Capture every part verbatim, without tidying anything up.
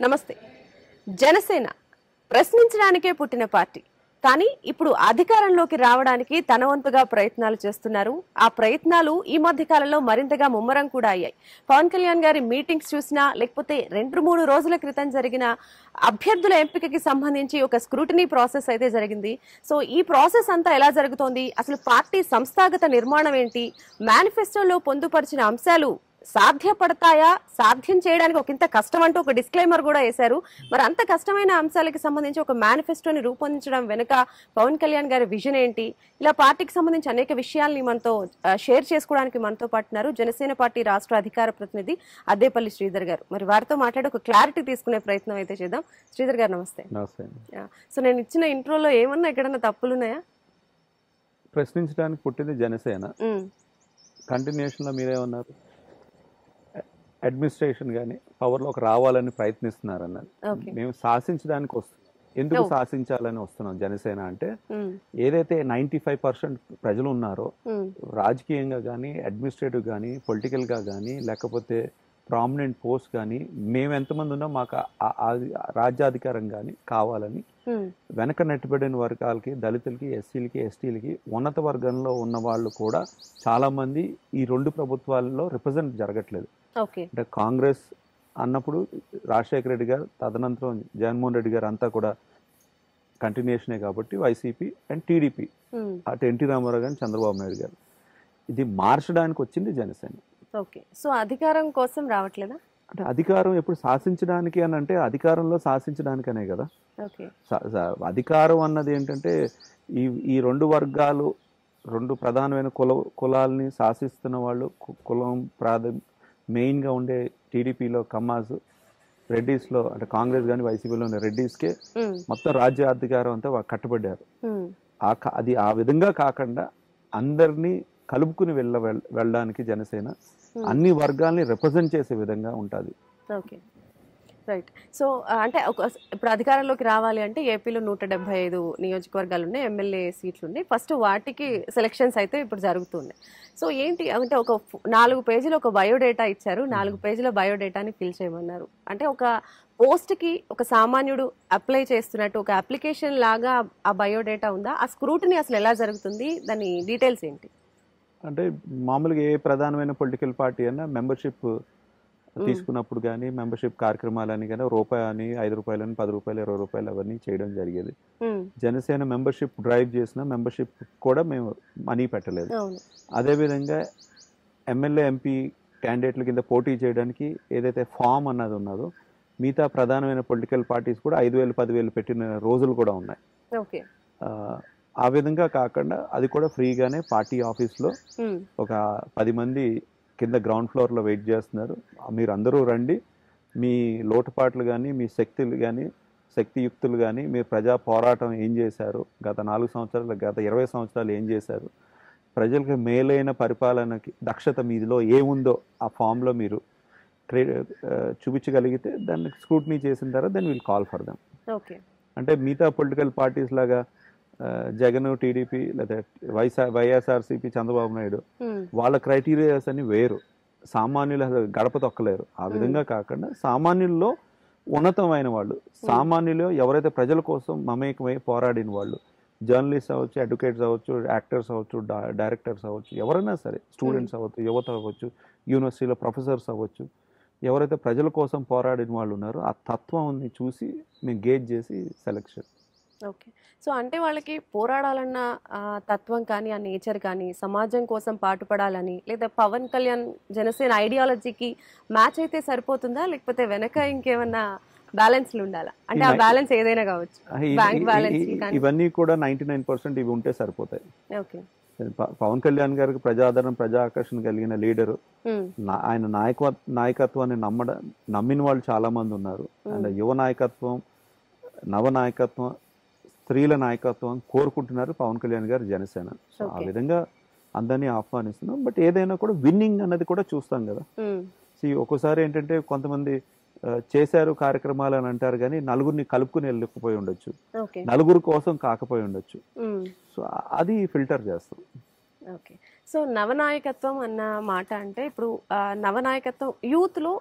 నమస్తే. జనసేన ప్రశ్నించడానికే పుట్టిన పార్టీ, కానీ ఇప్పుడు అధికారంలోకి రావడానికి తన వంతుగా ప్రయత్నాలు చేస్తున్నారు. ఆ ప్రయత్నాలు ఈ మధ్య కాలంలో మరింతగా ముమ్మరం కూడా అయ్యాయి. పవన్ కళ్యాణ్ గారి మీటింగ్స్ చూసినా, లేకపోతే రెండు మూడు రోజుల క్రితం జరిగిన అభ్యర్థుల ఎంపికకి సంబంధించి ఒక స్క్రూటినీ ప్రాసెస్ అయితే జరిగింది. సో ఈ ప్రాసెస్ అంతా ఎలా జరుగుతోంది, అసలు పార్టీ సంస్థాగత నిర్మాణం ఏంటి, మేనిఫెస్టోలో పొందుపరిచిన అంశాలు సాధ్యపడతాయా, సాధ్యం చేయడానికి ఒక ఇంత కష్టం అంటూ ఒక డిస్క్లైమర్ కూడా వేశారు. మరి అంత కష్టమైన అంశాలకి సంబంధించి ఒక మేనిఫెస్టోని రూపొందించడం వెనుక పవన్ కళ్యాణ్ గారి విజన్ ఏంటి, ఇలా పార్టీకి సంబంధించి అనేక విషయాల్ని మనతో షేర్ చేసుకోవడానికి మనతో పాటున్నారు జనసేన పార్టీ రాష్ట్ర అధికార ప్రతినిధి అద్దేపల్లి శ్రీధర్ గారు. మరి వారితో మాట్లాడి ఒక క్లారిటీ తీసుకునే ప్రయత్నం అయితే చేద్దాం. శ్రీధర్ గారు నమస్తే. నమస్తే. సో నేను ఇచ్చిన ఇంట్రోలో ఏమన్నా ఎక్కడన్నా తప్పులున్నాయా? ప్రశ్నించడానికి పుట్టింది జనసేన, కంటిన్యూషన్ లో మీరేమన్నారు, అడ్మినిస్ట్రేషన్ కానీ పవర్లోకి రావాలని ప్రయత్నిస్తున్నారు అన్నది. మేము శాసించడానికి వస్తున్నాం. ఎందుకు శాసించాలని వస్తున్నాం జనసేన అంటే, ఏదైతే నైన్టీ ఫైవ్ పర్సెంట్ ప్రజలు ఉన్నారో రాజకీయంగా కానీ, అడ్మినిస్ట్రేటివ్ కానీ, పొలిటికల్ గా కానీ, లేకపోతే ప్రామినెంట్ పోస్ట్ కానీ, మేము ఎంతమంది ఉన్నా మాకు రాజ్యాధికారం కానీ కావాలని వెనక నెట్టబడిన వర్గాలకి, దళితులకి, ఎస్సీలకి, ఎస్టీలకి, ఉన్నత వర్గంలో ఉన్న వాళ్ళు కూడా చాలా మంది ఈ రెండు ప్రభుత్వాలలో రిప్రజెంట్ జరగట్లేదు. అంటే కాంగ్రెస్ అన్నప్పుడు రాజశేఖర రెడ్డి గారు, తదనంతరం జగన్మోహన్ రెడ్డి గారు అంతా కూడా కంటిన్యూషనే కాబట్టి వైసీపీ అండ్ టీడీపీ, అటు ఎన్టీ రామారావు గారు, చంద్రబాబు నాయుడు గారు, ఇది మార్చడానికి వచ్చింది జనసేన. ఓకే, సో అధికారం కోసం రావట్లేదా? అంటే అధికారం ఎప్పుడు శాసించడానికి అని అంటే అధికారంలో శాసించడానికనే కదా. అధికారం అన్నది ఏంటంటే ఈ ఈ రెండు వర్గాలు, రెండు ప్రధానమైన కుల కులాలని శాసిస్తున్న వాళ్ళు, కులం ప్రాధ మెయిన్గా ఉండే టీడీపీలో కమ్మాస్, రెడ్డిస్లో అంటే కాంగ్రెస్ కానీ వైసీపీలో ఉండే రెడ్డిస్కే మొత్తం రాజ్య అధికారం అంతా కట్టుబడ్డారు. అది ఆ విధంగా కాకుండా అందరినీ కలుపుకుని వెళ్ళ వెళ్ళడానికి జనసేన అన్ని వర్గాల్ని రిప్రజెంట్ చేసే విధంగా ఉంటుంది. Okay, right. సో అంటే ఒక ఇప్పుడు అధికారంలోకి రావాలి అంటే ఏపీలో నూట డెబ్బై ఐదు నియోజకవర్గాలు ఉన్నాయి, ఎమ్మెల్యే సీట్లు ఉన్నాయి. ఫస్ట్ వాటికి సెలక్షన్స్ అయితే ఇప్పుడు జరుగుతున్నాయి. సో ఏంటి అంటే ఒక నాలుగు పేజీలు ఒక బయోడేటా ఇచ్చారు, నాలుగు పేజీల బయోడేటాని ఫిల్ చేయమన్నారు. అంటే ఒక పోస్ట్కి ఒక సామాన్యుడు అప్లై చేస్తున్నట్టు ఒక అప్లికేషన్ లాగా ఆ బయోడేటా ఉందా? ఆ స్క్రూటినీ అసలు ఎలా జరుగుతుంది, దాని డీటెయిల్స్ ఏంటి? అంటే మామూలుగా ఏ ప్రధానమైన పొలిటికల్ పార్టీ అయినా మెంబర్షిప్ తీసుకున్నప్పుడు కానీ, మెంబర్షిప్ కార్యక్రమాలని కానీ రూపాయి అని, ఐదు రూపాయలని, పది రూపాయలు, ఇరవై రూపాయలు అవన్నీ చేయడం జరిగేది. జనసేన మెంబర్షిప్ డ్రైవ్ చేసిన మెంబర్షిప్ కూడా మేము మనీ పెట్టలేదు. అదేవిధంగా ఎమ్మెల్యే, ఎంపీ క్యాండిడేట్ల కింద పోటీ చేయడానికి ఏదైతే ఫామ్ అన్నది ఉన్నదో మిగతా ప్రధానమైన పొలిటికల్ పార్టీస్ కూడా ఐదు వేలు పదివేలు పెట్టిన రోజులు కూడా ఉన్నాయి. ఆ విధంగా కాకుండా అది కూడా ఫ్రీగానే పార్టీ ఆఫీస్లో ఒక పది మంది కింద గ్రౌండ్ ఫ్లోర్లో వెయిట్ చేస్తున్నారు. మీరు అందరూ రండి, మీ లోటుపాట్లు కానీ, మీ శక్తులు కానీ, శక్తియుక్తులు కానీ, మీరు ప్రజా పోరాటం ఏం చేశారు, గత నాలుగు సంవత్సరాలు గత ఇరవై సంవత్సరాలు ఏం చేశారు, ప్రజలకు మేలైన పరిపాలనకి దక్షత మీదిలో ఏముందో ఆ ఫామ్లో మీరు క్రే చూపించగలిగితే దాన్ని స్క్రూటినీ చేసిన తర్వాత then will call for them. Okay, అంటే మిగతా పొలిటికల్ పార్టీస్ లాగా జగన్, టీడీపీ లేదా వైఎస్ఆర్ వైఎస్ఆర్సీపీ, చంద్రబాబు నాయుడు వాళ్ళ క్రైటీరియాస్ అని వేరు. సామాన్యులు గడప తొక్కలేరు. ఆ విధంగా కాకుండా సామాన్యుల్లో ఉన్నతమైన వాళ్ళు, సామాన్యులు ఎవరైతే ప్రజల కోసం మమేకమై పోరాడిన వాళ్ళు, జర్నలిస్ట్ అవ్వచ్చు, అడ్వకేట్స్ అవ్వచ్చు, యాక్టర్స్ అవ్వచ్చు, డైరెక్టర్స్ అవ్వచ్చు, ఎవరైనా సరే, స్టూడెంట్స్ అవ్వచ్చు, యువత అవ్వచ్చు, యూనివర్సిటీలో ప్రొఫెసర్స్ అవ్వచ్చు, ఎవరైతే ప్రజల కోసం పోరాడిన వాళ్ళు ఉన్నారో ఆ తత్వాన్ని చూసి మేము గేజ్ చేసి సెలెక్షన్. ఓకే, సో అంటే వాళ్ళకి పోరాడాలన్న తత్వం కానీ, ఆ నేచర్ కానీ, సమాజం కోసం పాటుపడాలని, లేదా పవన్ కళ్యాణ్ జనసేన ఐడియాలజీకి మ్యాచ్ అయితే సరిపోతుందా, లేకపోతే వెనక ఇంకేమన్నా బ్యాలెన్స్లు ఉండాలా? అంటే ఆ బ్యాలెన్స్ ఏదైనా కావచ్చు, బ్యాంక్ బ్యాలెన్స్, ఇవన్నీ కూడా నైన్టీ నైన్ పర్సెంట్ ఇవి ఉంటే సరిపోతాయి. ఓకే, పవన్ కళ్యాణ్ గారికి ప్రజాదరణ, ప్రజా ఆకర్షణ కలిగిన లీడరు, ఆయన నాయక నాయకత్వాన్ని నమ్మడ నమ్మిన వాళ్ళు చాలా మంది ఉన్నారు. అండ్ యువ నాయకత్వం, నవ నాయకత్వం, స్త్రీల నాయకత్వం కోరుకుంటున్నారు పవన్ కళ్యాణ్ గారు జనసేన. సో ఆ విధంగా అందరినీ ఆహ్వానిస్తున్నాం. బట్ ఏదైనా కూడా విన్నింగ్ అన్నది కూడా చూస్తాం కదా. సో ఒక్కోసారి ఏంటంటే కొంతమంది చేశారు కార్యక్రమాలు అని అంటారు కానీ నలుగురిని కలుపుకుని వెళ్ళకపోయి ఉండొచ్చు, నలుగురు కోసం కాకపోయి ఉండొచ్చు. సో అది ఫిల్టర్ చేస్తాం. ఓకే, సో నవనాయకత్వం అన్న మాట అంటే ఇప్పుడు నవనాయకత్వం యూత్లో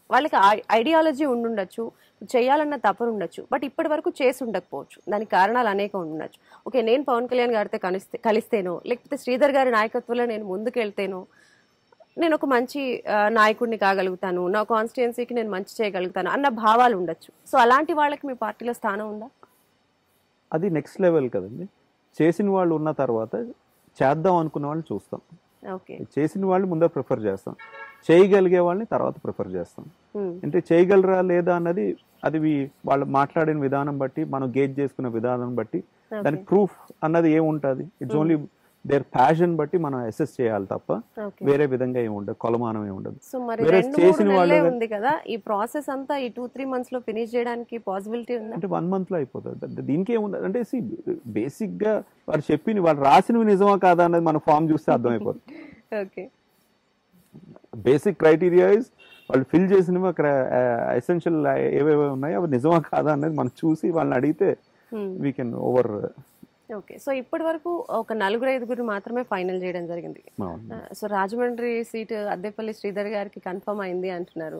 వాళ్ళకి ఐడియాలజీ ఉండుండొచ్చు, చేయాలన్న తపన ఉండొచ్చు, బట్ ఇప్పటి వరకు చేసి ఉండకపోవచ్చు. దానికి కారణాలు అనేకం ఉండొచ్చు. ఓకే, నేను పవన్ కళ్యాణ్ గారితో కలిస్తే కలిస్తేనో లేకపోతే శ్రీధర్ గారి నాయకత్వంలో నేను ముందుకు వెళ్తేనో నేను ఒక మంచి నాయకుడిని కాగలుగుతాను, నా కాన్స్టిట్యుయెన్సీకి నేను మంచి చేయగలుగుతాను అన్న భావాలు ఉండొచ్చు. సో అలాంటి వాళ్ళకి మీ పార్టీలో స్థానం ఉందా? అది నెక్స్ట్ లెవెల్ కదండి. చేసిన వాళ్ళు ఉన్న తర్వాత చేద్దాం అనుకున్న వాళ్ళని చూస్తాం. ఓకే, చేసిన వాళ్ళు ముందే ప్రిఫర్ చేస్తాం, చేయగలిగే వాళ్ళని తర్వాత ప్రిఫర్ చేస్తాం. అంటే చేయగలరా లేదా అన్నది అది వాళ్ళు మాట్లాడిన విధానం బట్టి, మనం గేజ్ చేసుకున్న విధానం బట్టి దానికి ప్రూఫ్ అన్నది ఏముంటుంది. ఇట్స్ ఓన్లీ దేర్ ప్యాషన్ బట్టి మనం అసెస్ చేయాలి తప్ప వేరే విధంగా ఏమి ఉండదు, కొలమానం ఏమి ఉండదు. సో మరి చేసిన వాళ్ళు ఉంది కదా, ఈ ప్రాసెస్ అంతా ఈ టూ త్రీ మంత్స్ లో ఫినిష్ చేయడానికి పాసిబిలిటీ ఉంది అంటే వన్ మంత్ లో అయిపోతుంది. దీనికి ఏముంది అంటే బేసిక్ గా వారు చెప్పిన వాళ్ళు రాసినవి నిజమా కాదా అన్నది మన ఫామ్ చూస్తే అర్థమైపోతుంది. ఓకే, బేసిక్ క్రైటీరియా ఇస్ వాళ్ళు ఫిల్ చేసినవి ఎసెన్షియల్ ఏవేవి ఉన్నాయో అవి నిజమా కాదా అనేది మనం చూసి వాళ్ళని అడిగితే we can over. Okay, so ఇప్పటి వరకు ఒక నలుగురు ఐదుగురు మాత్రమే ఫైనల్ చేయడం జరిగింది. సో రాజమండ్రి సీట్ అద్దెపల్లి శ్రీధర్ గారికి కన్ఫర్మ్ అయింది అంటున్నారు.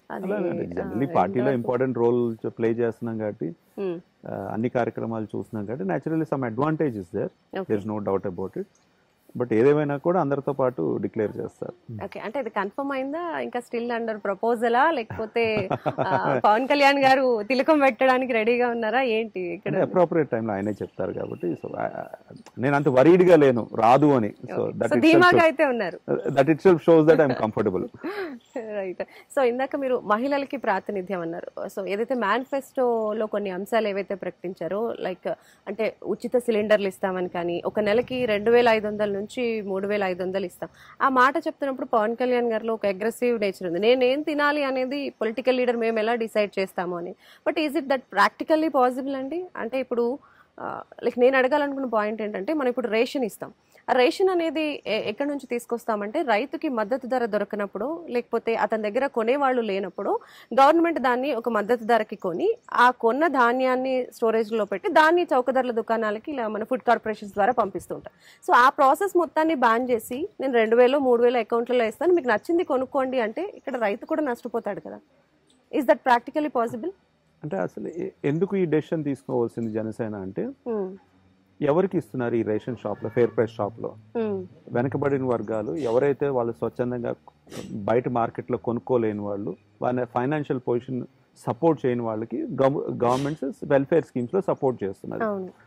జనరల్లీ పార్టీలో ఇంపార్టెంట్ రోల్ ప్లే చేస్తున్నాం కాబట్టి అన్ని కార్యక్రమాలు చూస్తున్నాం కాబట్టి naturally some advantage is there, there is no doubt about it. But ఏదేమైనా కూడా అందరితో పాటు డిక్లేర్ చేస్తారు. ఓకే, అంటే ఇది కన్ఫర్మ్ అయిందా, ఇంకా స్టిల్ అండర్ ప్రపోజలా, లేకపోతే పవన్ కళ్యాణ్ గారు తిలకం పెట్టడానికి రెడీగా ఉన్నారా ఏంటి? ఇక్కడ అప్రోప్రియేట్ టైంలో ఆయనే చెప్తారు కాబట్టి సో నేను అంత వరీడ్ గా లేను రాదు అని. సో దట్ ధీమాగా అయితే ఉన్నారు. That itself shows that I am comfortable. Right. So ఇందాక మీరు మహిళలకి ప్రాతినిధ్యం అన్నారు. సో ఏదైతే మేనిఫెస్టోలో కొన్ని అంశాలు ఏవైతే ప్రకటించారో, లైక్ అంటే ఉచిత సిలిండర్లు ఇస్తామని, కానీ ఒక నెలకి రెండు వేల ఐదు వందల నుంచి మూడు వేల ఐదు వందలు ఇస్తాం ఆ మాట చెప్తున్నప్పుడు పవన్ కళ్యాణ్ గారిలో ఒక అగ్రెసివ్ నేచర్ ఉంది. నేనేం తినాలి అనేది పొలిటికల్ లీడర్ మేము ఎలా డిసైడ్ చేస్తాము అని. But is it that practically possible అండి? అంటే ఇప్పుడు లైక్ నేను అడగాలనుకున్న పాయింట్ ఏంటంటే, మనం ఇప్పుడు రేషన్ ఇస్తాం. ఆ రేషన్ అనేది ఎక్కడి నుంచి తీసుకొస్తామంటే, రైతుకి మద్దతు ధర దొరకనప్పుడు, లేకపోతే అతని దగ్గర కొనేవాళ్ళు లేనప్పుడు గవర్నమెంట్ దాన్ని ఒక మద్దతు ధరకి కొని ఆ కొన్న ధాన్యాన్ని స్టోరేజ్లో పెట్టి దాన్ని చౌక ధరల దుకాణాలకి ఇలా మన ఫుడ్ కార్పొరేషన్స్ ద్వారా పంపిస్తుంటాం. సో ఆ ప్రాసెస్ మొత్తాన్ని బ్యాన్ చేసి నేను రెండు వేలు మూడు వేలు అకౌంట్లలో ఇస్తాను, మీకు నచ్చింది కొనుక్కోండి అంటే ఇక్కడ రైతు కూడా నష్టపోతాడు కదా. Is that practically possible? అంటే అసలు ఎందుకు ఈ డెసిషన్ తీసుకోవాల్సింది జనసేన అంటే, ఎవరికి ఇస్తున్నారు ఈ రేషన్ షాప్ లో, ఫెయిర్ ప్రైస్ షాప్ లో? వెనకబడిన వర్గాలు ఎవరైతే వాళ్ళు స్వచ్ఛందంగా బయట మార్కెట్ లో కొనుక్కోలేని వాళ్ళు, వాళ్ళ ఫైనాన్షియల్ పొజిషన్ సపోర్ట్ చేయని వాళ్ళకి గవర్నమెంట్స్ వెల్ఫేర్ స్కీమ్స్ లో సపోర్ట్ చేస్తున్నారు.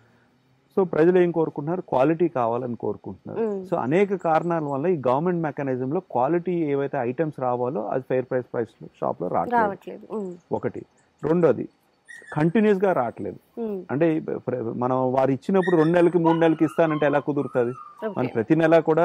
సో ప్రజలు ఏం కోరుకుంటున్నారు? క్వాలిటీ కావాలని కోరుకుంటున్నారు. సో అనేక కారణాల వల్ల ఈ గవర్నమెంట్ మెకానిజం లో క్వాలిటీ ఏవైతే ఐటమ్స్ రావాలో అది ఫెయిర్ ప్రైస్ ప్రైస్ షాప్ లో రావట్లేదు. ఒకటి. రెండోది, కంటిన్యూస్ గా రావట్లేదు. అంటే మనం వారు ఇచ్చినప్పుడు రెండు నెలలకి మూడు నెలలకి ఇస్తానంటే ఎలా కుదురుతుంది? మన ప్రతి నెల కూడా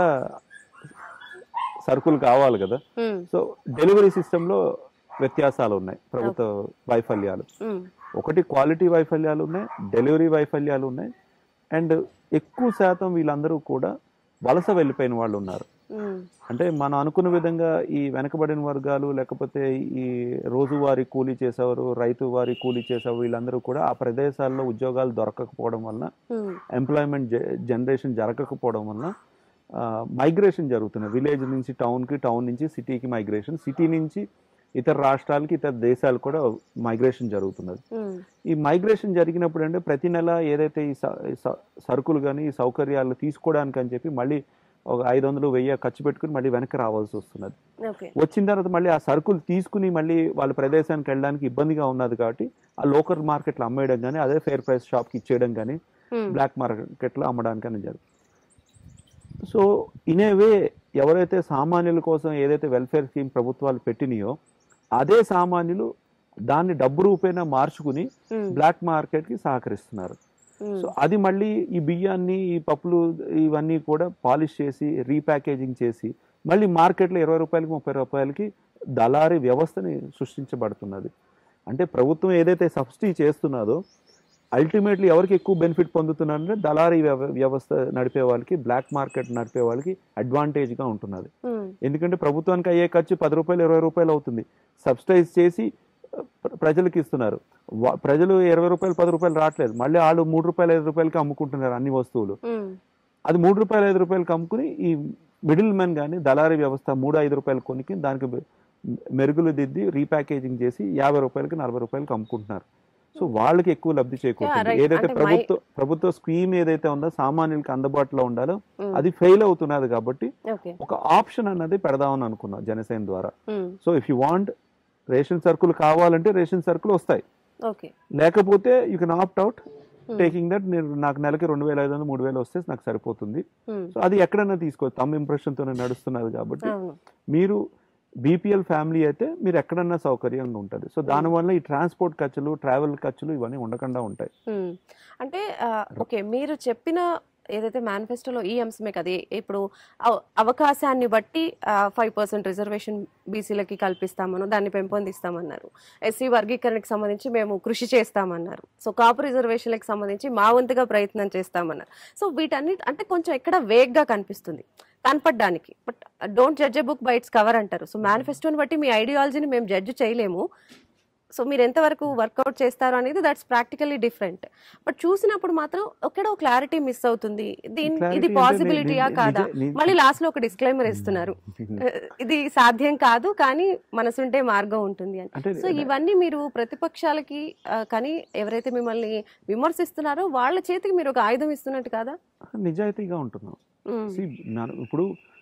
సరుకులు కావాలి కదా. సో డెలివరీ సిస్టమ్ లో వ్యత్యాసాలు ఉన్నాయి, ప్రభుత్వ వైఫల్యాలు. ఒకటి క్వాలిటీ వైఫల్యాలు ఉన్నాయి, డెలివరీ వైఫల్యాలు ఉన్నాయి, అండ్ ఎక్కువ శాతం వీళ్ళందరూ కూడా వలస వెళ్ళిపోయిన వాళ్ళు ఉన్నారు. అంటే మనం అనుకున్న విధంగా ఈ వెనకబడిన వర్గాలు, లేకపోతే ఈ రోజువారీ కూలీ చేసేవారు, రైతు వారి కూలీ చేసేవారు, వీళ్ళందరూ కూడా ఆ ప్రదేశాల్లో ఉద్యోగాలు దొరకకపోవడం వలన, ఎంప్లాయ్మెంట్ జనరేషన్ జరగకపోవడం వలన మైగ్రేషన్ జరుగుతుంది. విలేజ్ నుంచి టౌన్కి, టౌన్ నుంచి సిటీకి మైగ్రేషన్, సిటీ నుంచి ఇతర రాష్ట్రాలకి, ఇతర దేశాలు కూడా మైగ్రేషన్ జరుగుతున్నది. ఈ మైగ్రేషన్ జరిగినప్పుడు అంటే ప్రతి నెల ఏదైతే ఈ సరుకులు కానీ ఈ సౌకర్యాలు తీసుకోవడానికి అని చెప్పి మళ్ళీ ఒక ఐదు వందలు వెయ్యి ఖర్చు పెట్టుకుని మళ్ళీ వెనక్కి రావాల్సి వస్తున్నది. వచ్చిన తర్వాత మళ్ళీ ఆ సరుకులు తీసుకుని మళ్ళీ వాళ్ళ ప్రదేశానికి వెళ్ళడానికి ఇబ్బందిగా ఉన్నది కాబట్టి ఆ లోకల్ మార్కెట్లో అమ్మేయడం కానీ, అదే ఫెయిర్ ప్రైస్ షాప్కి ఇచ్చేయడం కానీ, బ్లాక్ మార్కెట్లో అమ్మడానికి అని జరుగుతుంది. సో ఇన్ ఏ వే ఎవరైతే సామాన్యుల కోసం ఏదైతే వెల్ఫేర్ స్కీమ్ ప్రభుత్వాలు పెట్టినాయో అదే సామాన్యులు దాన్ని డబ్బు రూపేణా మార్చుకుని బ్లాక్ మార్కెట్ కి సహకరిస్తున్నారు. సో అది మళ్ళీ ఈ బియ్యాన్ని, ఈ పప్పులు ఇవన్నీ కూడా పాలిష్ చేసి రీప్యాకేజింగ్ చేసి మళ్ళీ మార్కెట్లో ఇరవై రూపాయలకి ముప్పై రూపాయలకి దళారీ వ్యవస్థని సృష్టించబడుతున్నది. అంటే ప్రభుత్వం ఏదైతే సబ్సిడీ చేస్తున్నదో అల్టిమేట్లీ ఎవరికి ఎక్కువ బెనిఫిట్ పొందుతున్నారంటే దళారీ వ్యవస్థ నడిపే వాళ్ళకి, బ్లాక్ మార్కెట్ నడిపే వాళ్ళకి అడ్వాంటేజ్ గా ఉంటున్నది. ఎందుకంటే ప్రభుత్వానికి అయ్యే ఖర్చు పది రూపాయలు ఇరవై రూపాయలు అవుతుంది, సబ్సిడైజ్ చేసి ప్రజలకు ఇస్తున్నారు. ప్రజలు ఇరవై రూపాయలు పది రూపాయలు రావట్లేదు, మళ్ళీ వాళ్ళు మూడు రూపాయలు ఐదు రూపాయలకి అమ్ముకుంటున్నారు అన్ని వస్తువులు. అది మూడు రూపాయలు ఐదు రూపాయలకి అమ్ముకుని ఈ మిడిల్ మెన్ కానీ దళారీ వ్యవస్థ మూడు ఐదు రూపాయలు కొనికి దానికి మెరుగులు దిద్ది రీప్యాకేజింగ్ చేసి యాభై రూపాయలకి నలభై రూపాయలకి అమ్ముకుంటున్నారు. సో వాళ్ళకి ఎక్కువ లబ్ధి చేకూరుతుంది. ఏదైతే ప్రభుత్వ ప్రభుత్వ స్కీమ్ ఏదైతే ఉందో సామాన్యులకి అందుబాటులో ఉండాలో అది ఫెయిల్ అవుతున్నది కాబట్టి ఒక ఆప్షన్ అన్నది పెడదామని అనుకున్నాం జనసేన ద్వారా. So if you want ration సరుకులు కావాలంటే రేషన్ సరుకులు వస్తాయి, లేకపోతే you can opt out taking that. నేను నాకు నెలకి రెండు వేల ఐదు వందలు మూడు వేలు వస్తే నాకు సరిపోతుంది. సో అది ఎక్కడైనా తీసుకోవచ్చు, తమ ఇంప్రెషన్ తోనే నడుస్తున్నది కాబట్టి. మీరు బీపీఎల్ ఫ్యామిలీ అయితే మీరు ఎక్కడన్నా సౌకర్యంగా ఉంటుంది. సో దానివల్ల ఈ ట్రాన్స్పోర్ట్ ఖర్చులు, ట్రావెల్ ఖర్చులు ఇవన్నీ ఉండకుండా ఉంటాయి. అంటే ఓకే, మీరు చెప్పిన ఏదైతే మేనిఫెస్టోలో ఈ అంశమే కదా, ఇప్పుడు అవకాశాన్ని బట్టి ఫైవ్ పర్సెంట్ రిజర్వేషన్ బీసీలకి కల్పిస్తామను, దాన్ని పెంపొందిస్తామన్నారు. ఎస్సీ వర్గీకరణకి సంబంధించి మేము కృషి చేస్తామన్నారు. సో కాపు రిజర్వేషన్లకు సంబంధించి మా వంతుగా ప్రయత్నం చేస్తామన్నారు. సో వీటన్నిటి అంటే కొంచెం ఎక్కడ వేగ్గా కనిపిస్తుంది కనపడడానికి. But don't judge a book by its cover అంటారు. సో మేనిఫెస్టోని బట్టి మీ ఐడియాలజీని మేము జడ్జ్ చేయలేము. సో మీరు ఎంతవరకు వర్కౌట్ చేస్తారు అనేది దట్స్ ప్రాక్టికల్లీ డిఫరెంట్. బట్ చూసినప్పుడు మాత్రం ఎక్కడో క్లారిటీ మిస్ అవుతుంది. దీని ఇది పాసిబిలిటీయా కాదా? మళ్ళీ లాస్ట్ లో ఒక డిస్క్లైమర్ ఇస్తున్నారు, ఇది సాధ్యం కాదు కానీ మనసుంటే మార్గం ఉంటుంది అని. సో ఇవన్నీ మీరు ప్రతిపక్షాలకి కానీ ఎవరైతే మిమ్మల్ని విమర్శిస్తున్నారో వాళ్ళ చేతికి మీరు ఒక ఆయుధం ఇస్తున్నట్టు కాదా? నిజాయితీగా ఉంటున్నాం. ఇప్పుడు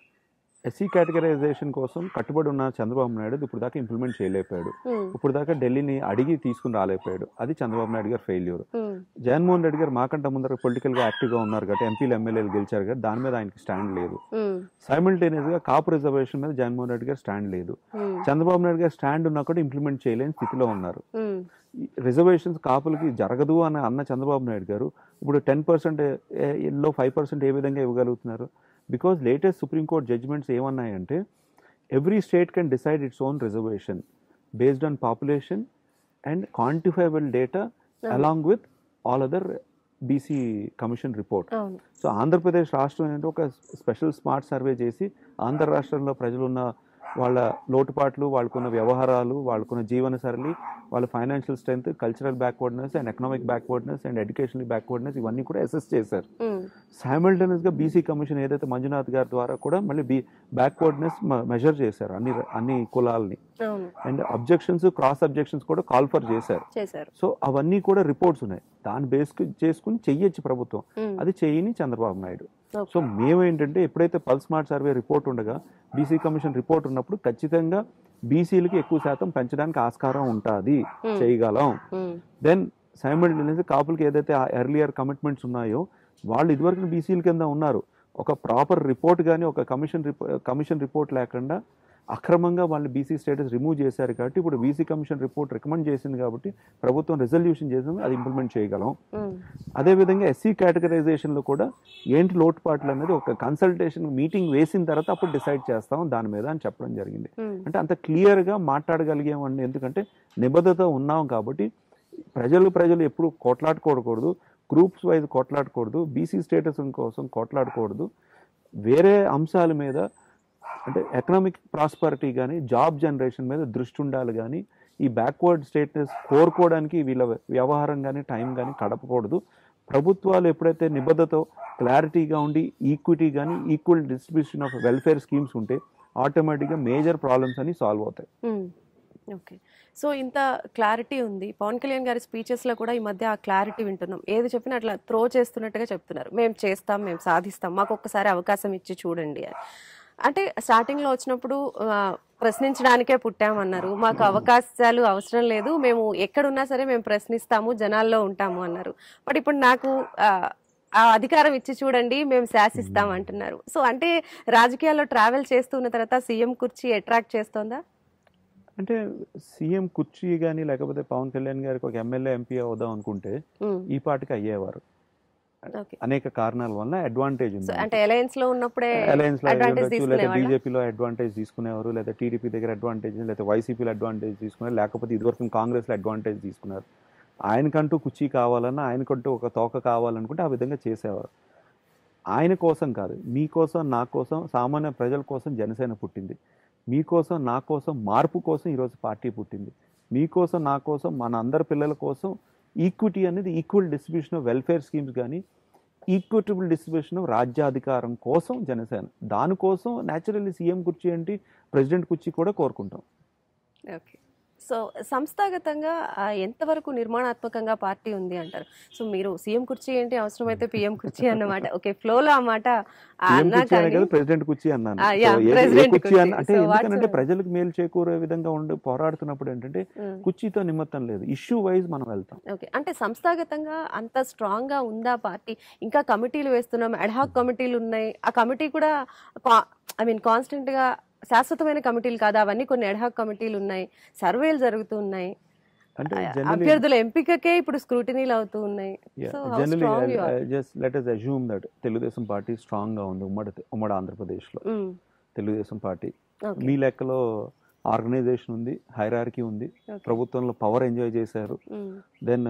ఎస్సీ కేటగరైజేషన్ కోసం కట్టుబడి ఉన్న చంద్రబాబు నాయుడు ఇప్పుడు దాకా ఇంప్లిమెంట్ చేయలేకపోయాడు. ఇప్పుడు దాకా ఢిల్లీని అడిగి తీసుకుని రాలేకపోయాడు. అది చంద్రబాబు నాయుడు గారు ఫెయిల్యూర్. జగన్మోహన్ రెడ్డి గారు మాకంటే ముందర పొలిటికల్ గా యాక్టివ్ గా ఉన్నారు కాబట్టి ఎంపీలు ఎమ్మెల్యేలు గెలిచారు కదా, దాని మీద ఆయనకి స్టాండ్ లేదు. సైమల్టేనియస్ గా కాపు రిజర్వేషన్ మీద జగన్మోహన్ రెడ్డి గారు స్టాండ్ లేదు. చంద్రబాబు నాయుడు గారు స్టాండ్ ఉన్నా కూడా ఇంప్లిమెంట్ చేయలేని స్థితిలో ఉన్నారు. రిజర్వేషన్స్ కాపులకి జరగదు అని అన్న చంద్రబాబు నాయుడు గారు ఇప్పుడు టెన్ పర్సెంట్ లో ఫైవ్ పర్సెంట్ ఏ విధంగా ఇవ్వగలుగుతున్నారు? బికాజ్ లేటెస్ట్ సుప్రీంకోర్టు జడ్జిమెంట్స్ ఏమన్నాయంటే every state can decide its own reservation based on population and quantifiable data along with all other BC commission report. So Andhra Pradesh రాష్ట్రం ఏంటంటే ఒక స్పెషల్ స్మార్ట్ సర్వే చేసి ఆంధ్ర రాష్ట్రంలో ప్రజలున్న వాళ్ళ లోటుపాట్లు, వాళ్ళకున్న వ్యవహారాలు, వాళ్ళకున్న జీవన సరళి, వాళ్ళ financial strength, cultural backwardness and economic backwardness and educational backwardness ఇవన్నీ కూడా అసెస్ చేశారు. సైమల్టేనియస్ గా బీసీ కమిషన్ ఏదైతే మంజునాథ్ గారి ద్వారా కూడా మళ్ళీ బీ బ్యాక్వర్డ్నెస్ మెజర్ చేశారు అన్ని అన్ని కులాలని. అండ్ అబ్జెక్షన్స్, క్రాస్ అబ్జెక్షన్స్ కూడా కాల్ ఫర్ చేశారు. సో అవన్నీ కూడా రిపోర్ట్స్ ఉన్నాయి, దాన్ని బేస్ చేసుకుని చెయ్యొచ్చు ప్రభుత్వం. అది చేయని చంద్రబాబు నాయుడు. సో మేమేంటంటే ఎప్పుడైతే పల్స్ స్మార్ట్ సర్వే రిపోర్ట్ ఉండగా బీసీ కమిషన్ రిపోర్ట్ ఉన్నప్పుడు ఖచ్చితంగా బీసీలకి ఎక్కువ శాతం పెంచడానికి ఆస్కారం ఉంటుంది, చేయగలం. దెన్ సైమల్టేనియస్ కాపులకి ఏదైతే ఎర్లియర్ కమిట్మెంట్స్ ఉన్నాయో వాళ్ళు ఇదివరకు బీసీల కింద ఉన్నారు. ఒక ప్రాపర్ రిపోర్ట్ కానీ ఒక కమిషన్ కమిషన్ రిపోర్ట్ లేకుండా అక్రమంగా వాళ్ళు బీసీ స్టేటస్ రిమూవ్ చేశారు కాబట్టి ఇప్పుడు బీసీ కమిషన్ రిపోర్ట్ రికమెండ్ చేసింది కాబట్టి ప్రభుత్వం రిజల్యూషన్ చేసింది, అది ఇంప్లిమెంట్ చేయగలం. అదేవిధంగా ఎస్సీ కేటగరైజేషన్లో కూడా ఏంటి లోటుపాట్లు అనేది ఒక కన్సల్టేషన్ మీటింగ్ వేసిన తర్వాత అప్పుడు డిసైడ్ చేస్తాం దాని మీద అని చెప్పడం జరిగింది. అంటే అంత క్లియర్గా మాట్లాడగలిగామండి, ఎందుకంటే నిబద్ధత ఉన్నాం కాబట్టి. ప్రజలు ప్రజలు ఎప్పుడు కొట్లాడుకోకూడదు, గ్రూప్స్ వైజ్ కొట్లాడకూడదు, బీసీ స్టేటస్ కోసం కొట్లాడకూడదు. వేరే అంశాల మీద అంటే ఎకనామిక్ ప్రాస్పరిటీ కానీ జాబ్ జనరేషన్ మీద దృష్టి ఉండాలి కానీ ఈ బ్యాక్వర్డ్ స్టేటస్ కోరుకోవడానికి వీళ్ళ వ్యవహారం కానీ టైం కానీ గడపకూడదు. ప్రభుత్వాలు ఎప్పుడైతే నిబద్ధతో క్లారిటీగా ఉండి ఈక్విటీ కానీ equal distribution of welfare schemes ఉంటే ఆటోమేటిక్గా మేజర్ ప్రాబ్లమ్స్ అని సాల్వ్ అవుతాయి. ఓకే, సో ఇంత క్లారిటీ ఉంది. పవన్ కళ్యాణ్ గారి స్పీచెస్లో కూడా ఈ మధ్య ఆ క్లారిటీ వింటున్నాం. ఏది చెప్పినా అట్లా త్రో చేస్తున్నట్టుగా చెప్తున్నారు, మేము చేస్తాం, మేము సాధిస్తాం, మాకు ఒక్కసారి అవకాశం ఇచ్చి చూడండి అని. అంటే స్టార్టింగ్లో వచ్చినప్పుడు ప్రశ్నించడానికే పుట్టామన్నారు, మాకు అవకాశాలు అవసరం లేదు, మేము ఎక్కడున్నా సరే మేము ప్రశ్నిస్తాము, జనాల్లో ఉంటాము అన్నారు. బట్ ఇప్పుడు నాకు ఆ అధికారం ఇచ్చి చూడండి, మేము శాసిస్తాం అంటున్నారు. సో అంటే రాజకీయాల్లో ట్రావెల్ చేస్తున్న తర్వాత సీఎం కుర్చీ అట్రాక్ట్ చేస్తోందా? అంటే సీఎం కుర్చీ కానీ లేకపోతే పవన్ కళ్యాణ్ గారికి ఒక ఎమ్మెల్యే ఎంపీ అవుదాం అనుకుంటే ఈ పాటికి అయ్యేవారు. అనేక కారణాల వల్ల అడ్వాంటేజ్ ఉంది. అలయన్స్ లో లేదా బీజేపీలో అడ్వాంటేజ్ తీసుకునేవారు, లేదా టీడీపీ దగ్గర అడ్వాంటేజ్, లేదా వైసీపీలో అడ్వాంటేజ్ తీసుకున్నారు, లేకపోతే ఇదివరకు కాంగ్రెస్ లో అడ్వాంటేజ్ తీసుకున్నారు. ఆయనకంటూ కుర్చీ కావాలన్నా, ఆయనకంటూ ఒక తోక కావాలనుకుంటే ఆ విధంగా చేసేవారు. ఆయన కోసం కాదు, మీకోసం, నా కోసం, సామాన్య ప్రజల కోసం జనసేన పుట్టింది. మీకోసం, నా కోసం, మార్పు కోసం ఈరోజు పార్టీ పుట్టింది. మీకోసం, నా కోసం, మన అందరి పిల్లల కోసం ఈక్విటీ అనేది equal distribution of welfare schemes కానీ ఈక్విటబుల్ డిస్ట్రిబ్యూషన్ ఆఫ్ రాజ్యాధికారం కోసం జనసేన. దానికోసం న్యాచురల్లీ సీఎం కుర్చీ ఏంటి, ప్రెసిడెంట్ కుర్చీ కూడా కోరుకుంటాం. ఓకే. సో సంస్థాగతంగా ఆహ్, ఎంతవరకు నిర్మాణాత్మకంగా పార్టీ ఉంది అంటారు? సో మీరు సీఎం కుర్చీ ఏంటి, అవసరమైతే పీఎం కుర్చీ అన్నమాట. ఓకే. ఫ్లోలో ఆ మాట సీఎం అన్నా కుర్చీ అనే కానీ కదా ప్రెసిడెంట్ కుర్చీ అన్నాను. ఆ! So yeah! ఏది ఏ ప్రెసిడెంట్ కుర్చీ కుర్చీ. అన్న అంటే సో ఎందుకనంటే వాట్స్ ప్రజలకు మేలు చేకూరే విధంగా ఉండి పోరాడుతున్నప్పుడు ఏంటంటే హ్మ్. కుర్చీతో నిమిత్తం లేదు. ఇష్యూ వైజ్ మనం వెళ్తాం. ఓకే. అంటే సంస్థాగతంగా అంత స్ట్రాంగ్‌గా ఉందా పార్టీ? ఇంకా కమిటీలు వేస్తున్నాం. అడ్‌హాక్ కమిటీలు ఉన్నాయి. ఆ కమిటీ కూడా కా ఐ మీన్ కాన్స్టెంట్‌గా శాశ్వతమైన కమిటీలు కాదు. అవన్నీ కొన్ని అడ్‌హాక్ కమిటీలు ఉన్నాయి. సర్వేలు జరుగుతూ ఉన్నాయి. అంటే ఆహ్, జనరలీ అభ్యర్థుల ఎంపికకే ఇప్పుడు స్క్రూటినీలు అవుతూ ఉన్నాయి. So how generally strong you are? Just let us assume that Telugu Desam party strong గా ఉంది ఉమ్మడి ఉమ్మడి ఆంధ్రప్రదేశ్లో. హ్మ్. Telugu Desam party okay. మీ లెక్కలో ఆర్గనైజేషన్ ఉంది, హైరార్కీ ఉంది, ఓకే. ప్రభుత్వంలో పవర్ ఎంజాయ్ చేశారు, హ్మ్. దెన్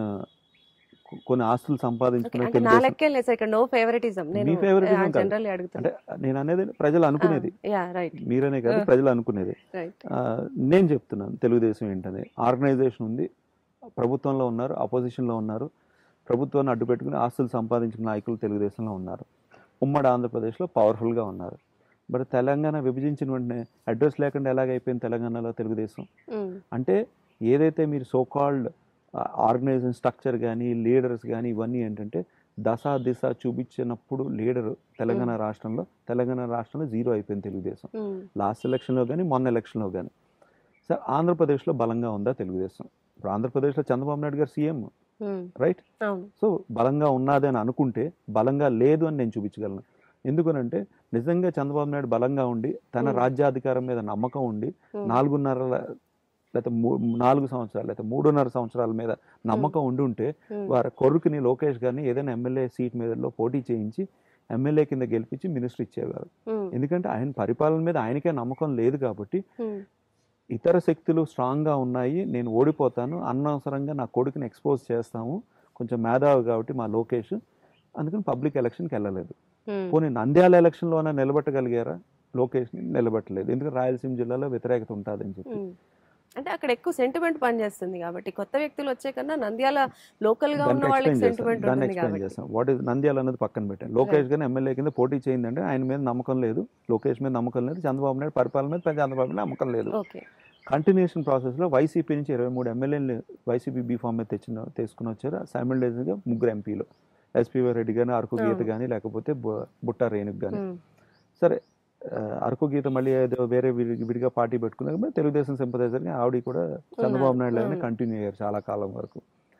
కొన్ని ఆస్తులు ఓకే. సంపాదించుకున్న అంటే నా తెలుగుదేశం. లెక్కేం లేదు సార్. ఇక్కడ నో ఫేవరెటిజం. నేను మీ ఫేవరెటిజం కాదు, జనరల్లీ అంటే అడుగుతున్నా. నేను అనేది ప్రజలు అనుకునేది, యాహ్! రైట్. మీరనే కాదు Uh. ప్రజలు అనుకునేది. రైట్. ఆ, నేను చెప్తున్నాను తెలుగుదేశం ఏంటనే ఆర్గనైజేషన్ ఉంది, ప్రభుత్వంలో ఉన్నారు, అపోజిషన్లో ఉన్నారు, ప్రభుత్వాన్ని అడ్డు పెట్టుకుని ఆస్తులు సంపాదించుకున్న నాయకులు తెలుగుదేశంలో ఉన్నారు, ఉమ్మడి ఆంధ్రప్రదేశ్లో పవర్ఫుల్గా ఉన్నారు. మరి తెలంగాణ విభజించిన వెంటనే అడ్రస్ లేకుండా ఎలాగైపోయింది తెలంగాణలో తెలుగుదేశం? హ్మ్. అంటే ఏదైతే మీరు సో కాల్డ్ ఆర్గనైజేషన్ స్ట్రక్చర్ కానీ లీడర్స్ కానీ ఇవన్నీ ఏంటంటే దశ దిశ చూపించినప్పుడు లీడరు తెలంగాణ రాష్ట్రంలో తెలంగాణ రాష్ట్రంలో జీరో అయిపోయింది తెలుగుదేశం. హ్మ్. లాస్ట్ ఎలక్షన్లో కానీ మొన్న ఎలక్షన్లో కానీ. సార్ ఆంధ్రప్రదేశ్లో బలంగా ఉందా తెలుగుదేశం? ఇప్పుడు ఆంధ్రప్రదేశ్లో చంద్రబాబు నాయుడు గారు సీఎం, హ్మ్. రైట్? అవును. సో బలంగా ఉన్నది అని అనుకుంటే బలంగా లేదు అని నేను చూపించగలను. ఎందుకనంటే నిజంగా చంద్రబాబు నాయుడు బలంగా ఉండి తన Hmm. రాజ్యాధికారం మీద నమ్మకం ఉండి Hmm. నాలుగున్నర లేకపోతే నాలుగు సంవత్సరాలు లేకపోతే మూడున్నర సంవత్సరాల మీద నమ్మకం ఉండి ఉంటే Hmm. వారి కొడుకుని లోకేష్ గారిని ఏదైనా ఎమ్మెల్యే సీట్ మీదలో పోటీ చేయించి ఎమ్మెల్యే కింద గెలిపించి మినిస్టర్ ఇచ్చేవారు. Hmm. ఎందుకంటే ఆయన పరిపాలన మీద ఆయనకే నమ్మకం లేదు కాబట్టి Hmm. ఇతర శక్తులు స్ట్రాంగ్గా ఉన్నాయి, నేను ఓడిపోతాను, అనవసరంగా నా కొడుకుని ఎక్స్పోజ్ చేస్తాము, కొంచెం మేధావి కాబట్టి మా లోకేష్, అందుకని పబ్లిక్ ఎలక్షన్కి వెళ్ళలేదు. Hmm. పోనీ నంద్యాల ఎలక్షన్లోనే నిలబెట్టగలిగారా? లోకేష్ని నిలబెట్టలేదు, ఎందుకంటే రాయలసీమ జిల్లాలో వ్యతిరేకత ఉంటుందని చెప్పి. Hmm. అంటే అక్కడ ఎక్కువ సెంటిమెంట్ పనిచేస్తుంది కాబట్టి కొత్త వ్యక్తులు వచ్చే కన్నా నంద్యాల లోకల్ గా ఉన్న దానికి వాళ్ళకి ఎక్స్ప్లెయిన్ చేస్తాం సెంటిమెంట్ దాన్ని ఉంటుంది ఎక్స్ప్లెయిన్ కాబట్టి. చేస్తాం వాట్ ఈస్ నంద్యాల అనేది పక్కన పెట్టాను. లోకేష్ గారిని ఎమ్మెల్యే కింద పోటీ చేయిందంటే ఆయన మీద నమ్మకం లేదు, లోకేష్ మీద నమ్మకం లేదు, చంద్రబాబు నాయుడు పరిపాలన మీద చంద్రబాబు మీద నమ్మకం లేదు. ఓకే. కంటిన్యూషన్ ప్రాసెస్లో వైసీపీ నుంచి ఇరవై మూడు ఎమ్మెల్యేలు వైసీపీ బీ ఫామ్ మీద తెచ్చిన తీసుకుని వచ్చారు. సైమల్టేనియస్గా ముగ్గురు ఎంపీలు ఎస్పీవై రెడ్డి కానీ, అరకు గీత కానీ, లేకపోతే బు- బుట్టా రేణుకు కానీ. Hmm. సరే, ఆ, అరకు గీత మళ్ళీ ఏదో వేరే విడి- విడిగా పార్టీ పెట్టుకున్నారు, మరి తెలుగుదేశం సింపథైజర్గా ఆవిడ కూడా చంద్రబాబు నాయుడు లాగానే Hmm. కంటిన్యూ అయ్యారు చాలా కాలం వరకు.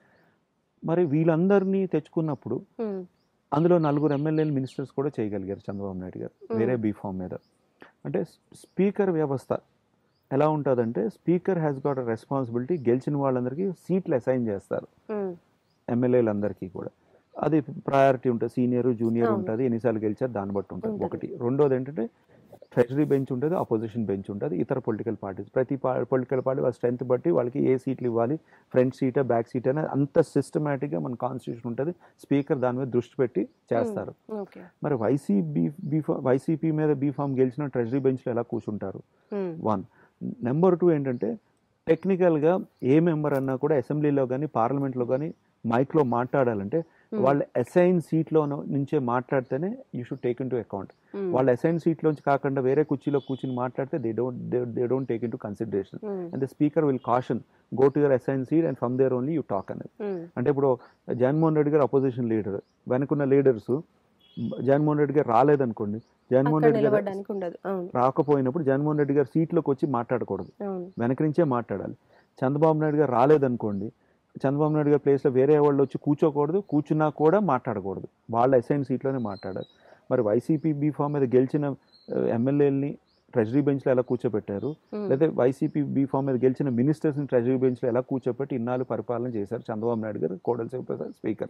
మరి వీళ్ళందరినీ తెచ్చుకున్నప్పుడు Hmm. అందులో నలుగురు ఎమ్మెల్యేలు మినిస్టర్స్ కూడా చేయగలిగారు చంద్రబాబు నాయుడు గారు వేరే బీ ఫామ్ మీద. అంటే స్పీకర్ వ్యవస్థ ఎలా ఉంటుందంటే speaker has got a responsibility, గెలిచిన వాళ్ళందరికీ సీట్లు అసైన్ చేస్తారు Hmm. ఎమ్మెల్యేలందరికీ కూడా. అది ప్రయారిటీ ఉంటుంది, సీనియర్ జూనియర్ అవును. ఉంటుంది, ఎన్నిసార్లు గెలిచారు దాన్ని బట్టి ఉంటుంది ఉంటుంది. ఒకటి. రెండోది ఏంటంటే ట్రెజరీ బెంచ్ ఉంటుంది, అపోజిషన్ బెంచ్ ఉంటుంది, ఇతర పొలిటికల్ పార్టీస్ ప్రతి పొలిటికల్ పార్టీ వాళ్ళ స్ట్రెంత్ బట్టి వాళ్ళకి ఏ సీట్లు ఇవ్వాలి, ఫ్రంట్ సీటా బ్యాక్ సీట్ అనేది అంత సిస్టమేటిక్గా మన కాన్స్టిట్యూషన్ ఉంటుంది. స్పీకర్ దాని మీద దృష్టి పెట్టి చేస్తారు. ఓకే. మరి వైసీపీ బీఫా వైసీపీ మీద బీఫామ్ గెలిచిన ట్రెజరీ బెంచ్లో ఎలా కూర్చుంటారు? Hmm. వన్. నెంబర్ టూ ఏంటంటే టెక్నికల్గా ఏ మెంబర్ అన్నా కూడా అసెంబ్లీలో కానీ పార్లమెంట్లో కానీ మైక్లో మాట్లాడాలంటే Hmm. వాళ్ళ అసైన్ సీట్లో నుంచే మాట్లాడితేనే you should take into account. Hmm. వాళ్ళ అసైన్ సీట్లోంచి కాకుండా వేరే కుర్చీలో కూర్చుని మాట్లాడితే they don't they don't take into consideration. Hmm. And the speaker will caution go to your assign seat and from there only you talk అనేది. Hmm. అంటే ఇప్పుడు జగన్మోహన్ రెడ్డి గారు అపోజిషన్ లీడర్, వెనుకున్న లీడర్స్ జగన్మోహన్ రెడ్డి గారు రాలేదనుకోండి, జగన్మోహన్ అక్కడ రెడ్డి గారు నిలబడడానికి ఉండదు. అవును. రాకపోయినప్పుడు జగన్మోహన్ రెడ్డి గారు సీట్లోకి వచ్చి మాట్లాడకూడదు, అవును. వెనక నుంచే మాట్లాడాలి. చంద్రబాబు నాయుడు గారు రాలేదనుకోండి, చంద్రబాబు నాయుడు గారి ప్లేస్లో వేరే వాళ్ళు వచ్చి కూర్చోకూడదు, కూర్చున్నా కూడా మాట్లాడకూడదు, వాళ్ళ అసైన్ సీట్లోనే మాట్లాడాలి. మరి వైసీపీ బీఫామ్ మీద గెలిచిన ఎమ్మెల్యేలని ట్రెజరీ బెంచ్లో ఎలా కూర్చోబెట్టారు, Hmm. లేదా వైసీపీ బీఫామ్ మీద గెలిచిన మినిస్టర్స్ని ట్రెజరీ బెంచ్లో ఎలా కూర్చోబెట్టి ఇన్నాళ్ళు పరిపాలన చేశారు చంద్రబాబు నాయుడు గారు, కోడెల శివప్రసాద్ స్పీకర్.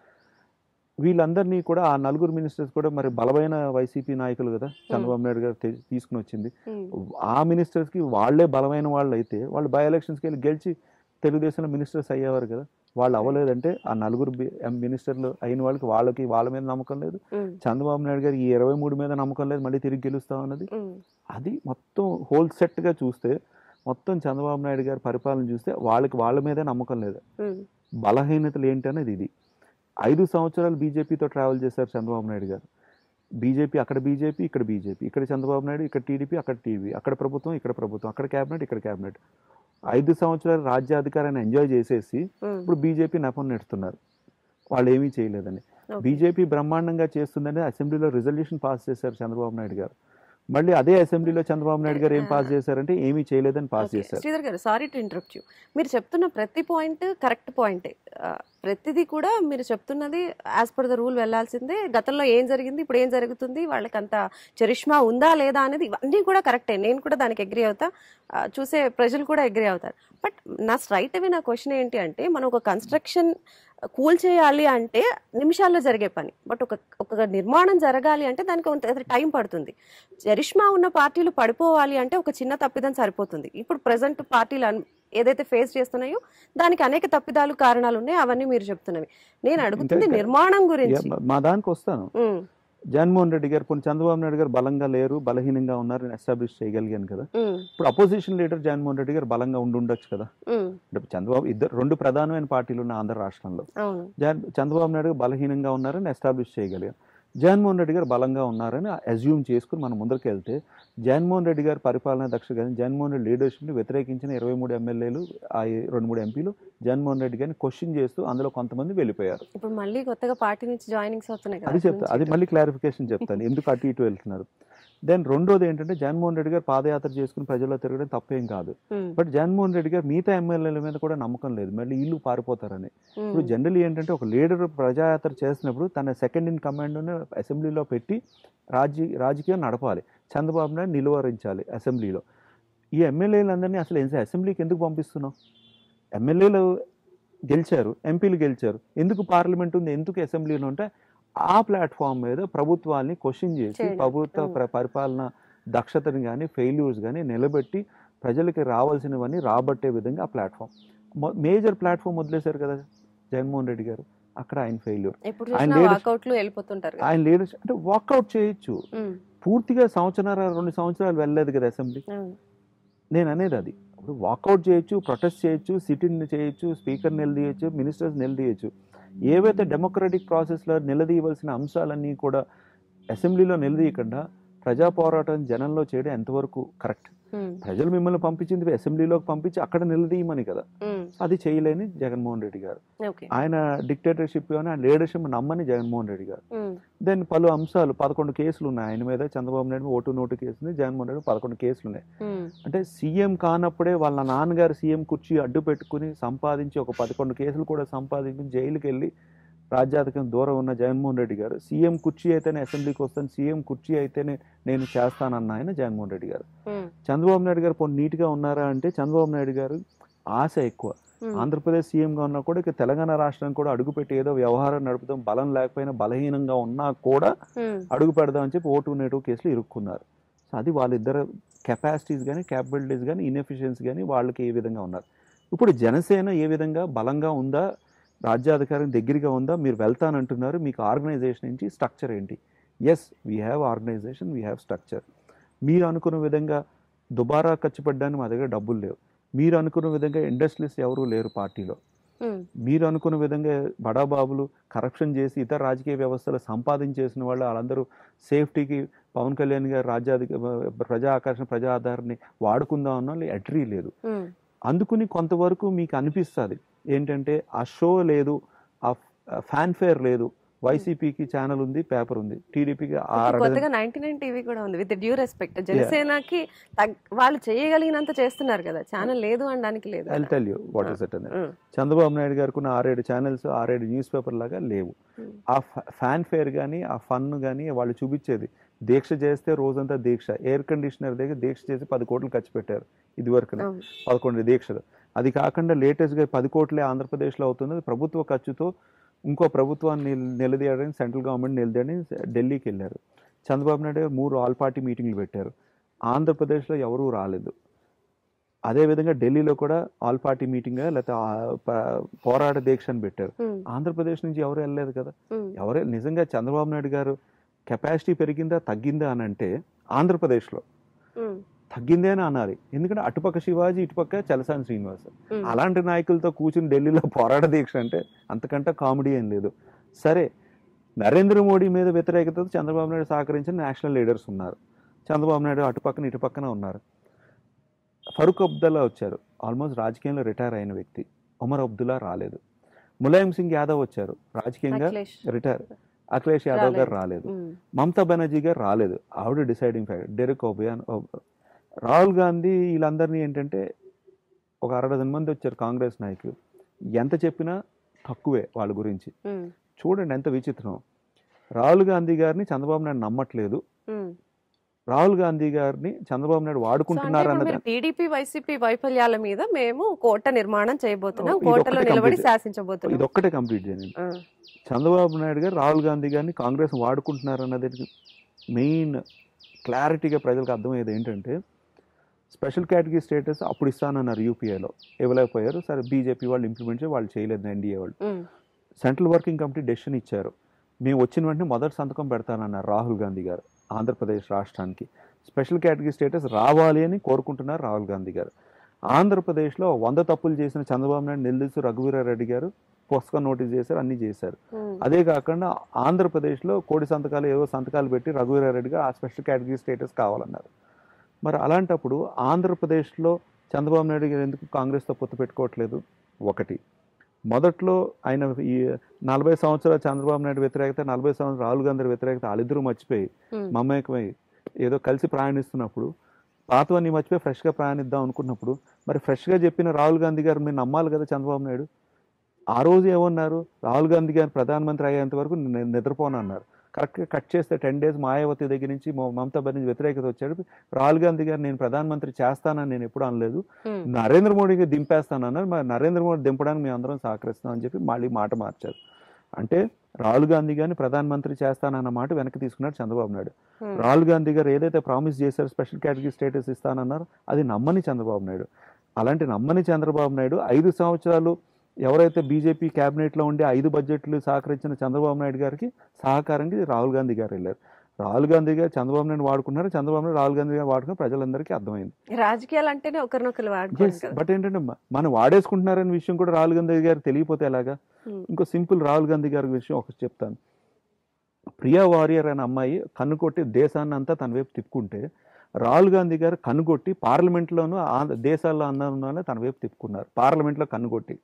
వీళ్ళందరినీ కూడా ఆ నలుగురు మినిస్టర్స్ కూడా మరి బలమైన వైసీపీ నాయకులు కదా చంద్రబాబు నాయుడు గారు తీ- తీసుకుని వచ్చింది. Hmm. ఆ మినిస్టర్స్కి వాళ్ళే బలమైన వాళ్ళు అయితే వాళ్ళు బై ఎలక్షన్స్కి వెళ్ళి గెలిచి తెలుగుదేశంలో మినిస్టర్స్ అయ్యేవారు కదా. వాళ్ళు అవ్వలేదంటే ఆ నలుగురు బి- ఎం మినిస్టర్లు అయిన వాళ్ళకి వాళ్ళకి వాళ్ళ మీద నమ్మకం లేదు, Hmm. చంద్రబాబు నాయుడు గారికి ఈ ఇరవై మూడు మీద నమ్మకం లేదు, మళ్ళీ తిరిగి గెలుస్తాం అన్నది. Hmm. అది మొత్తం హోల్ సెట్గా చూస్తే మొత్తం చంద్రబాబు నాయుడు గారి పరిపాలన చూస్తే వాళ్ళకి వాళ్ళ మీదే నమ్మకం లేదు. Hmm. బలహీనతలు ఏంటి అనేది ఇది. ఐదు సంవత్సరాలు బీజేపీతో ట్రావెల్ చేశారు చంద్రబాబు నాయుడు గారు. బీజేపీ అక్కడ బీజేపీ ఇక్కడ బీజేపీ, ఇక్కడ చంద్రబాబు నాయుడు, ఇక్కడ టీడీపీ అక్కడ టీడీపీ, అక్కడ ప్రభుత్వం ఇక్కడ ప్రభుత్వం, అక్కడ క్యాబినెట్ ఇక్కడ క్యాబినెట్. ఐదు సంవత్సరాలు రాజ్యాధికారాన్ని ఎంజాయ్ చేసేసి ఇప్పుడు బీజేపీ నెపం నెడుతున్నారు వాళ్ళు ఏమీ చేయలేదని. బీజేపీ బ్రహ్మాండంగా చేస్తుందని అసెంబ్లీలో రిజల్యూషన్ పాస్ చేశారు చంద్రబాబు నాయుడు గారు. మళ్ళీ అదే అసెంబ్లీలో చంద్రబాబు నాయుడు గారు ఏం పాస్ చేశారంటే ఏమీ చేయలేదని పాస్ చేశారు. శ్రీధర్ గారు, సారీ టు ఇంటరప్ట్ యూ. మీరు చెప్తున్న ప్రతి పాయింట్ కరెక్ట్ పాయింటే. ప్రతిదీ కూడా మీరు చెప్తున్నది యాజ్ పర్ ద రూల్ వెళ్లాల్సిందే. గతంలో ఏం జరిగింది, ఇప్పుడు ఏం జరుగుతుంది, వాళ్ళకి అంత చరిష్మా ఉందా లేదా అనేది ఇవన్నీ కూడా కరెక్టే. నేను కూడా దానికి అగ్రి అవుతా, చూసే ప్రజలు కూడా అగ్రి అవుతారు. బట్ నా స్ట్రైట్ అవే నా క్వశ్చన్ ఏంటి అంటే, మనం ఒక కన్స్ట్రక్షన్ కూల్ చేయాలి అంటే నిమిషాల్లో జరిగే పని, బట్ ఒక ఒక నిర్మాణం జరగాలి అంటే దానికి కొంత టైం పడుతుంది. చరిష్మా ఉన్న పార్టీలు పడిపోవాలి అంటే ఒక చిన్న తప్పిదం సరిపోతుంది. ఇప్పుడు ప్రజెంట్ పార్టీలు ఏదైతే ఫేస్ చేస్తున్నాయో దానికి అనేక తప్పిదాలు కారణాలు ఉన్నాయి, అవన్నీ మీరు చెప్తున్నవి. నేను అడుగుతుంది నిర్మాణం గురించి. మా దానికి వస్తాను. జగన్మోహన్ రెడ్డి గారు కొన్ని చంద్రబాబు నాయుడు గారు బలంగా లేరు, బలహీనంగా ఉన్నారు, ఎస్టాబ్లిష్ చేయగలిగాను కదా. ఇప్పుడు అపోజిషన్ లీడర్ జగన్మోహన్ రెడ్డి గారు బలంగా ఉండి ఉండొచ్చు కదా. అంటే చంద్రబాబు ఇద్దరు రెండు ప్రధానమైన పార్టీలు ఉన్న ఆంధ్ర రాష్ట్రంలో చంద్రబాబు నాయుడు గారు బలహీనంగా ఉన్నారని ఎస్టాబ్లిష్ చేయగలిగారు. జగన్మోహన్ రెడ్డి గారు బలంగా ఉన్నారని అజ్యూమ్ చేసుకుని మనం ముందరికి వెళ్తే జగన్మోహన్ రెడ్డి గారి పరిపాలన దక్ష కానీ జగన్మోహన్ రెడ్డి లీడర్షిప్ని వ్యతిరేకించిన ఇరవై మూడు ఎమ్మెల్యేలు ఆ రెండు మూడు ఎంపీలు జగన్మోహన్ రెడ్డి గారిని క్వశ్చన్ చేస్తూ అందులో కొంతమంది వెళ్ళిపోయారు. ఇప్పుడు మళ్ళీ కొత్తగా పార్టీ నుంచి జాయినింగ్స్ అవుతున్నాయి. అది చెప్తా, అది మళ్ళీ క్లారిఫికేషన్ చెప్తాను ఎందుకు అటు ఇటు వెళ్తున్నారు. దెన్ రెండోది ఏంటంటే జగన్మోహన్ రెడ్డి గారు పాదయాత్ర చేసుకుని ప్రజల్లో తిరగడం తప్పేం కాదు. బట్ జగన్మోహన్ రెడ్డి గారు మిగతా ఎమ్మెల్యేల మీద కూడా నమ్మకం లేదు, మళ్ళీ వీళ్ళు పారిపోతారని. ఇప్పుడు జనరల్ ఏంటంటే ఒక లీడర్ ప్రజాయాత్ర చేసినప్పుడు తన సెకండ్ ఇన్ కమాండ్ అసెంబ్లీలో పెట్టి రాజీ రాజకీయం నడపాలి. చంద్రబాబు నాయుడు నిలువరించాలి అసెంబ్లీలో. ఈ ఎమ్మెల్యేలందరినీ అసలు అసెంబ్లీకి ఎందుకు పంపిస్తున్నాం? ఎమ్మెల్యేలు గెలిచారు, ఎంపీలు గెలిచారు, ఎందుకు పార్లమెంట్ ఉంది, ఎందుకు అసెంబ్లీలో ఉంటే ఆ ప్లాట్ఫామ్ మీద ప్రభుత్వాన్ని క్వశ్చన్ చేసి ప్రభుత్వ పరిపాలన దక్షతని కానీ ఫెయిల్యూర్స్ కానీ నిలబెట్టి ప్రజలకి రావాల్సినవన్నీ రాబట్టే విధంగా ఆ ప్లాట్ఫామ్ మేజర్ ప్లాట్ఫామ్ వదిలేశారు కదా జగన్మోహన్ రెడ్డి గారు. అక్కడ ఆయన ఫెయిల్యూర్. ఆయన లీడర్షిప్ అంటే వాకౌట్ చేయొచ్చు, పూర్తిగా సంవత్సరాల రెండు సంవత్సరాలు వెళ్ళలేదు కదా అసెంబ్లీ. నేను అనేది అది. ఇప్పుడు వాకౌట్ చేయొచ్చు, ప్రొటెస్ట్ చేయొచ్చు, సిట్టింగ్ చేయొచ్చు, స్పీకర్ నిలదీయచ్చు, మినిస్టర్స్ నిలదీయచ్చు. ఏవైతే డెమోక్రటిక్ ప్రాసెస్లో నిలదీయవలసిన అంశాలన్నీ కూడా అసెంబ్లీలో నిలదీయకుండా ప్రజా పోరాటం జనంలో చేయడం ఎంతవరకు కరెక్ట్? ప్రజలు మిమ్మల్ని పంపించింది అసెంబ్లీలోకి పంపించి అక్కడ నిలదీయమని కదా. అది చేయలేని జగన్మోహన్ రెడ్డి గారు. ఆయన డిక్టేటర్షిప్ కానీ లీడర్షిప్ నమ్మని జగన్మోహన్ రెడ్డి గారు. దెన్ పలు అంశాలు పదకొండు కేసులు ఉన్నాయి ఆయన మీద. Chandrababu Naidu vote note case ఉంది, జగన్మోహన్ రెడ్డి పదకొండు కేసులు ఉన్నాయి. అంటే సీఎం కానప్పుడే వాళ్ళ నాన్నగారు సీఎం కుర్చీ అడ్డు పెట్టుకుని సంపాదించి ఒక పదకొండు కేసులు కూడా సంపాదించి జైలుకి వెళ్ళి రాజ్యాధికం దూరం ఉన్న జగన్మోహన్ రెడ్డి గారు సీఎం కుర్చీ అయితేనే అసెంబ్లీకి వస్తాను, సీఎం కుర్చీ అయితేనే నేను చేస్తానన్న ఆయన జగన్మోహన్ రెడ్డి గారు. చంద్రబాబు నాయుడు గారు పోనీ నీట్గా ఉన్నారా అంటే చంద్రబాబు నాయుడు గారు ఆశ ఎక్కువ. ఆంధ్రప్రదేశ్ సీఎంగా ఉన్నా కూడా ఇక తెలంగాణ రాష్ట్రానికి కూడా అడుగుపెట్టి ఏదో వ్యవహారం నడుపుతాం, బలం లేకపోయినా బలహీనంగా ఉన్నా కూడా అడుగు పెడదాం అని చెప్పి ఓటు నెగిటివ్ కేసులు ఇరుక్కున్నారు. సో అది వాళ్ళిద్దరు కెపాసిటీస్ కానీ క్యాపబిలిటీస్ కానీ ఇన్ఎఫిషియన్సీ కానీ వాళ్ళకి ఏ విధంగా ఉన్నారు. ఇప్పుడు జనసేన ఏ విధంగా బలంగా ఉందా, రాజ్యాధికారం దగ్గరగా ఉందా, మీరు వెళ్తానంటున్నారు, మీకు ఆర్గనైజేషన్ ఏంటి, స్ట్రక్చర్ ఏంటి? Yes, we have organization, we have structure. మీరు అనుకున్న విధంగా దుబారా ఖర్చు పెట్టడానికి మా దగ్గర డబ్బులు లేవు. మీరు అనుకున్న విధంగా ఇండస్ట్రీస్ ఎవరు లేరు పార్టీలో. మీరు అనుకున్న విధంగా బడాబాబులు కరప్షన్ చేసి ఇతర రాజకీయ వ్యవస్థలు సంపాదించేసిన వాళ్ళు వాళ్ళందరూ సేఫ్టీకి పవన్ కళ్యాణ్ గారు రాజ్యాధిక ప్రజా ఆకర్షణ ప్రజా ఆధారాన్ని వాడుకుందాం అన్న వాళ్ళు ఎట్రీ లేదు. అందుకుని కొంతవరకు మీకు అనిపిస్తుంది ఏంటంటే ఆ షో లేదు, ఆ ఫ్యాన్ఫేర్ లేదు. వైసీపీకి ఛానల్ ఉంది, పేపర్ ఉంది, టీడీపీకి నైన్టీ నైన్ టీవీ కూడా ఉంది. విత్ డ్యూ రెస్పెక్ట్ జనసేనకి వాళ్ళు చేయగలిగినంత చేస్తున్నారు కదా, ఛానల్ లేదు అనడానికి లేదు. I tell you what is it అనేది. చంద్రబాబు నాయుడు గారికి ఉన్న ఆరేడు ఛానల్స్ ఆరేడు న్యూస్ పేపర్ లాగా లేవు. ఆ ఫ్యాన్ఫేర్ కానీ ఆ ఫన్ కానీ వాళ్ళు చూపించేది. దీక్ష చేస్తే రోజంతా దీక్ష, ఎయిర్ కండిషనర్ దగ్గర దీక్ష చేసి పది కోట్లు ఖర్చు పెట్టారు ఇదివరకు పదకొండు దీక్షలు. అది కాకుండా లేటెస్ట్గా పది కోట్లే ఆంధ్రప్రదేశ్లో అవుతున్నది ప్రభుత్వ ఖర్చుతో. ఇంకో ప్రభుత్వాన్ని నిలదీయడానికి సెంట్రల్ గవర్నమెంట్ నిలదీయడానికి ఢిల్లీకి వెళ్ళారు. చంద్రబాబు నాయుడు గారు మూడు ఆల్ పార్టీ మీటింగ్లు పెట్టారు. ఆంధ్రప్రదేశ్లో ఎవరూ రాలేదు. అదేవిధంగా ఢిల్లీలో కూడా ఆల్ పార్టీ మీటింగ్ లేకపోతే పోరాట దీక్ష అని పెట్టారు. ఆంధ్రప్రదేశ్ నుంచి ఎవరు వెళ్ళలేదు కదా. ఎవరే నిజంగా చంద్రబాబు నాయుడు గారు కెపాసిటీ పెరిగిందా తగ్గిందా అని అంటే ఆంధ్రప్రదేశ్లో తగ్గిందే అని అన్నారు. ఎందుకంటే అటుపక్క శివాజీ, ఇటుపక్క చలసాని శ్రీనివాస్, అలాంటి నాయకులతో కూర్చుని ఢిల్లీలో పోరాట దీక్ష అంటే అంతకంటే కామెడీ ఏం లేదు. సరే, నరేంద్ర మోడీ మీద వ్యతిరేకతతో చంద్రబాబు నాయుడు సహకరించిన నేషనల్ లీడర్స్ ఉన్నారు. చంద్రబాబు నాయుడు అటుపక్కన ఇటుపక్కన ఉన్నారు. ఫరూక్ అబ్దుల్లా వచ్చారు, ఆల్మోస్ట్ రాజకీయంలో రిటైర్ అయిన వ్యక్తి. ఒమర్ అబ్దుల్లా రాలేదు. ములాయం సింగ్ యాదవ్ వచ్చారు రాజకీయంగా రిటైర్. అఖిలేష్ యాదవ్ గారు రాలేదు. మమతా బెనర్జీ గారు రాలేదు, ఆవిడ deciding factor. Derek O'Brien, Rahul Gandhi, వీళ్ళందరినీ ఏంటంటే ఒక అర డజన్ మంది వచ్చారు కాంగ్రెస్ నాయకులు. ఎంత చెప్పినా తక్కువే వాళ్ళ గురించి. చూడండి ఎంత విచిత్రం. రాహుల్ గాంధీ గారిని చంద్రబాబు నాయుడు నమ్మట్లేదు, రాహుల్ గాంధీ గారిని చంద్రబాబు నాయుడు వాడుకుంటున్నారు అన్నది. టీడీపీ వైసీపీ వైఫల్యాల మీద మేము కోట నిర్మాణం చేయబోతున్నాం, కోటలో నిలబడి శాసించబోతున్నాం. ఇది ఒక్కటే కంప్లీట్ చేయండి. చంద్రబాబు నాయుడు గారు రాహుల్ గాంధీ గారిని కాంగ్రెస్ వాడుకుంటున్నారు అన్నది మెయిన్ క్లారిటీగా ప్రజలకు అర్థమయ్యేది ఏంటంటే, స్పెషల్ కేటగిరీ స్టేటస్ అప్పుడు ఇస్తానన్నారు, యూపీఏలో ఇవ్వలేకపోయారు. సరే బీజేపీ వాళ్ళు ఇంప్లిమెంట్ చేసి వాళ్ళు చేయలేదు, ఎన్డీఏ వాళ్ళు. సెంట్రల్ వర్కింగ్ కమిటీ డెసిషన్ ఇచ్చారు, మేము వచ్చిన వెంటనే మొదటి సంతకం పెడతానన్నారు రాహుల్ గాంధీ గారు ఆంధ్రప్రదేశ్ రాష్ట్రానికి. స్పెషల్ కేటగిరీ స్టేటస్ రావాలి అని కోరుకుంటున్నారు రాహుల్ గాంధీ గారు. ఆంధ్రప్రదేశ్లో వంద తప్పులు చేసిన చంద్రబాబు నాయుడు నిలదీసి రఘువీరారెడ్డి గారు పుస్తకం నోటీస్ చేశారు, అన్నీ చేశారు. అదే కాకుండా ఆంధ్రప్రదేశ్లో కోడి సంతకాలు ఏవో సంతకాలు పెట్టి రఘువీరారెడ్డి గారు ఆ స్పెషల్ కేటగిరీ స్టేటస్ కావాలన్నారు. మరి అలాంటప్పుడు ఆంధ్రప్రదేశ్లో చంద్రబాబు నాయుడు గారు ఎందుకు కాంగ్రెస్తో పొత్తు పెట్టుకోవట్లేదు? ఒకటి, మొదట్లో ఆయన ఈ నలభై సంవత్సరాలు చంద్రబాబు నాయుడు వ్యతిరేకత, నలభై సంవత్సరాలు రాహుల్ గాంధీ వ్యతిరేకత వాళ్ళిద్దరూ మర్చిపోయి మమేకమై ఏదో కలిసి ప్రయాణిస్తున్నప్పుడు, పాతవన్నీ మర్చిపోయి ఫ్రెష్గా ప్రయాణిద్దాం అనుకున్నప్పుడు, మరి ఫ్రెష్గా చెప్పిన రాహుల్ గాంధీ గారు మీరు నమ్మాలి కదా చంద్రబాబు నాయుడు. ఆ రోజు ఏమన్నారు, రాహుల్ గాంధీ గారు ప్రధానమంత్రి అయ్యేంత వరకు నిద్రపోనన్నారు. కరెక్ట్గా కట్ చేస్తే టెన్ డేస్ మాయావతి దగ్గర నుంచి మమతా బెనర్జీ వ్యతిరేకత వచ్చాడు. రాహుల్ గాంధీ గారు నేను ప్రధానమంత్రి చేస్తానని నేను ఎప్పుడు అనలేదు, నరేంద్ర మోడీకి దింపేస్తానన్నారు. మరి నరేంద్ర మోడీ దింపడానికి మేము అందరం సహకరిస్తాం అని చెప్పి మళ్ళీ మాట మార్చారు. అంటే రాహుల్ గాంధీ గారిని ప్రధానమంత్రి చేస్తానన్న మాట వెనక్కి తీసుకున్నాడు చంద్రబాబు నాయుడు. రాహుల్ గాంధీ గారు ఏదైతే ప్రామిస్ చేశారో స్పెషల్ కేటగిరీ స్టేటస్ ఇస్తానన్నారు, అది నమ్మని చంద్రబాబు నాయుడు. అలాంటి నమ్మని చంద్రబాబు నాయుడు ఐదు సంవత్సరాలు ఎవరైతే బీజేపీ క్యాబినెట్లో ఉండి ఐదు బడ్జెట్లు సహకరించిన చంద్రబాబు నాయుడు గారికి సహకారంగా రాహుల్ గాంధీ గారు వెళ్ళారు. రాహుల్ గాంధీ గారు చంద్రబాబు నాయుడు వాడుకున్నారు, చంద్రబాబు నాయుడు రాహుల్ గాంధీ గారు వాడుకున్న ప్రజలందరికీ అర్థమైంది. రాజకీయాలు అంటేనే ఒకరినొకరు వాడుకుంటారు. బట్ ఏంటంటే మనం వాడేసుకుంటున్నారనే విషయం కూడా రాహుల్ గాంధీ గారు తెలియపోతే ఎలాగా? ఇంకో సింపుల్ రాహుల్ గాంధీ గారి విషయం ఒకటి చెప్తాను. ప్రియా వారియర్ అనే అమ్మాయి కన్నుకొట్టి దేశాన్ని అంతా తన వైపు తిప్పుకుంటే, రాహుల్ గాంధీ గారు కన్నుకొట్టి పార్లమెంట్లోనూ దేశాల్లో అందరిలోనే తన వైపు తిప్పుకున్నారు. పార్లమెంట్లో కన్నుకొట్టి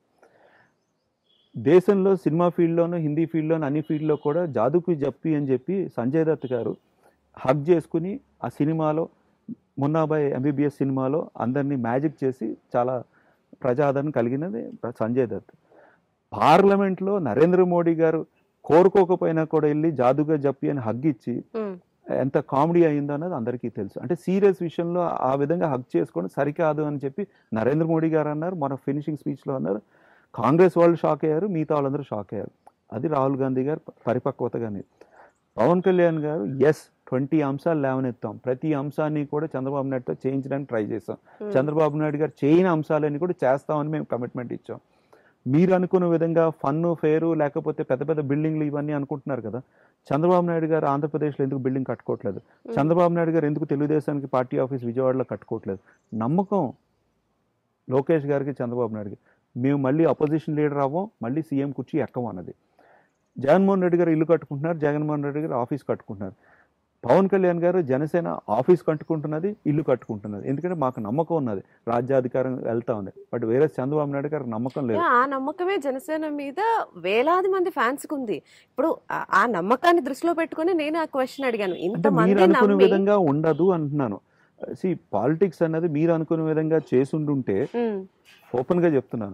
దేశంలో సినిమా ఫీల్డ్లోనూ హిందీ ఫీల్డ్లోనూ అన్ని ఫీల్డ్లో కూడా జాదుకు జప్పి అని చెప్పి సంజయ్ దత్ గారు హక్ చేసుకుని ఆ సినిమాలో మున్నాబాయ్ ఎంబీబీఎస్ సినిమాలో అందరినీ మ్యాజిక్ చేసి చాలా ప్రజాదరణ కలిగినది సంజయ్ దత్. పార్లమెంట్లో నరేంద్ర మోడీ గారు కోరుకోకపోయినా కూడా వెళ్ళి జాదుగా జప్పి అని హగ్ ఇచ్చి ఎంత కామెడీ అయిందో అన్నది అందరికీ తెలుసు. అంటే సీరియస్ విషయంలో ఆ విధంగా హగ్ చేసుకోవడం సరికాదు అని చెప్పి నరేంద్ర మోడీ గారు అన్నారు, మన ఫినిషింగ్ స్పీచ్లో అన్నారు. కాంగ్రెస్ వాళ్ళు షాక్ అయ్యారు, మిగతా వాళ్ళందరూ షాక్ అయ్యారు. అది రాహుల్ గాంధీ గారు పరిపక్వతగానే. పవన్ కళ్యాణ్ గారు ఎస్ ట్వంటీ అంశాలు లేవనెత్తాం, ప్రతి అంశాన్ని కూడా చంద్రబాబు నాయుడుతో చేయించడానికి ట్రై చేస్తాం, చంద్రబాబు నాయుడు గారు చేయని అంశాలన్నీ కూడా చేస్తామని మేము కమిట్మెంట్ ఇచ్చాం. మీరు అనుకున్న విధంగా ఫన్ను ఫేరు లేకపోతే పెద్ద పెద్ద బిల్డింగ్లు ఇవన్నీ అనుకుంటున్నారు కదా, చంద్రబాబు నాయుడు గారు ఆంధ్రప్రదేశ్లో ఎందుకు బిల్డింగ్ కట్టుకోవట్లేదు? చంద్రబాబు నాయుడు గారు ఎందుకు తెలుగుదేశానికి పార్టీ ఆఫీస్ విజయవాడలో కట్టుకోవట్లేదు? నమ్మకం లోకేష్ గారికి, చంద్రబాబు నాయుడుకి. మేము మళ్ళీ అపోజిషన్ లీడర్ అవ్వం, మళ్ళీ సీఎం కుర్చీ ఎక్కం అన్నది. జగన్మోహన్ రెడ్డి గారు ఇల్లు కట్టుకుంటున్నారు, జగన్మోహన్ రెడ్డి గారు ఆఫీస్ కట్టుకుంటున్నారు. పవన్ కళ్యాణ్ గారు జనసేన ఆఫీస్ కట్టుకుంటున్నది, ఇల్లు కట్టుకుంటున్నది. ఎందుకంటే మాకు నమ్మకం ఉన్నది, రాజ్యాధికారం వెళ్తా ఉంది. బట్ వేరే చంద్రబాబు నాయుడు గారు నమ్మకం లేదు. ఆ నమ్మకమే జనసేన మీద వేలాది మంది ఫ్యాన్స్ కు ఉంది. ఇప్పుడు ఆ నమ్మకాన్ని దృష్టిలో పెట్టుకుని నేను ఆ క్వశ్చన్ అడిగాను. మీరు అనుకునే విధంగా ఉండదు అంటున్నాను. సి పాలిటిక్స్ అన్నది మీరు అనుకునే విధంగా చేసుండుంటే, ఓపెన్ గా చెప్తున్నాను,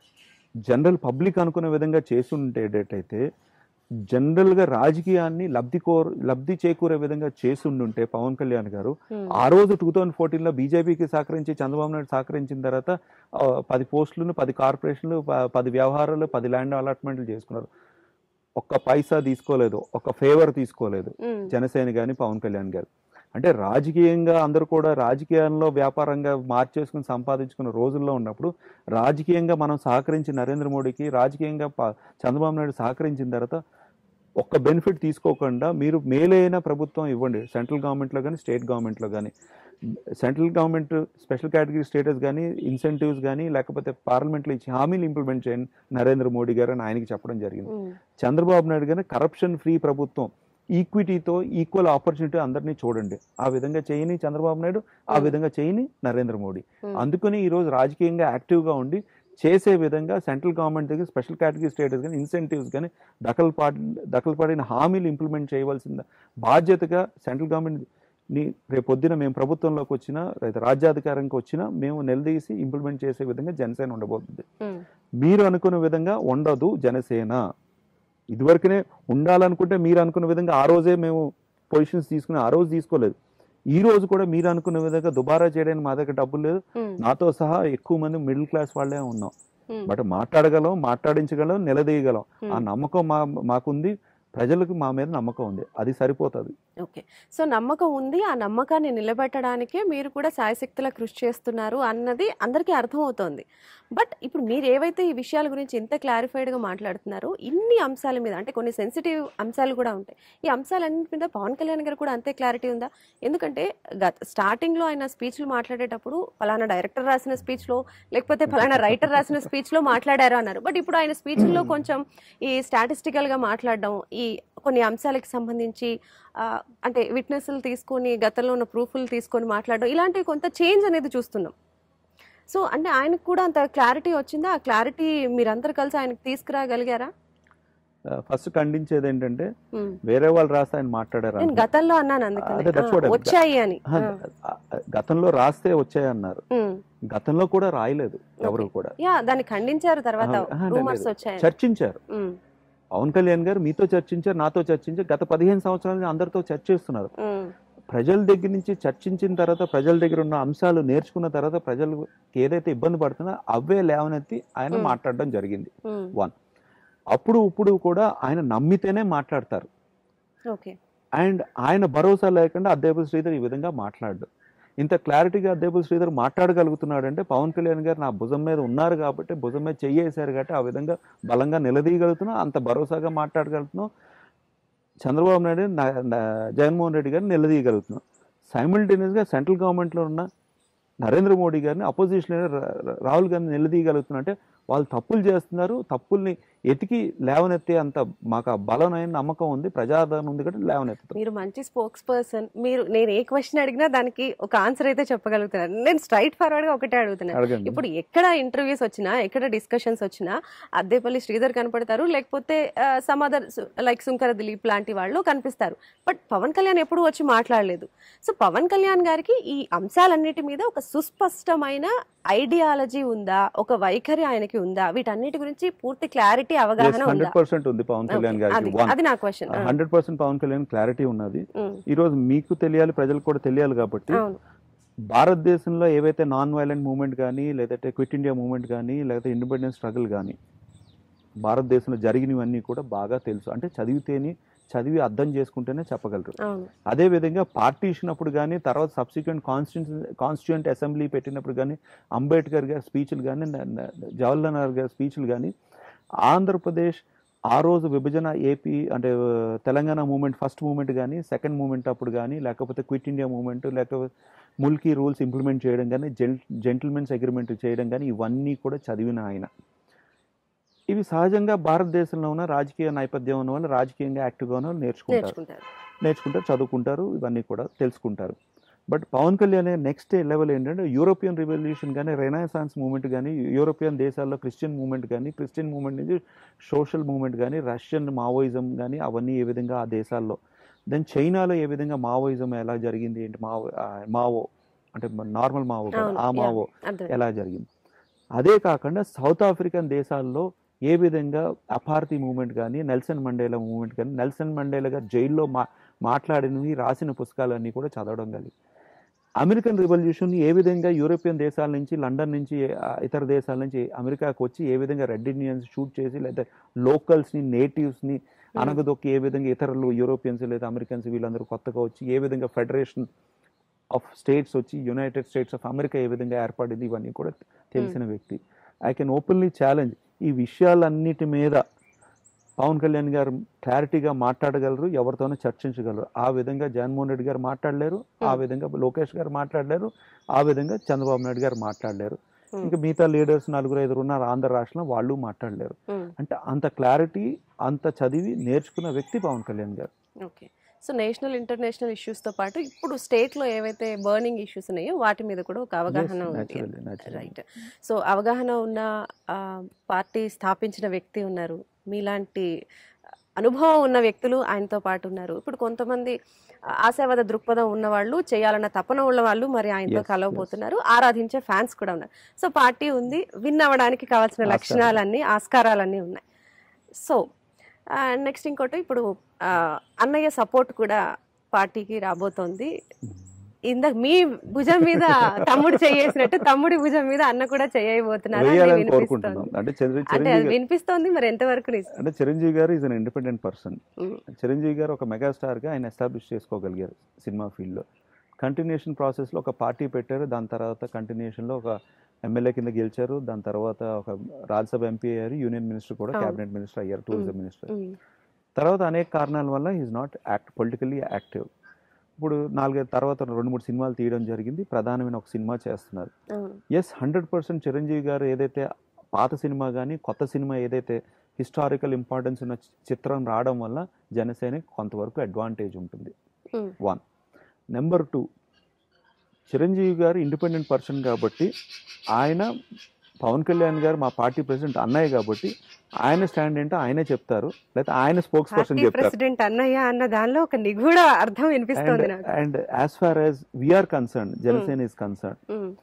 జనరల్ పబ్లిక్ అనుకునే విధంగా చేసుండేటట్టయితే, జనరల్ గా రాజకీయాన్ని లబ్ధి కోర్ లబ్ధి చేకూరే విధంగా చేసుండుంటే పవన్ కళ్యాణ్ గారు ఆ రోజు టూ థౌజండ్ ఫోర్టీన్ లో బీజేపీకి సహకరించి చంద్రబాబు నాయుడు సహకరించిన తర్వాత పది పోస్టులను, పది కార్పొరేషన్లు, పది వ్యవహారాలు, పది ల్యాండ్ అలాట్మెంట్లు చేసుకున్నారు. ఒక్క పైసా తీసుకోలేదు, ఒక్క ఫేవర్ తీసుకోలేదు జనసేన గాని పవన్ కళ్యాణ్ గారు. అంటే రాజకీయంగా అందరూ కూడా రాజకీయాల్లో వ్యాపారంగా మార్చేసుకుని సంపాదించుకున్న రోజుల్లో ఉన్నప్పుడు, రాజకీయంగా మనం సహకరించి నరేంద్ర మోడీకి, రాజకీయంగా చంద్రబాబు నాయుడు సహకరించిన తర్వాత ఒక్క బెనిఫిట్ తీసుకోకుండా మీరు మేలైన ప్రభుత్వం ఇవ్వండి, సెంట్రల్ గవర్నమెంట్లో కానీ స్టేట్ గవర్నమెంట్లో కానీ. Central government special category status కానీ, ఇన్సెంటివ్స్ కానీ, లేకపోతే పార్లమెంట్లో ఇచ్చి హామీలు ఇంప్లిమెంట్ చేయండి నరేంద్ర మోడీ గారు అని ఆయనకి చెప్పడం జరిగింది. చంద్రబాబు నాయుడు గారు కరప్షన్ ఫ్రీ ప్రభుత్వం, ఈక్విటీతో ఈక్వల్ ఆపర్చునిటీ అందరినీ చూడండి. ఆ విధంగా చేయని చంద్రబాబు నాయుడు, ఆ విధంగా చేయని నరేంద్ర మోడీ. అందుకని ఈరోజు రాజకీయంగా యాక్టివ్గా ఉండి చేసే విధంగా సెంట్రల్ గవర్నమెంట్ దగ్గర స్పెషల్ కేటగిరీ స్టేటస్ కానీ ఇన్సెంటివ్స్ కానీ దఖలు పాటి దఖలు పడిన హామీలు ఇంప్లిమెంట్ చేయవలసిన బాధ్యతగా సెంట్రల్ గవర్నమెంట్ ని రేపు పొద్దున మేము ప్రభుత్వంలోకి వచ్చినా లేదా రాజ్యాధికారానికి వచ్చినా మేము నిలదీసి ఇంప్లిమెంట్ చేసే విధంగా జనసేన ఉండబోతుంది. మీరు అనుకున్న విధంగా ఉండదు జనసేన. ఇదివరకునే ఉండాలనుకుంటే మీరు అనుకున్న విధంగా ఆ రోజే మేము పొజిషన్స్ తీసుకుని ఆ రోజు తీసుకోలేదు. ఈ రోజు కూడా మీరు అనుకున్న విధంగా దుబారా చేయడానికి మా దగ్గర డబ్బులు లేదు. నాతో సహా ఎక్కువ మంది మిడిల్ క్లాస్ వాళ్ళే ఉన్నాం. బట్ మాట్లాడగలం, మాట్లాడించగలం, నిలదీయగలం. ఆ నమ్మకం మా మాకుంది. ప్రజలకు మా మీద నమ్మకం ఉంది. అది సరిపోతుంది. ఓకే. సో నమ్మకం ఉంది. ఆ నమ్మకాన్ని నిలబెట్టడానికే మీరు కూడా శాయశక్తులా కృషి చేస్తున్నారు అన్నది అందరికీ అర్థమవుతోంది. బట్ ఇప్పుడు మీరు ఏవైతే ఈ విషయాల గురించి ఇంత క్లారిఫైడ్గా మాట్లాడుతున్నారో, ఇన్ని అంశాల మీద అంటే కొన్ని సెన్సిటివ్ అంశాలు కూడా ఉంటాయి. ఈ అంశాలన్నింటి మీద పవన్ కళ్యాణ్ గారు కూడా అంతే క్లారిటీ ఉందా? ఎందుకంటే గత స్టార్టింగ్లో ఆయన స్పీచ్లు మాట్లాడేటప్పుడు ఫలానా డైరెక్టర్ రాసిన స్పీచ్లో లేకపోతే ఫలానా రైటర్ రాసిన స్పీచ్లో మాట్లాడారు అన్నారు. బట్ ఇప్పుడు ఆయన స్పీచ్ల్లో కొంచెం ఈ స్టాటిస్టికల్గా మాట్లాడడం, ఈ కొన్ని అంశాలకు సంబంధించి అంటే విట్నెస్లు తీసుకొని గతంలో ఉన్న ప్రూఫ్లు తీసుకొని మాట్లాడడం, ఇలాంటివి కొంత చేంజ్ అనేది చూస్తున్నాం. సో అంటే ఆయనకు కూడా అంత క్లారిటీ వచ్చిందా? ఆ క్లారిటీ మీరందరూ కలిసి ఆయనకు తీసుకురాగలిగారా? ఫస్ట్ ఖండించేది ఏంటంటే వేరే వాళ్ళు రాస్తే ఆయన మాట్లాడారు. నేను గతంలో అన్నాను, అందుకని వచ్చాయి అని. గతంలో రాస్తే వచ్చాయి అన్నారు. గతంలో కూడా రాయలేదు ఎవరు కూడా. యా, దాన్ని ఖండించారు. తర్వాత రూమర్స్ వచ్చాయి, చర్చించారు. పవన్ కళ్యాణ్ గారు మీతో చర్చించారు, నాతో చర్చించారు. గత పదిహేను సంవత్సరాలు అందరితో చర్చిస్తున్నారు. ప్రజల దగ్గర నుంచి చర్చించిన తర్వాత ప్రజల దగ్గర ఉన్న అంశాలు నేర్చుకున్న తర్వాత ప్రజలకు ఏదైతే ఇబ్బంది పడుతున్నా అవే లేవనెత్తి ఆయన మాట్లాడడం జరిగింది. వన్, అప్పుడు ఇప్పుడు కూడా ఆయన నమ్మితేనే మాట్లాడతారు. అండ్ ఆయన భరోసా లేకుండా అద్దేపల్లి శ్రీధర్ ఈ విధంగా మాట్లాడు. ఇంత క్లారిటీగా అద్దేపల్లి శ్రీధర్ మాట్లాడగలుగుతున్నాడు అంటే పవన్ కళ్యాణ్ గారు నా భుజం మీద ఉన్నారు కాబట్టి, భుజం మీద చెయ్యేశారు కాబట్టి ఆ విధంగా బలంగా నిలదీయగలుగుతున్నాం, అంత భరోసాగా మాట్లాడగలుగుతున్నాం. చంద్రబాబు నాయుడు జగన్మోహన్ రెడ్డి గారిని నిలదీయగలుగుతున్నాం. సైమిల్టేనియస్గా సెంట్రల్ గవర్నమెంట్లో ఉన్న నరేంద్ర మోడీ గారిని, అపోజిషన్ రాహుల్ గారిని నిలదీయగలుగుతున్నా అంటే వాళ్ళు తప్పులు చేస్తున్నారు. తప్పుల్ని ఎతికి లేవనెత్తే అంత మాకు బలమైన నమ్మకం ఉంది, ప్రజాదరణ ఉంది కాబట్టి లేవనెత్తుతారు. మీరు మంచి స్పోక్స్ పర్సన్. మీరు నేను ఏ క్వశ్చన్ అడిగినా దానికి ఒక ఆన్సర్ అయితే చెప్పగలుగుతున్నారు. నేను స్ట్రైట్ ఫార్వర్డ్ గా ఒకటే అడుగుతున్నాను. ఇప్పుడు ఎక్కడ ఇంటర్వ్యూస్ వచ్చినా, ఎక్కడ డిస్కషన్స్ వచ్చినా అద్దేపల్లి శ్రీధర్ కనపడతారు, లేకపోతే some other like Sunkara Dileep లాంటి వాళ్ళు కనిపిస్తారు. బట్ పవన్ కళ్యాణ్ ఎప్పుడు వచ్చి మాట్లాడలేదు. సో పవన్ కళ్యాణ్ గారికి ఈ అంశాలన్నిటి మీద ఒక సుస్పష్టమైన ఐడియాలజీ ఉందా, ఒక వైఖరి ఆయనకి ఉందా, వీటన్నిటి గురించి పూర్తి క్లారిటీ అవగాహన హండ్రెడ్ పర్సెంట్ ఉంది పవన్ కళ్యాణ్ గారికి. అది నా question. Hundred percent Pawan Kalyan clarity ఉన్నది. ఈ రోజు మీకు తెలియాలి, ప్రజలకు కూడా తెలియాలి కాబట్టి భారతదేశంలో ఏవైతే నాన్ వైలెంట్ మూవ్మెంట్ కానీ, లేదంటే క్విట్ ఇండియా మూవ్మెంట్ కానీ, లేకపోతే ఇండిపెండెన్స్ స్ట్రగుల్ కానీ భారతదేశంలో జరిగినవన్నీ కూడా బాగా తెలుసు. అంటే చదివితేనే, చదివి అర్థం చేసుకుంటేనే చెప్పగలరు. అదేవిధంగా పార్టీషన్ అప్పుడు కానీ, తర్వాత సబ్సిక్వెంట్ కాన్స్టిట్యూషన్ కాన్స్టిట్యూంట్ అసెంబ్లీ పెట్టినప్పుడు కానీ, అంబేద్కర్ గారి స్పీచ్లు కానీ, జవహర్లాల్ నెహ్రూ గారి స్పీచ్లు కానీ, ఆంధ్రప్రదేశ్ ఆ రోజు విభజన, ఏపీ అంటే తెలంగాణ మూవ్మెంట్ ఫస్ట్ మూవ్మెంట్ కానీ, సెకండ్ మూవ్మెంట్ అప్పుడు కానీ, లేకపోతే క్విట్ ఇండియా మూవ్మెంట్, లేకపోతే ముల్కీ రూల్స్ ఇంప్లిమెంట్ చేయడం కానీ, జెంట్ జెంటిల్మెన్స్ అగ్రిమెంట్ చేయడం కానీ, ఇవన్నీ కూడా చదివిన ఆయన. ఇవి సహజంగా భారతదేశంలో ఉన్న రాజకీయ నేపథ్యం ఉన్న వాళ్ళు, రాజకీయంగా యాక్టివ్గా ఉన్న వాళ్ళు నేర్చుకుంటారు నేర్చుకుంటారు చదువుకుంటారు, ఇవన్నీ కూడా తెలుసుకుంటారు. But Pawan Kalyan next level ఏంటంటే యూరోపియన్ రివల్యూషన్ కానీ, రెనైసాన్స్ మూవ్మెంట్ కానీ, యూరోపియన్ దేశాల్లో క్రిస్టియన్ మూవ్మెంట్ కానీ, క్రిస్టియన్ మూవ్మెంట్ నుంచి సోషల్ మూవ్మెంట్ కానీ, రష్యన్ మావోయిజం కానీ, అవన్నీ ఏ విధంగా ఆ దేశాల్లో, దెన్ చైనాలో ఏ విధంగా మావోయిజం ఎలా జరిగింది ఏంటి, మావో మావో అంటే నార్మల్ మావో కాదు, ఆ మావో ఎలా జరిగింది. అదే కాకుండా సౌత్ ఆఫ్రికన్ దేశాల్లో ఏ విధంగా అపార్థీ మూవ్మెంట్ కానీ, నెల్సన్ మండేలా మూవ్మెంట్ కానీ, నెల్సన్ మండేలా గారు జైల్లో మా మాట్లాడినవి రాసిన పుస్తకాలన్నీ కూడా చదవడం కలిగి, అమెరికన్ రివల్యూషన్ ఏ విధంగా యూరోపియన్ దేశాల నుంచి, లండన్ నుంచి, ఇతర దేశాల నుంచి అమెరికాకు వచ్చి ఏ విధంగా రెడ్ ఇండియన్స్ షూట్ చేసి, లేదా లోకల్స్ని, నేటివ్స్ని అనగదొక్కి ఏ విధంగా ఇతరులు యూరోపియన్స్ లేదా అమెరికన్స్ వీళ్ళందరూ కొత్తగా వచ్చి ఏ విధంగా ఫెడరేషన్ ఆఫ్ స్టేట్స్ వచ్చి యునైటెడ్ స్టేట్స్ ఆఫ్ అమెరికా ఏ విధంగా ఏర్పడింది, ఇవన్నీ కూడా తెలిసిన వ్యక్తి. ఐ కెన్ ఓపెన్లీ ఛాలెంజ్, ఈ విషయాలన్నిటి మీద పవన్ కళ్యాణ్ గారు క్లారిటీగా మాట్లాడగలరు, ఎవరితోనూ చర్చించగలరు. ఆ విధంగా జగన్మోహన్ రెడ్డి గారు మాట్లాడలేరు, ఆ విధంగా లోకేష్ గారు మాట్లాడలేరు, ఆ విధంగా చంద్రబాబు నాయుడు గారు మాట్లాడలేరు. ఇంకా మిగతా లీడర్స్ నలుగురు ఐదుగురు ఉన్నారు ఆంధ్ర రాష్ట్రంలో, వాళ్ళు మాట్లాడలేరు. అంటే అంత క్లారిటీ, అంత చదివి నేర్చుకున్న వ్యక్తి Pawan Kalyan garu. Okay. So national international issues తో పాటు ఇప్పుడు స్టేట్ లో ఏవైతే బర్నింగ్ ఇష్యూస్ ఉన్నాయో వాటి మీద కూడా ఒక అవగాహన ఉంది. రైట్. సో అవగాహన ఉన్న పార్టీ స్థాపించిన వ్యక్తి ఉన్నారు, మీలాంటి అనుభవం ఉన్న వ్యక్తులు ఆయనతో పాటు ఉన్నారు. ఇప్పుడు కొంతమంది ఆశావాద దృక్పథం ఉన్న వాళ్ళు, చేయాలన్న తపన ఉన్న వాళ్ళు మరి ఆయనతో కలవబోతున్నారు, ఆరాధించే ఫ్యాన్స్ కూడా ఉన్నారు. సో పార్టీ ఉంది, విన్ అవ్వడానికి కావాల్సిన లక్షణాలన్నీ, ఆస్కారాలన్నీ ఉన్నాయి. సో నెక్స్ట్ ఇంకోటి, ఇప్పుడు అన్నయ్య సపోర్ట్ కూడా పార్టీకి రాబోతోంది. ఇందాక మీ భుజం మీద తమ్ముడు చేసినట్టు తమ్ముడి భుజం మీద అన్న కూడా చేయబోతున్నారు అంటే వినిపిస్తోంది. మరి ఎంతవరకు అంటే Chiranjeevi garu is an independent person. Chiranjeevi garu ఒక మెగాస్టార్ గా ఆయన ఎస్టాబ్లిష్ చేసుకోగలిగారు సినిమా ఫీల్డ్ లో. కంటిన్యూషన్ ప్రాసెస్ లో ఒక పార్టీ పెట్టారు, దాని తర్వాత కంటిన్యూషన్ లో ఒక ఎమ్మెల్యే కింద గెలిచారు, దాని తర్వాత ఒక రాజ్యసభ ఎంపీ అయ్యారు, యూనియన్ మినిస్టర్ కూడా, క్యాబినెట్ మినిస్టర్ అయ్యారు, టూరిజం మినిస్టర్. తర్వాత అనేక కారణాల వల్ల is not act politically active. ఇప్పుడు నాలుగైదు తర్వాత రెండు మూడు సినిమాలు తీయడం జరిగింది, ప్రధానమైన ఒక సినిమా చేస్తున్నారు. ఎస్, హండ్రెడ్ పర్సెంట్ చిరంజీవి గారు ఏదైతే పాత సినిమా కానీ కొత్త సినిమా ఏదైతే హిస్టారికల్ ఇంపార్టెన్స్ ఉన్న చిత్రం రావడం వల్ల జనసేనకి కొంతవరకు అడ్వాంటేజ్ ఉంటుంది. వన్. నెంబర్ టూ, చిరంజీవి గారు ఇండిపెండెంట్ పర్సన్ కాబట్టి ఆయన, పవన్ కళ్యాణ్ గారు మా పార్టీ ప్రెసిడెంట్ అన్నయ్య కాబట్టి ఆయన స్టాండ్ ఏంటో ఆయనే చెప్తారు, లేకపోతే ఆయన స్పోక్స్ పర్సన్ చెప్తారు. ప్రెసిడెంట్ అన్నయ్య అన్న దానిలో ఒక నిగూఢ అర్థం వినిపిస్తుంది నాకు. And as far as we are concern, Janasena is concern,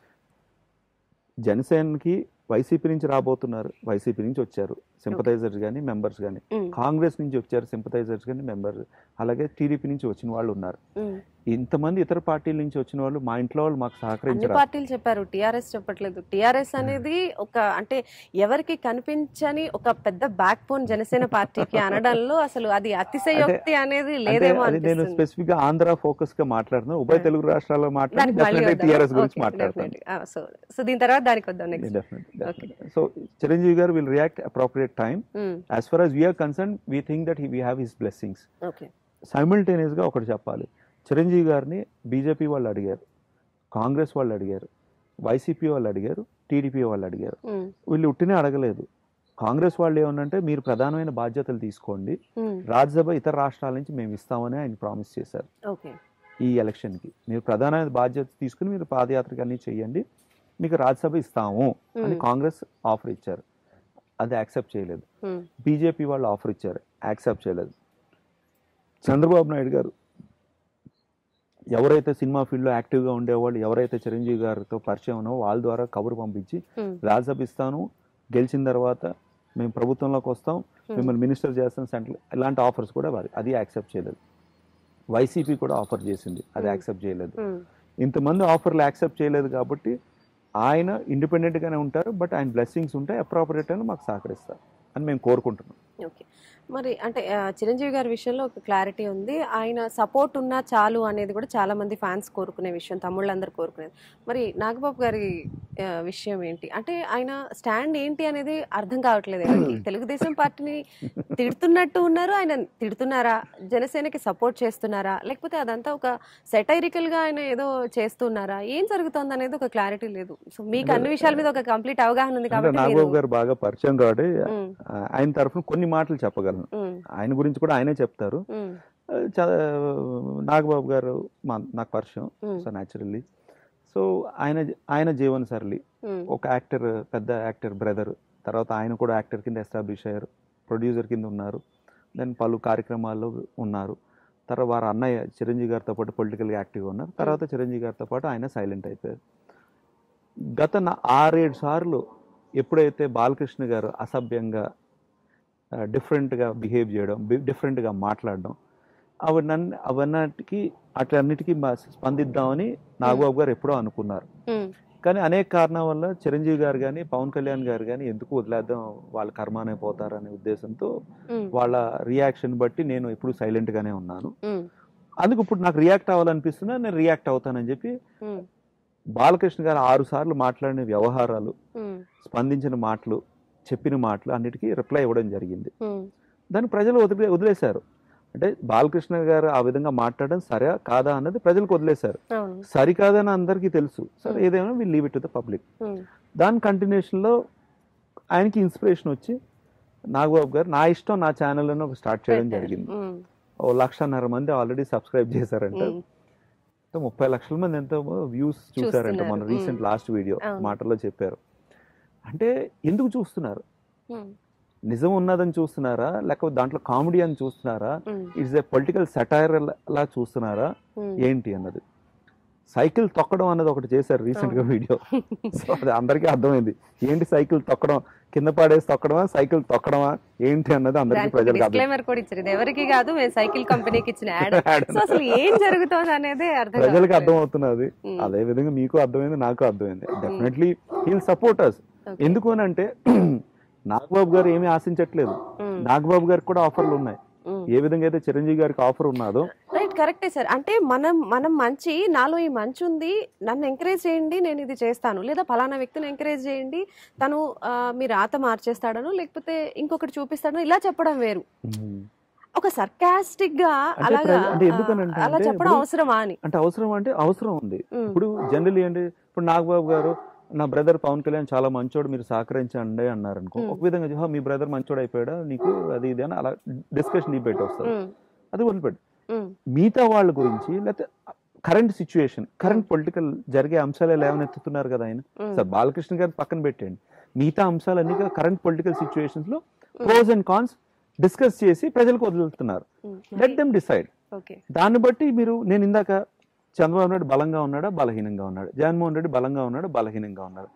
జనసేనకి వైసీపీ నుంచి రాబోతున్నారు, వైసీపీ నుంచి వచ్చారు సింపథైజర్స్ కానీ మెంబర్స్ కానీ, కాంగ్రెస్ నుంచి వచ్చారు సింపథైజర్స్ కానీ మెంబర్స్, అలాగే టీడీపీ నుంచి వచ్చిన వాళ్ళు ఉన్నారు. ఇంతమంది ఇతర పార్టీల నుంచి వచ్చిన వాళ్ళు మా ఇంట్లో వాళ్ళు మాకు సహకరించారు. పార్టీలు చెప్పారు, టీఆర్ఎస్ చెప్పట్లేదు. టీఆర్ఎస్ అనేది ఒక అంటే ఎవరికి కనిపించని ఒక పెద్ద బ్యాక్ బోన్ జనసేన పార్టీకి అనడంలో అసలు అది అతిశయోక్తి అనేది లేదేమో. నేను స్పెసిఫిక్ గా ఆంధ్ర ఫోకస్ గా మాట్లాడుతున్నాను, ఉభయ తెలుగు రాష్ట్రాల్లో మాట్లాడుతున్నాను, టీఆర్ఎస్ గురించి మాట్లాడుతున్నాను. సో దీని తర్వాత దానికి వద్దాం. So Chiranjeevi garu will react appropriate time. As far as we are concern, we think that we have his blessings. Simultaneous గా ఒకటి చెప్పాలి, చిరంజీవి గారిని బీజేపీ వాళ్ళు అడిగారు, కాంగ్రెస్ వాళ్ళు అడిగారు, వైసీపీ వాళ్ళు అడిగారు, టీడీపీ వాళ్ళు అడిగారు. వీళ్ళు ఉట్టినే అడగలేదు. కాంగ్రెస్ వాళ్ళు ఏమన్నంటే మీరు ప్రధానమైన బాధ్యతలు తీసుకోండి, రాజ్యసభ ఇతర రాష్ట్రాల నుంచి మేము ఇస్తామని ఆయన ప్రామిస్ చేశారు. ఈ ఎలక్షన్ కి మీరు ప్రధానమైన బాధ్యత తీసుకుని మీరు పాదయాత్రకి అన్ని చెయ్యండి, మీకు రాజ్యసభ ఇస్తాము అని కాంగ్రెస్ ఆఫర్ ఇచ్చారు, అది యాక్సెప్ట్ చేయలేదు. బీజేపీ వాళ్ళు ఆఫర్ ఇచ్చారు, యాక్సెప్ట్ చేయలేదు. చంద్రబాబు నాయుడు గారు ఎవరైతే సినిమా ఫీల్డ్ లో యాక్టివ్ గా ఉండేవాళ్ళు, ఎవరైతే చిరంజీవి గారితో పరిచయం ఉన్నో వాళ్ళ ద్వారా కబురు పంపించి రాజ్యసభ ఇస్తాను, గెలిచిన తర్వాత మేము ప్రభుత్వంలోకి వస్తాం, మిమ్మల్ని మినిస్టర్ చేస్తాం సెంట్రల్, ఇలాంటి ఆఫర్స్ కూడా అది యాక్సెప్ట్ చేయలేదు. వైసీపీ కూడా ఆఫర్ చేసింది, అది యాక్సెప్ట్ చేయలేదు. ఇంతమంది ఆఫర్లు యాక్సెప్ట్ చేయలేదు కాబట్టి ఆయన ఇండిపెండెంట్ గానే ఉంటారు, బట్ ఆయన బ్లెస్సింగ్స్ ఉంటాయి, అప్రాపరేట్ అని మాకు సహకరిస్తారు అని మేము కోరుకుంటున్నాం. ఓకే. మరి అంటే చిరంజీవి గారి విషయంలో ఒక క్లారిటీ ఉంది, ఆయన సపోర్ట్ ఉన్నా చాలు అనేది కూడా చాలా మంది ఫ్యాన్స్ కోరుకునే విషయం, తమ్ముళ్ళందరూ కోరుకునేది. మరి నాగబాబు గారి విషయం ఏంటి అంటే ఆయన స్టాండ్ ఏంటి అనేది అర్థం కావట్లేదు. తెలుగుదేశం పార్టీని తిడుతున్నట్టు ఉన్నారు, ఆయన తిడుతున్నారా, జనసేనకి సపోర్ట్ చేస్తున్నారా, లేకపోతే అదంతా ఒక సెటైరికల్ గా ఆయన ఏదో చేస్తున్నారా, ఏం జరుగుతుంది అనేది ఒక క్లారిటీ లేదు. సో మీకు అన్ని విషయాల మీద ఒక కంప్లీట్ అవగాహన ఉంది కాబట్టి నాగబాబు గారు బాగా పరిచయం కాబట్టి ఆయన తరఫున కొన్ని మాటలు చెప్పగలను. ఆయన గురించి కూడా ఆయనే చెప్తారు. నాగబాబు గారు మా నాకు పరిచయం, సో న్యాచురల్లీ. సో ఆయన ఆయన జీవన్ సరళి ఒక యాక్టర్, పెద్ద యాక్టర్ బ్రదర్, తర్వాత ఆయన కూడా యాక్టర్ కింద ఎస్టాబ్లిష్ అయ్యారు, ప్రొడ్యూసర్ కింద ఉన్నారు, దెన్ పలు కార్యక్రమాల్లో ఉన్నారు. తర్వాత వారు అన్నయ్య చిరంజీవి గారితో పాటు పొలిటికల్గా యాక్టివ్గా ఉన్నారు. తర్వాత చిరంజీవి గారితో పాటు ఆయన సైలెంట్ అయిపోయారు. గత ఆరేడు సార్లు ఎప్పుడైతే బాలకృష్ణ గారు అసభ్యంగా డిఫరెంట్గా బిహేవ్ చేయడం, డిఫరెంట్గా మాట్లాడడం, అవన్నీ అవన్నిటికీ అట్లన్నిటికీ స్పందిద్దామని నాగబాబు గారు ఎప్పుడో అనుకున్నారు. కానీ అనేక కారణాల వల్ల చిరంజీవి గారు కానీ పవన్ కళ్యాణ్ గారు కానీ ఎందుకు వదిలేద్దాం, వాళ్ళ కర్మానే పోతారనే ఉద్దేశంతో వాళ్ళ రియాక్షన్ బట్టి నేను ఎప్పుడు సైలెంట్ గానే ఉన్నాను. అందుకు ఇప్పుడు నాకు రియాక్ట్ అవ్వాలనిపిస్తున్నా, నేను రియాక్ట్ అవుతానని చెప్పి బాలకృష్ణ గారు ఆరు సార్లు మాట్లాడిన వ్యవహారాలు, స్పందించిన మాటలు, చెప్పిన మాటలు అన్నిటికీ రిప్లై ఇవ్వడం జరిగింది. దాన్ని ప్రజలు వదిలే వదిలేశారు అంటే బాలకృష్ణ గారు ఆ విధంగా మాట్లాడడం సరే కాదా అన్నది ప్రజలకు వదిలేశారు. సరికాదని అందరికీ తెలుసు. సరే ఏదైనా will leave it to the public. దాని కంటిన్యూషన్ లో ఆయనకి ఇన్స్పిరేషన్ వచ్చి నాగబాబు గారు నా ఇష్టం నా ఛానల్ అని ఒక స్టార్ట్ చేయడం జరిగింది. ఓ లక్షన్నర మంది ఆల్రెడీ సబ్స్క్రైబ్ చేశారంట, ముప్పై లక్షల మంది ఎంతో వ్యూస్ చూసారంట మన రీసెంట్ లాస్ట్ వీడియో మాటల్లో చెప్పారు. అంటే ఎందుకు చూస్తున్నారు? నిజం ఉన్నదని చూస్తున్నారా, లేకపోతే దాంట్లో కామెడీ అని చూస్తున్నారా, ఇట్స్ ఏ పొలిటికల్ సెటైర్ లా చూస్తున్నారా ఏంటి అన్నది. సైకిల్ తొక్కడం అన్నది ఒకటి చేశారు రీసెంట్ గా వీడియో. సో అది అందరికీ అర్థమైంది ఏంటి సైకిల్ తొక్కడం, కింద పడేసి తొక్కడమా సైకిల్ తొక్కడమా ఏంటి అన్నది అందరికీ ప్రజలకు ఎవరికి కాదు, సైకిల్ కంపెనీకి ఇచ్చిన అసలు ఏం జరుగుతుంది అనేది ప్రజలకు అర్థం అవుతున్నది. అదే విధంగా మీకు అర్థమైంది, నాకు అర్థమైంది. Definitely he'll support us. ఎందుకు అని అంటే నాగబాబు గారు ఏమీ ఆశించట్లేదు, నాగబాబు గారికి కూడా ఆఫర్లు ఉన్నాయి. ఏ విధంగా అయితే చిరంజీవి గారికి ఆఫర్ ఉన్నదో. రైట్, కరెక్టే సార్. అంటే మనం మనం మంచి, నాలో ఈ మంచి ఉంది, నన్ను ఎంకరేజ్ చేయండి, నేను ఇది చేస్తాను, లేదా ఫలానా వ్యక్తిని ఎంకరేజ్ చేయండి, తను మీ రాత మార్చేస్తాడను లేకపోతే ఇంకొకటి చూపిస్తాడను, ఇలా చెప్పడం వేరు. ఒక సర్కాస్టిక్ గా అలాగా అలా చెప్పడం అవసరమా అని అంటే అవసరం అంటే అవసరం ఉంది. ఇప్పుడు జనరల్ ఏంటి, ఇప్పుడు నాగబాబు గారు నా బ్రదర్ పవన్ కళ్యాణ్ చాలా మంచోడు, మీరు సహకరించండి అన్నారు అనుకో, ఒక విధంగా మీ బ్రదర్ మంచోడు అయిపోయాడా నీకు అది ఇది అని అలా డిస్కషన్ డిబేట్ వస్తుంది, అది వదిలిపెట్టు. మిగతా వాళ్ళ గురించి లేకపోతే కరెంట్ సిచ్యువేషన్, కరెంట్ పొలిటికల్ జరిగే అంశాలు లేవనెత్తుతున్నారు కదా ఆయన. సార్ బాలకృష్ణ గారిని పక్కన పెట్టండి, మిగతా అంశాలన్నీ కరెంట్ పొలిటికల్ సిచ్యువేషన్స్ లో ప్రోస్ అండ్ కాన్స్ డిస్కస్ చేసి ప్రజలకు వదులుతున్నారు. Let them decide. దాన్ని బట్టి మీరు, నేను ఇందాక చంద్రబాబు నాయుడు బలంగా ఉన్నాడా బలహీనంగా ఉన్నాడు, జగన్మోహన్ రెడ్డి బలంగా ఉన్నాడు బలహీనంగా ఉన్నాడు,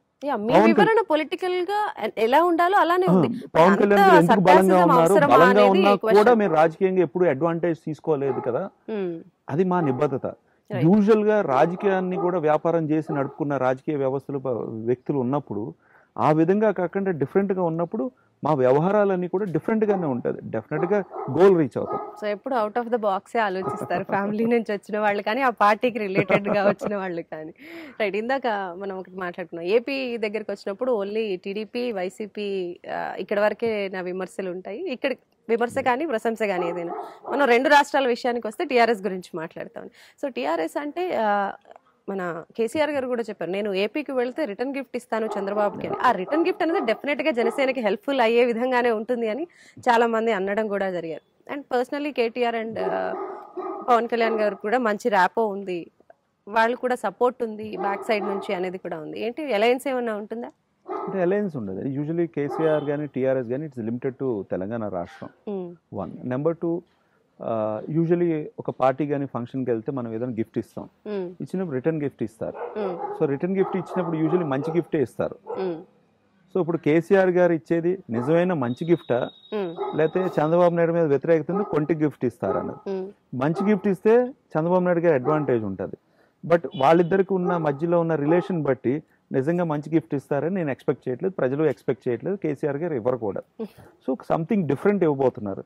పొలిటికల్ గా ఎలా ఉండాలో అలానే ఉంది. పవన్ కళ్యాణ్ గారు ఎందుకు బలంగా ఉన్నారు, బలంగా ఉన్నా కూడా మీరు రాజకీయంగా ఎప్పుడు అడ్వాంటేజ్ తీసుకోలేదు కదా, అది మా నిబద్ధత. యూజువల్ గా రాజకీయాన్ని కూడా వ్యాపారం చేసి నడుపుకున్న రాజకీయ వ్యవస్థలు వ్యక్తులు ఉన్నప్పుడు ఆ విధంగా కాకుండా డిఫరెంట్ గా ఉన్నప్పుడు మా వ్యవహారాలన్నీ కూడా డిఫరెంట్ గానే ఉంటది, డెఫినెట్ గా గోల్ రీచ్ అవుతాం. సో ఎప్పుడు అవుట్ ఆఫ్ ద బాక్సే ఆలోచిస్తారు ఫ్యామిలీ నుంచి వచ్చిన వాళ్ళు కానీ, ఆ పార్టీకి రిలేటెడ్ గా వచ్చిన వాళ్ళు కానీ. రైట్, ఇందాక మనం ఒకటి మాట్లాడుకున్నాం, ఏపీ దగ్గరికి వచ్చినప్పుడు ఓన్లీ టీడీపీ వైసీపీ ఇక్కడ వరకే నా విమర్శలు ఉంటాయి, ఇక్కడ విమర్శ కానీ ప్రశంస కానీ ఏదైనా. మనం రెండు రాష్ట్రాల విషయానికి వస్తే టీఆర్ఎస్ గురించి మాట్లాడతాం. సో టీఆర్ఎస్ అంటే మన కేసీఆర్ గారు కూడా చెప్పారు, నేను ఏపీకి వెళ్తే రిటర్న్ గిఫ్ట్ ఇస్తాను చంద్రబాబుకి అని. ఆ రిటర్న్ గిఫ్ట్ అనేది డెఫినెట్ గా జనసేనకి హెల్ప్ఫుల్ అయ్యే విధంగానే ఉంటుంది అని చాలా మంది అనడం కూడా జరిగారు. And personally KTR and Pawan Kalyan garu కూడా మంచి ర్యాపో ఉంది, వాళ్ళు కూడా సపోర్ట్ ఉంది బ్యాక్ సైడ్ నుంచి అనేది కూడా ఉంది. ఏంటి అలయన్స్ ఏమన్నా ఉంటుందా? అంటే అలయన్స్ ఉండదు. యూజువలీ కేసీఆర్ కానీ టీఆర్ఎస్ కానీ ఇట్స్ లిమిటెడ్ టు తెలంగాణ రాష్ట్రం. వన్. నెంబర్ టూ, యూజువలీ ఒక పార్టీ కానీ ఫంక్షన్కి వెళ్తే మనం ఏదైనా గిఫ్ట్ ఇస్తాం, ఇచ్చినప్పుడు రిటర్న్ గిఫ్ట్ ఇస్తారు. సో రిటర్న్ గిఫ్ట్ ఇచ్చినప్పుడు యూజువలీ మంచి గిఫ్టే ఇస్తారు. సో ఇప్పుడు కేసీఆర్ గారు ఇచ్చేది నిజమైన మంచి గిఫ్టా, లేకపోతే చంద్రబాబు నాయుడు మీద వ్యతిరేకత కొంటి గిఫ్ట్ ఇస్తారన్నది. మంచి గిఫ్ట్ ఇస్తే చంద్రబాబు నాయుడు గారి అడ్వాంటేజ్ ఉంటుంది, బట్ వాళ్ళిద్దరికి ఉన్న మధ్యలో ఉన్న రిలేషన్ బట్టి నిజంగా మంచి గిఫ్ట్ ఇస్తారని నేను ఎక్స్పెక్ట్ చేయట్లేదు, ప్రజలు ఎక్స్పెక్ట్ చేయట్లేదు, కేసీఆర్ గారు ఇవ్వరు కూడా. సో సంథింగ్ డిఫరెంట్ ఇవ్వబోతున్నారు.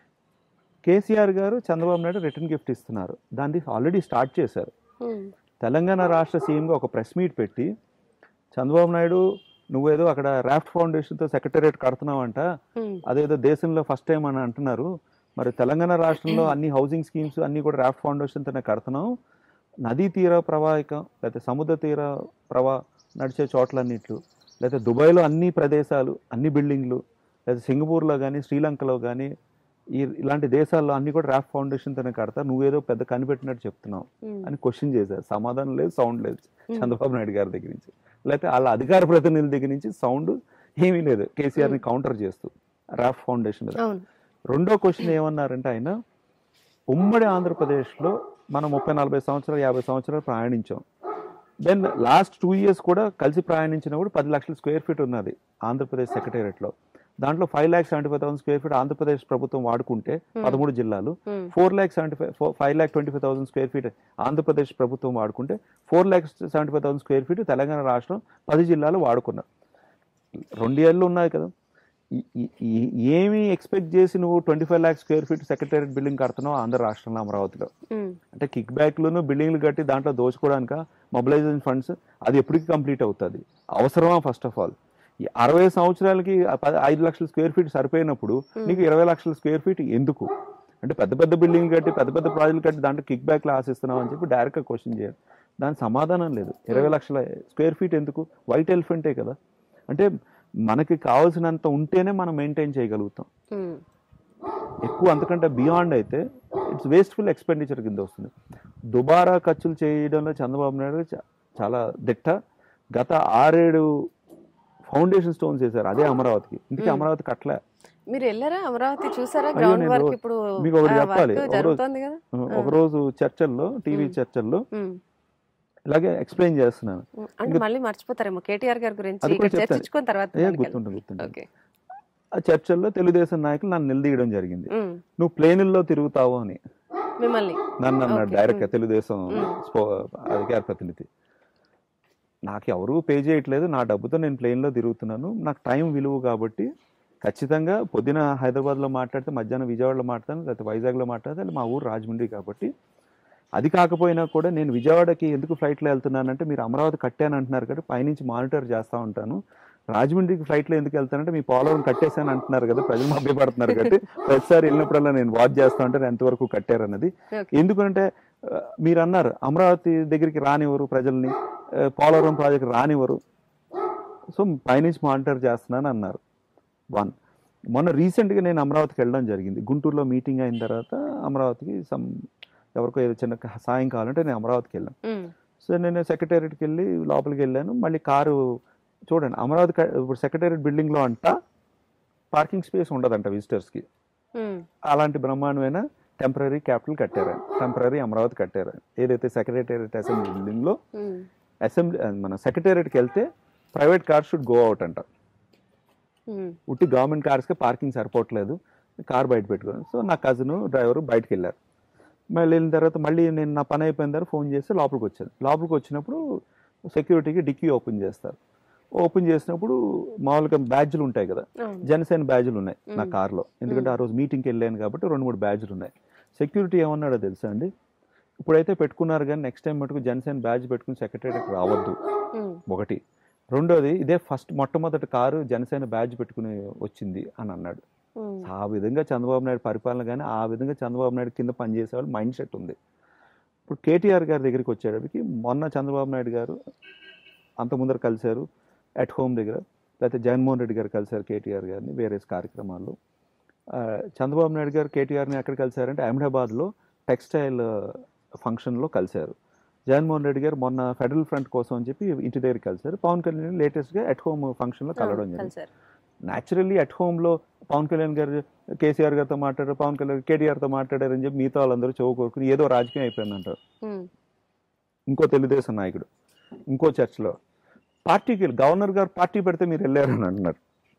కేసీఆర్ గారు చంద్రబాబు నాయుడు రిటర్న్ గిఫ్ట్ ఇస్తున్నారు, దాన్ని ఆల్రెడీ స్టార్ట్ చేశారు. తెలంగాణ రాష్ట్ర సీఎంగా ఒక ప్రెస్ మీట్ పెట్టి, చంద్రబాబు నాయుడు నువ్వేదో అక్కడ రాఫ్ట్ ఫౌండేషన్తో సెక్రటేరియట్ కడుతున్నావంట, అదేదో దేశంలో ఫస్ట్ టైం అని అంటున్నారు, మరి తెలంగాణ రాష్ట్రంలో అన్ని హౌసింగ్ స్కీమ్స్ అన్ని కూడా రాఫ్ట్ ఫౌండేషన్తోనే కడుతున్నావు, నదీ తీర ప్రవాహికం లేకపోతే సముద్ర తీర ప్రవా నడిచే చోట్లన్నిట్లు, లేకపోతే దుబాయ్లో అన్ని ప్రదేశాలు అన్ని బిల్డింగ్లు, లేదా సింగపూర్లో కానీ శ్రీలంకలో కానీ ఈ ఇలాంటి దేశాల్లో అన్ని కూడా రాఫ్ట్ ఫౌండేషన్తోనే కడతా, నువ్వేదో పెద్ద కనిపెట్టినట్టు చెప్తున్నావు అని క్వశ్చన్ చేశారు. సమాధానం లేదు, సౌండ్ లేదు చంద్రబాబు నాయుడు గారి దగ్గర నుంచి, లేకపోతే వాళ్ళ అధికార ప్రతినిధుల దగ్గర నుంచి సౌండ్ ఏమీ లేదు కేసీఆర్ని కౌంటర్ చేస్తూ రాఫ్ట్ ఫౌండేషన్ మీద. రెండో క్వశ్చన్ ఏమన్నారంటే ఆయన, ఉమ్మడి ఆంధ్రప్రదేశ్లో మనం ముప్పై నలభై సంవత్సరాలు యాభై సంవత్సరాలు ప్రయాణించాం, దెన్ లాస్ట్ టూ ఇయర్స్ కూడా కలిసి ప్రయాణించినప్పుడు పది లక్షల స్క్వేర్ ఫీట్ ఉన్నది ఆంధ్రప్రదేశ్ సెక్రటేరియట్లో, దాంట్లో five lakh seventy five thousand square feet Andhra Pradesh ప్రభుత్వం వాడుకుంటే పదమూడు జిల్లాలు, four lakh seventy five five lakh twenty five thousand square feet Andhra Pradesh ప్రభుత్వం వాడుకుంటే four lakh seventy five thousand square feet Telangana రాష్ట్రం పది జిల్లాలు వాడుకున్నారు. రెండు ఏళ్ళు ఉన్నాయి కదా, ఏమి ఎక్స్పెక్ట్ చేసి నువ్వు twenty five lakh square feet secretariat building కడుతున్నావు ఆంధ్ర రాష్ట్రంలో అమరావతిలో? అంటే కిక్ బ్యాక్లను బిల్డింగ్లు కట్టి దాంట్లో దోచుకోవడానిక మొబిలైజేషన్ ఫండ్స్, అది ఎప్పటికి కంప్లీట్ అవుతుంది? అవసరమా? ఫస్ట్ ఆఫ్ ఆల్ అరవై సంవత్సరాలకి ఐదు లక్షల స్క్వేర్ ఫీట్ సరిపోయినప్పుడు నీకు ఇరవై లక్షల స్క్వేర్ ఫీట్ ఎందుకు? అంటే పెద్ద పెద్ద బిల్డింగ్ కట్టి పెద్ద పెద్ద ప్రాజెక్టులు కట్టి దాంట్లో కిక్ బ్యాక్లు ఆశిస్తున్నావు అని చెప్పి డైరెక్ట్గా క్వశ్చన్ చేయాలి. దానికి సమాధానం లేదు. ఇరవై లక్షల స్క్వేర్ ఫీట్ ఎందుకు? వైట్ ఎలిఫెంటే కదా. అంటే మనకి కావాల్సినంత ఉంటేనే మనం మెయింటైన్ చేయగలుగుతాం. ఎక్కువ అంతకంటే బియాండ్ అయితే ఇట్స్ వేస్ట్ఫుల్ ఎక్స్పెండిచర్ కింద వస్తుంది. దుబారా ఖర్చులు చేయడంలో చంద్రబాబు నాయుడు చాలా దిట్ట. గత ఆరేడు ఫౌండేషన్ స్టోన్స్ వేశారు అదే అమరావతికి. ఇందుకే అమరావతి కట్టలే. మీరు వెళ్ళారా అమరావతి, చూసారా గ్రౌండ్ వర్క్? ఇప్పుడు మీకు ఒకటి చెప్పాలి, జరుగుతోంది కదా. ఒకరోజు చర్చల్లో, టీవీ చర్చల్లో ఇలాగే ఎక్స్ప్లెయిన్ చేస్తున్నాను. అంటే మళ్ళీ మర్చిపోతారేమో కేటీఆర్ గారి గురించి చర్చించుకున్న తర్వాత. గుర్తుంటుంది గుర్తుంటుంది ఆ చర్చల్లో తెలుగుదేశం నాయకులు నన్ను నిలదీయడం జరిగింది. నువ్వు ప్లేనుల్లో తిరుగుతావు అని మిమ్మల్ని నన్ను అన్నాడు డైరెక్ట్ గా తెలుగుదేశం అధికార ప్రతినిధి. నాకు ఎవరు పే చేయట్లేదు, నా డబ్బుతో నేను ప్లేన్లో తిరుగుతున్నాను, నాకు టైం విలువ కాబట్టి ఖచ్చితంగా పొద్దున హైదరాబాద్లో మాట్లాడితే మధ్యాహ్నం విజయవాడలో మాట్లాడతాను, లేకపోతే వైజాగ్లో మాట్లాడితే మా ఊరు రాజమండ్రి కాబట్టి. అది కాకపోయినా కూడా నేను విజయవాడకి ఎందుకు ఫ్లైట్లో వెళ్తున్నానంటే మీరు అమరావతి కట్టాను అంటున్నారు కాబట్టి పైనుంచి మానిటర్ చేస్తూ ఉంటాను. రాజమండ్రికి ఫ్లైట్లో ఎందుకు వెళ్తానంటే మీ పోలవరం కట్టేశాను అంటున్నారు కదా, ప్రజలు మభ్యపడుతున్నారు కాబట్టి ప్రతిసారి వెళ్ళినప్పుడల్లా నేను వాచ్ చేస్తూ ఉంటాను ఎంతవరకు కట్టారన్నది. ఎందుకంటే మీరు అన్నారు అమరావతి దగ్గరికి రానివ్వరు ప్రజల్ని, పోలవరం ప్రాజెక్ట్ రానివ్వరు, సో పైనుంచి మానిటర్ చేస్తున్నాను అన్నారు. వన్ మొన్న రీసెంట్గా నేను అమరావతికి వెళ్ళడం జరిగింది. గుంటూరులో మీటింగ్ అయిన తర్వాత అమరావతికి సమ్ ఎవరికో ఏదో చిన్న సాయం కావాలంటే నేను అమరావతికి వెళ్ళాను. సో నేను సెక్రటేరియట్కి వెళ్ళి లోపలికి వెళ్ళాను. మళ్ళీ కారు చూడండి, అమరావతి ఇప్పుడు సెక్రటేరియట్ బిల్డింగ్లో అంట పార్కింగ్ స్పేస్ ఉండదంట విజిటర్స్కి. అలాంటి బ్రహ్మాండమైన టెంపరీ క్యాపిటల్ కట్టారు, టెంపరీ అమరావతి కట్టారు. ఏదైతే సెక్రటేరియట్ అసెంబ్లీ బిల్డింగ్లో అసెంబ్లీ మన సెక్రటేరియట్కి వెళ్తే private car should go out అంట. ఉట్టి గవర్నమెంట్ కార్స్కి పార్కింగ్ సరిపోవట్లేదు, కార్ బయట పెట్టుకోండి. సో నా కజిన్ డ్రైవరు బయటకు వెళ్ళారు. మళ్ళీ వెళ్ళిన తర్వాత మళ్ళీ నేను నా పని అయిపోయిన తర్వాత ఫోన్ చేస్తే లోపలికి వచ్చాను. లోపలికి వచ్చినప్పుడు సెక్యూరిటీకి డిక్కీ ఓపెన్ చేస్తారు. ఓపెన్ చేసినప్పుడు మామూలుగా బ్యాడ్జ్లు ఉంటాయి కదా, జనసేన బ్యాడ్జ్లు ఉన్నాయి నా కార్లో. ఎందుకంటే ఆ రోజు మీటింగ్కి వెళ్ళాను కాబట్టి రెండు మూడు బ్యాడ్జ్లు ఉన్నాయి. సెక్యూరిటీ ఏమన్నాడో తెలుసా అండి, ఇప్పుడైతే పెట్టుకున్నారు కానీ నెక్స్ట్ టైం మటుకు జనసేన బ్యాడ్జ్ పెట్టుకుని సెక్రటరీకి రావద్దు ఒకటి. రెండోది ఇదే ఫస్ట్ మొట్టమొదటి కారు జనసేన బ్యాడ్జ్ పెట్టుకుని వచ్చింది అని అన్నాడు. ఆ విధంగా చంద్రబాబు నాయుడు పరిపాలన కానీ ఆ విధంగా చంద్రబాబు నాయుడు కింద పనిచేసే వాళ్ళు మైండ్ సెట్ ఉంది. ఇప్పుడు కేటీఆర్ గారి దగ్గరికి వచ్చేటప్పటికి మొన్న చంద్రబాబు నాయుడు గారు అంత ముందర కలిశారు అట్ హోమ్ దగ్గర, లేకపోతే జగన్మోహన్ రెడ్డి గారు కలిశారు కేటీఆర్ గారిని వేరే కార్యక్రమాల్లో. చంద్రబాబు నాయుడు గారు కేటీఆర్ని ఎక్కడ కలిశారంటే అహ్మదాబాద్లో టెక్స్టైల్ ఫంక్షన్లో కలిశారు. జగన్మోహన్ రెడ్డి గారు మొన్న ఫెడరల్ ఫ్రంట్ కోసం అని చెప్పి ఇంటి దగ్గరికి కలిశారు. పవన్ కళ్యాణ్ లేటెస్ట్గా అట్ హోమ్ ఫంక్షన్లో కలవడం జరిగింది. న్యాచురల్లీ అట్ హోమ్లో పవన్ కళ్యాణ్ గారు కేసీఆర్ గారితో మాట్లాడారు, పవన్ కళ్యాణ్ కేటీఆర్తో మాట్లాడారని చెప్పి మిగతా వాళ్ళందరూ చెవు కోరుకుని ఏదో రాజకీయం అయిపోయిందంటారు. ఇంకో తెలుగుదేశం నాయకుడు ఇంకో చర్చలో పార్టీకి గవర్నర్ గారు పార్టీ పెడితే మీరు వెళ్ళారని అంటున్నారు.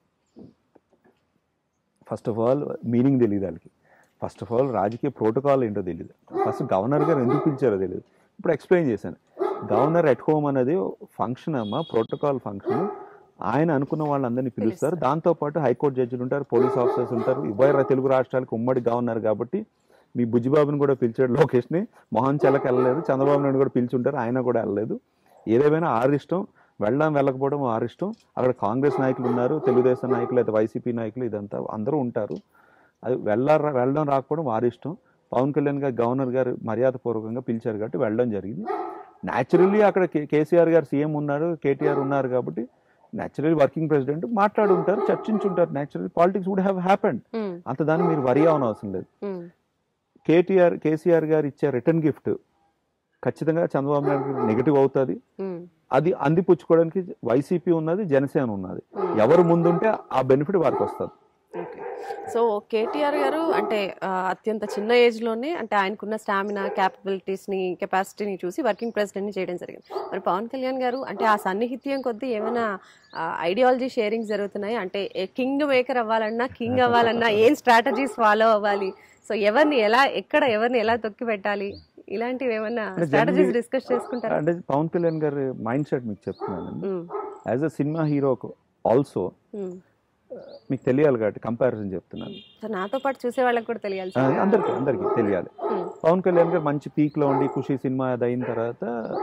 ఫస్ట్ ఆఫ్ ఆల్ మీనింగ్ తెలియదు వాళ్ళకి. ఫస్ట్ ఆఫ్ ఆల్ రాజకీయ ప్రోటోకాల్ ఏంటో తెలియదు. ఫస్ట్ గవర్నర్ గారు ఎందుకు పిలిచారో తెలియదు. ఇప్పుడు ఎక్స్ప్లెయిన్ చేశాను. గవర్నర్ ఎట్ హోమ్ అనేది ఫంక్షన్ అమ్మా, ప్రోటోకాల్ ఫంక్షన్. ఆయన అనుకున్న వాళ్ళందరినీ పిలుస్తారు. దాంతోపాటు హైకోర్టు జడ్జిలు ఉంటారు, పోలీస్ ఆఫీసర్స్ ఉంటారు. ఉభయ తెలుగు రాష్ట్రాలకు ఉమ్మడి గవర్నర్ కాబట్టి మీ బుజ్జిబాబుని కూడా పిలిచాడు లోకేష్ని. మోహన్ చెల్లకి వెళ్ళలేదు, చంద్రబాబు నాయుడు కూడా పిలిచుంటారు, ఆయన కూడా వెళ్ళలేదు. ఏదేమైనా ఆరిష్టం, వెళ్ళడం వెళ్ళకపోవడం ఆరిష్టం. అక్కడ కాంగ్రెస్ నాయకులు ఉన్నారు, తెలుగుదేశం నాయకులు అయితే వైసీపీ నాయకులు ఇదంతా అందరూ ఉంటారు. అది వెళ్ళ వెళ్ళడం రాకపోవడం వారిష్టం. పవన్ కళ్యాణ్ గారు గవర్నర్ గారు మర్యాదపూర్వకంగా పిలిచారు కాబట్టి వెళ్ళడం జరిగింది. న్యాచురల్లీ అక్కడ కేసీఆర్ గారు సీఎం ఉన్నారు, కేటీఆర్ ఉన్నారు కాబట్టి న్యాచురల్లీ వర్కింగ్ ప్రెసిడెంట్ మాట్లాడుంటారు, చర్చించుంటారు. Naturally politics would have happened. అంత దాన్ని మీరు వరి అవన అవసరం లేదు. కేటీఆర్ కేసీఆర్ గారు ఇచ్చే రిటర్న్ గిఫ్ట్ ఖచ్చితంగా చంద్రబాబు నాయుడు నెగిటివ్ అవుతుంది. అది అందిపుచ్చుకోవడానికి వైసీపీ ఉన్నది, జనసేన ఉన్నది. ఎవరు ముందుంటే ఆ బెనిఫిట్ వారికి వస్తుంది. సో కేటీఆర్ గారు అంటే అత్యంత చిన్న ఏజ్ లోనే అంటే ఆయనకున్న స్టామినా, క్యాపబిలిటీస్ ని, కెపాసిటీని చూసి వర్కింగ్ ప్రెసిడెంట్ ని చేయడం జరిగింది. మరి పవన్ కళ్యాణ్ గారు అంటే ఆ సన్నిహిత్యం కొద్దీ ఏమైనా ఐడియాలజీ షేరింగ్ జరుగుతున్నాయి అంటే కింగ్ మేకర్ అవ్వాలన్నా, కింగ్ అవ్వాలన్నా ఏం స్ట్రాటజీస్ ఫాలో అవ్వాలి, సో ఎవరిని ఎలా ఎక్కడ ఎవరిని ఎలా తొక్కి పెట్టాలి, ఇలాంటివి ఏమన్నా స్ట్రాటజీస్ డిస్కస్ చేసుకుంటారు? అంటే పవన్ కళ్యాణ్ గారి మైండ్ సెట్ మీకు చెప్తున్నాను. As a cinema hero also మీకు తెలియాలి కాబట్టి కంపారిజన్ చెప్తున్నాను. నాతో పాటు చూసే వాళ్ళకి కూడా తెలియాలి, అందరికి అందరికి తెలియాలి. పవన్ కళ్యాణ్ గారు మంచి పీక్ లో ఉండి ఖుషి సినిమా అది అయిన తర్వాత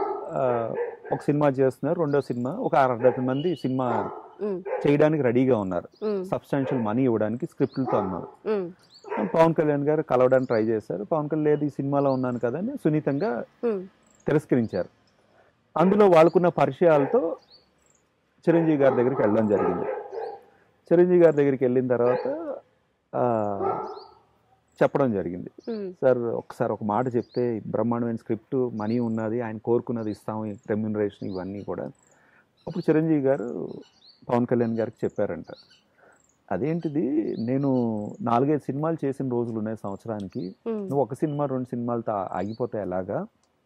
ఒక సినిమా చేస్తున్నారు. రెండో సినిమా ఒక అరవై మంది సినిమా చేయడానికి రెడీగా ఉన్నారు, సబ్స్టాన్షియల్ మనీ ఇవ్వడానికి స్క్రిప్ట్లతో అన్నారు. పవన్ కళ్యాణ్ గారు కలవడానికి ట్రై చేశారు. పవన్ కళ్యాణ్ లేదు ఈ సినిమాలో ఉన్నాను కదా అని సున్నితంగా తిరస్కరించారు. అందులో వాళ్ళకున్న పరిచయాలతో చిరంజీవి గారి దగ్గరికి వెళ్ళడం జరిగింది. చిరంజీవి గారి దగ్గరికి వెళ్ళిన తర్వాత చెప్పడం జరిగింది. సార్ ఒకసారి ఒక మాట చెప్తే బ్రహ్మాండమైన స్క్రిప్ట్, మనీ ఉన్నది, ఆయన కోరుకున్నది ఇస్తాము, రెమ్యూనరేషన్ ఇవన్నీ కూడా. అప్పుడు చిరంజీవి గారు పవన్ కళ్యాణ్ గారికి చెప్పారంట, అదేంటిది నేను నాలుగైదు సినిమాలు చేసిన రోజులు ఉన్నాయి సంవత్సరానికి, నువ్వు ఒక సినిమా రెండు సినిమాలతో ఆగిపోతే ఎలాగా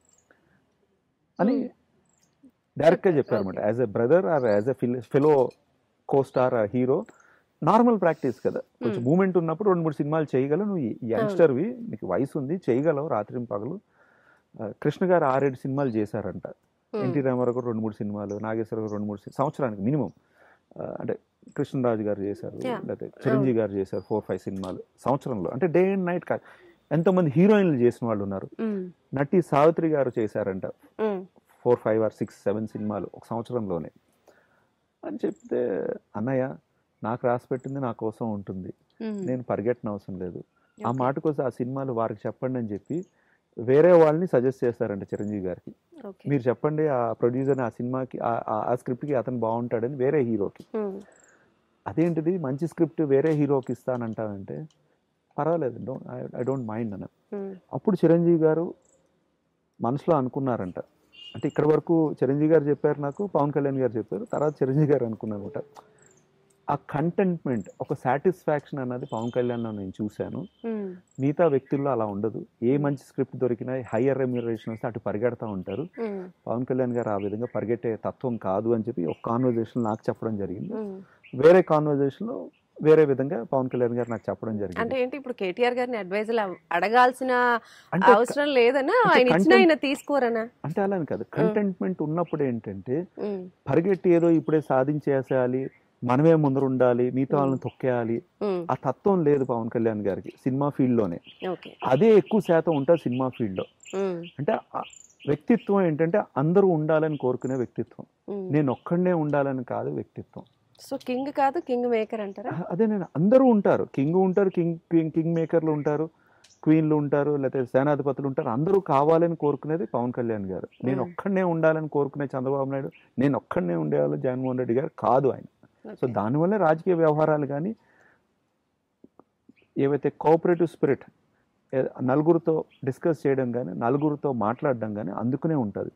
అని డైరెక్ట్గా చెప్పారన్నమాట. As a brother or as a fellow co star hero normal practice కదా, కొంచెం మూమెంట్ ఉన్నప్పుడు రెండు మూడు సినిమాలు చేయగలవు, నువ్వు యంగ్స్టర్వి, నీకు వయసు ఉంది, చేయగలవు రాత్రి పగలు. కృష్ణ గారు ఆరేడు సినిమాలు చేశారంట, ఎన్టీ రామారావు గారు రెండు మూడు సినిమాలు, నాగేశ్వర గారు రెండు మూడు సంవత్సరానికి మినిమం, అంటే కృష్ణరాజు గారు చేశారు, లేకపోతే చిరంజీవి గారు చేశారు ఫోర్ ఫైవ్ సినిమాలు సంవత్సరంలో, అంటే డే అండ్ నైట్ కాదు. ఎంతోమంది హీరోయిన్లు చేసిన వాళ్ళు ఉన్నారు. నటి సావిత్రి గారు చేశారంట four five or six seven cinema ఒక సంవత్సరంలోనే అని చెప్తే, అన్నయ్య నాకు రాసి పెట్టింది నా కోసం ఉంటుంది, నేను పరిగెట్టన అవసరం లేదు, ఆ మాట కోసం ఆ సినిమాలు వారికి చెప్పండి అని చెప్పి వేరే వాళ్ళని సజెస్ట్ చేస్తారంట చిరంజీవి గారికి. మీరు చెప్పండి ఆ ప్రొడ్యూసర్ ఆ సినిమాకి ఆ స్క్రిప్ట్కి అతను బాగుంటాడని వేరే హీరోకి. అదేంటిది మంచి స్క్రిప్ట్ వేరే హీరోకి ఇస్తానంటానంటే, పర్వాలేదు, డోంట్ ఐ డోంట్ మైండ్ అన్న. అప్పుడు చిరంజీవి గారు మనసులో అనుకున్నారంట, అంటే ఇక్కడ వరకు చిరంజీవి గారు చెప్పారు నాకు, పవన్ కళ్యాణ్ గారు చెప్పారు, తర్వాత చిరంజీవి గారు అనుకున్నారట. ఆ కంటెంట్మెంట్, ఒక సాటిస్ఫాక్షన్ అన్నది పవన్ కళ్యాణ్లో నేను చూశాను, మిగతా వ్యక్తుల్లో అలా ఉండదు. ఏ మంచి స్క్రిప్ట్ దొరికినా హయ్యర్ రెమ్యూనరేషన్ వస్తే అటు పరిగెడతా ఉంటారు, పవన్ కళ్యాణ్ గారు ఆ విధంగా పరిగెట్టే తత్వం కాదు అని చెప్పి ఒక కాన్వర్జేషన్ నాకు చెప్పడం జరిగింది. వేరే కాన్వర్జేషన్లో వేరే విధంగా పవన్ కళ్యాణ్ గారు నాకు చెప్పడం జరిగింది. అంటే ఏంటి ఇప్పుడు కేటీఆర్ గారిని అడ్వైజులు అడగాల్సిన అవసరం లేదనా, ఆయన ఇచ్చిన ఆయన తీసుకోరనా? అంటే అలా కాదు, కంటెంట్మెంట్ ఉన్నప్పుడు ఏంటంటే పరిగెట్టి ఏదో ఇప్పుడే సాధించేసేయాలి, మనమే ముందర ఉండాలి, మిగతా వాళ్ళని తొక్కేయాలి, ఆ తత్వం లేదు పవన్ కళ్యాణ్ గారికి సినిమా ఫీల్డ్ లోనే. అదే ఎక్కువ శాతం ఉంటుంది సినిమా ఫీల్డ్ లో. అంటే వ్యక్తిత్వం ఏంటంటే అందరూ ఉండాలని కోరుకునే వ్యక్తిత్వం, నేను ఒక్కడనే ఉండాలని కాదు వ్యక్తిత్వం. సో కింగ్ కాదు, కింగ్ మేకర్ అంటారా? అదే, నేను అందరూ ఉంటారు, కింగ్ ఉంటారు, కింగ్ కింగ్ మేకర్లు ఉంటారు, క్వీన్లు ఉంటారు, లేకపోతే సేనాధిపతులు ఉంటారు, అందరూ కావాలని కోరుకునేది పవన్ కళ్యాణ్ గారు. నేను ఒక్కడనే ఉండాలని కోరుకునే చంద్రబాబు నాయుడు, నేను ఒక్కడనే ఉండేవాళ్ళు జగన్మోహన్ రెడ్డి గారు కాదు ఆయన. సో దానివల్ల రాజకీయ వ్యవహారాలు కానీ ఏవైతే కోఆపరేటివ్ స్పిరిట్, నలుగురితో డిస్కస్ చేయడం కానీ నలుగురితో మాట్లాడడం కానీ అందుకునే ఉంటుంది.